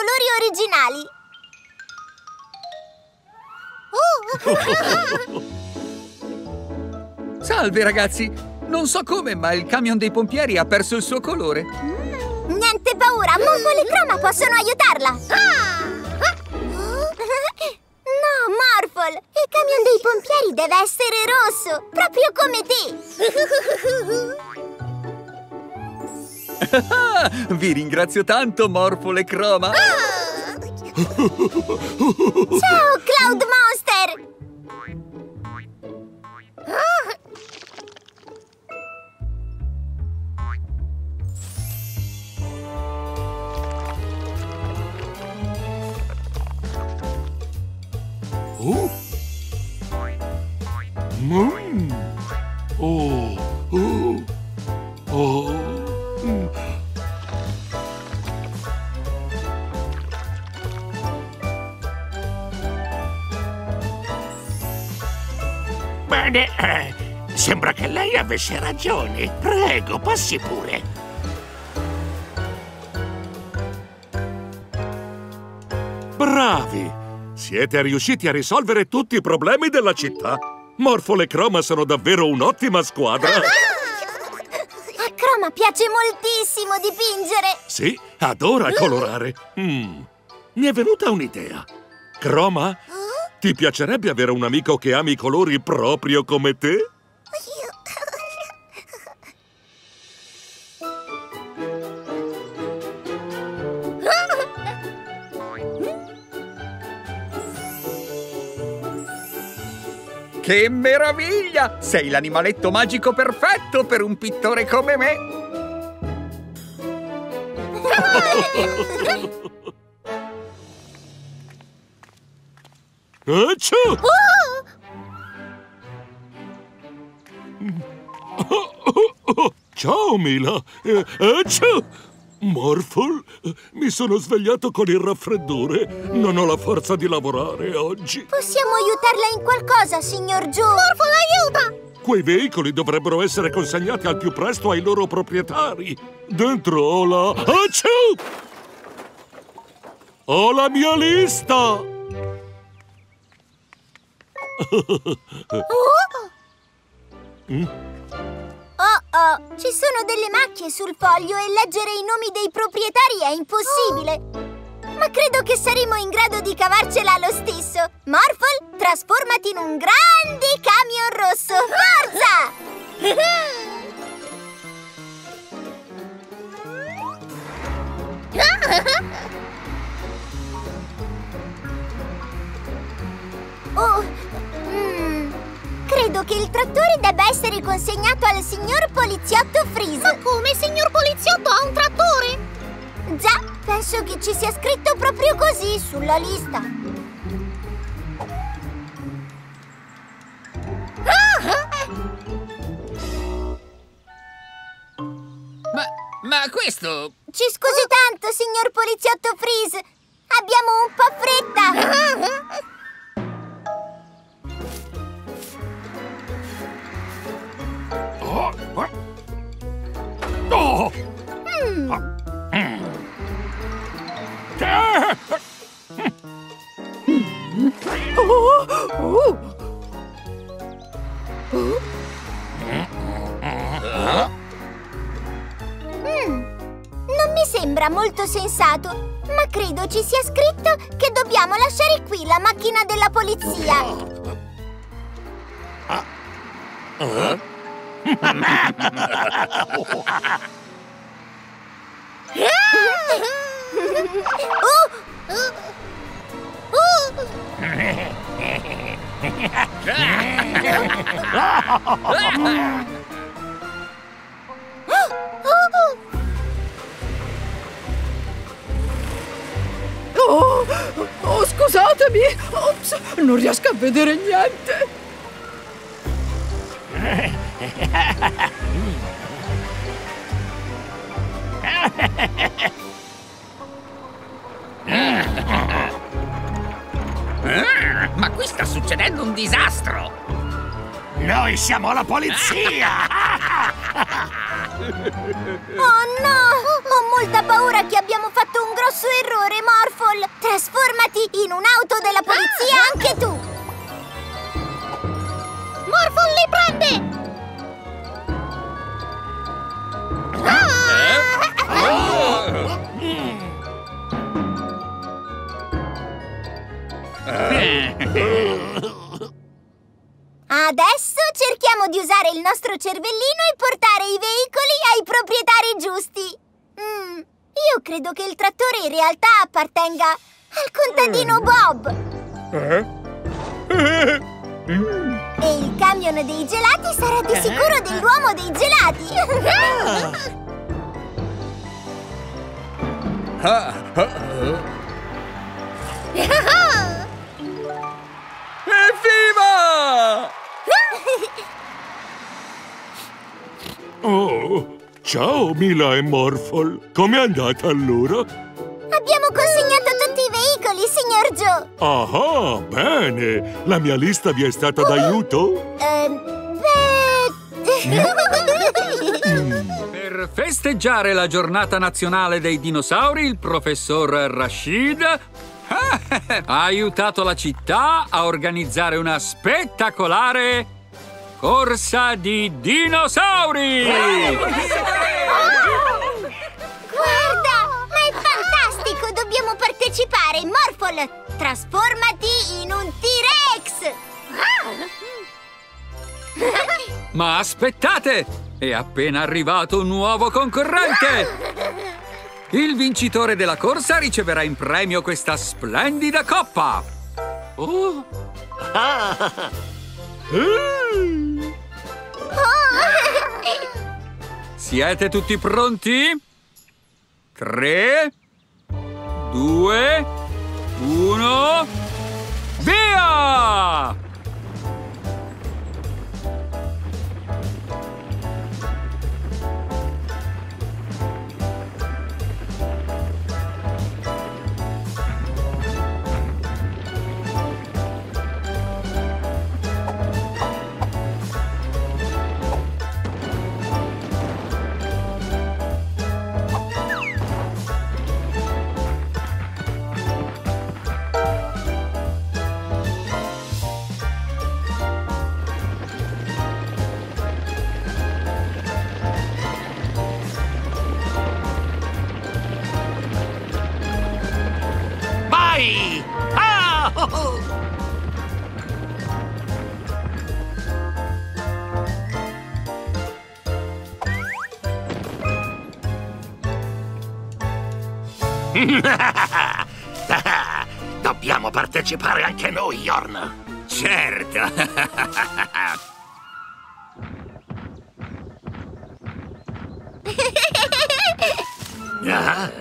colori originali. Salve, ragazzi! Non so come, ma il camion dei pompieri ha perso il suo colore. Mm, niente paura, Morphle e Chroma possono aiutarla. No, Morphle, il camion dei pompieri deve essere rosso, proprio come te. Vi ringrazio tanto, Morphle e Chroma. Ciao, Cloud Monster! Oh. Mm. Oh. Oh. Oh. Mm. Bene, eh, sembra che lei avesse ragione. Prego, passi pure. Bravi! Siete riusciti a risolvere tutti i problemi della città. Morphle e Chroma sono davvero un'ottima squadra. A Chroma piace moltissimo dipingere. Sì, adora colorare. Mm. Mi è venuta un'idea. Chroma, ti piacerebbe avere un amico che ami i colori proprio come te? Che meraviglia! Sei l'animaletto magico perfetto per un pittore come me! Acciù! Ciao, Mila! Eh, Acciù! Morphle, mi sono svegliato con il raffreddore. Non ho la forza di lavorare oggi. Possiamo aiutarla in qualcosa, signor Joe? Morphle, aiuta! Quei veicoli dovrebbero essere consegnati al più presto ai loro proprietari. Dentro ho la... Acciù! Ho la mia lista! Mm? Oh oh, ci sono delle macchie sul foglio e leggere i nomi dei proprietari è impossibile. Ma credo che saremo in grado di cavarcela lo stesso. Morphle, trasformati in un grande camion rosso. Forza! Oh, mm, credo che il trattore debba essere consegnato al signor poliziotto Freeze. Ma come? Il signor poliziotto ha un trattore? Già, penso che ci sia scritto proprio così sulla lista. Ma, ma questo... Ci scusi tanto, signor poliziotto Freeze. Abbiamo un po' fretta. Oh! Oh! Mm. Mm. Oh, oh. Oh. Mm. Non mi sembra molto sensato, ma credo ci sia scritto che dobbiamo lasciare qui la macchina della polizia. Ah. Uh. Oh! Oh! Oh, oh, scusatemi! Ops, non riesco a vedere niente! Ma qui sta succedendo un disastro! Noi siamo la polizia! Oh no! Ho molta paura che abbiamo fatto un grosso errore, Morphle! Trasformati in un'auto della polizia anche tu! Morphle li prende! Adesso cerchiamo di usare il nostro cervellino e portare i veicoli ai proprietari giusti. Mm, io credo che il trattore in realtà appartenga al contadino Bob. E il camion dei gelati sarà di sicuro dell'uomo dei gelati. Evviva! Oh, ciao Mila e Morphle. Com'è andata allora? Abbiamo consegnato tutti i veicoli, signor Giorgio! Ah, bene! La mia lista vi è stata d'aiuto? Ehm, beh... Per festeggiare la giornata nazionale dei dinosauri, il professor Rashid ha aiutato la città a organizzare una spettacolare corsa di dinosauri! Guarda! Ma è fantastico! Dobbiamo partecipare! Morphle, trasformati in un T-Rex! Ma aspettate! È appena arrivato un nuovo concorrente! Il vincitore della corsa riceverà in premio questa splendida coppa! Oh. Siete tutti pronti? Tre, due, uno, via! Vai! Ah! Oh, oh. Dobbiamo partecipare anche noi, Yorn. Certo! Ah?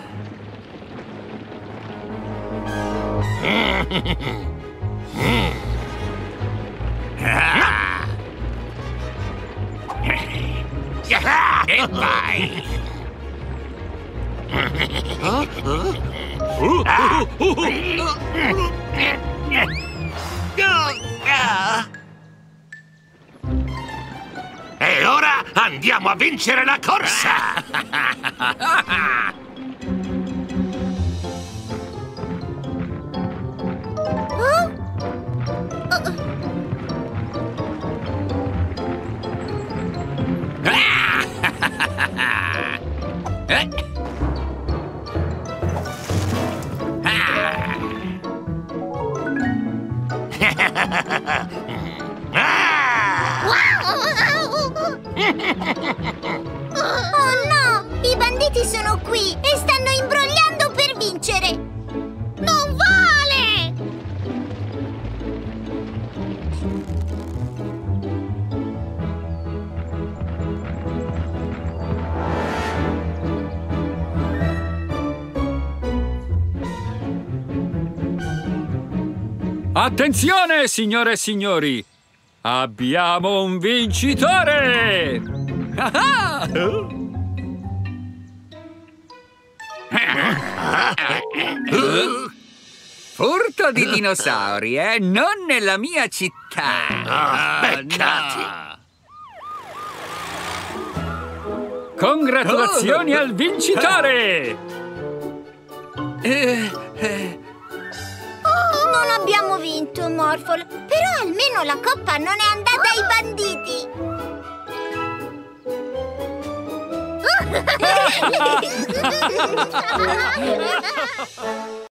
E vai! E ora andiamo a vincere la corsa! Oh no! I banditi sono qui e stanno imbrogliando per vincere! Non vale! Attenzione, signore e signori! Abbiamo un vincitore! Ah-ah! Furto di dinosauri, eh? Non nella mia città! Ah, peccati! Congratulazioni al vincitore! Eh, eh. Non abbiamo vinto, Morphle, però almeno la coppa non è andata ai banditi!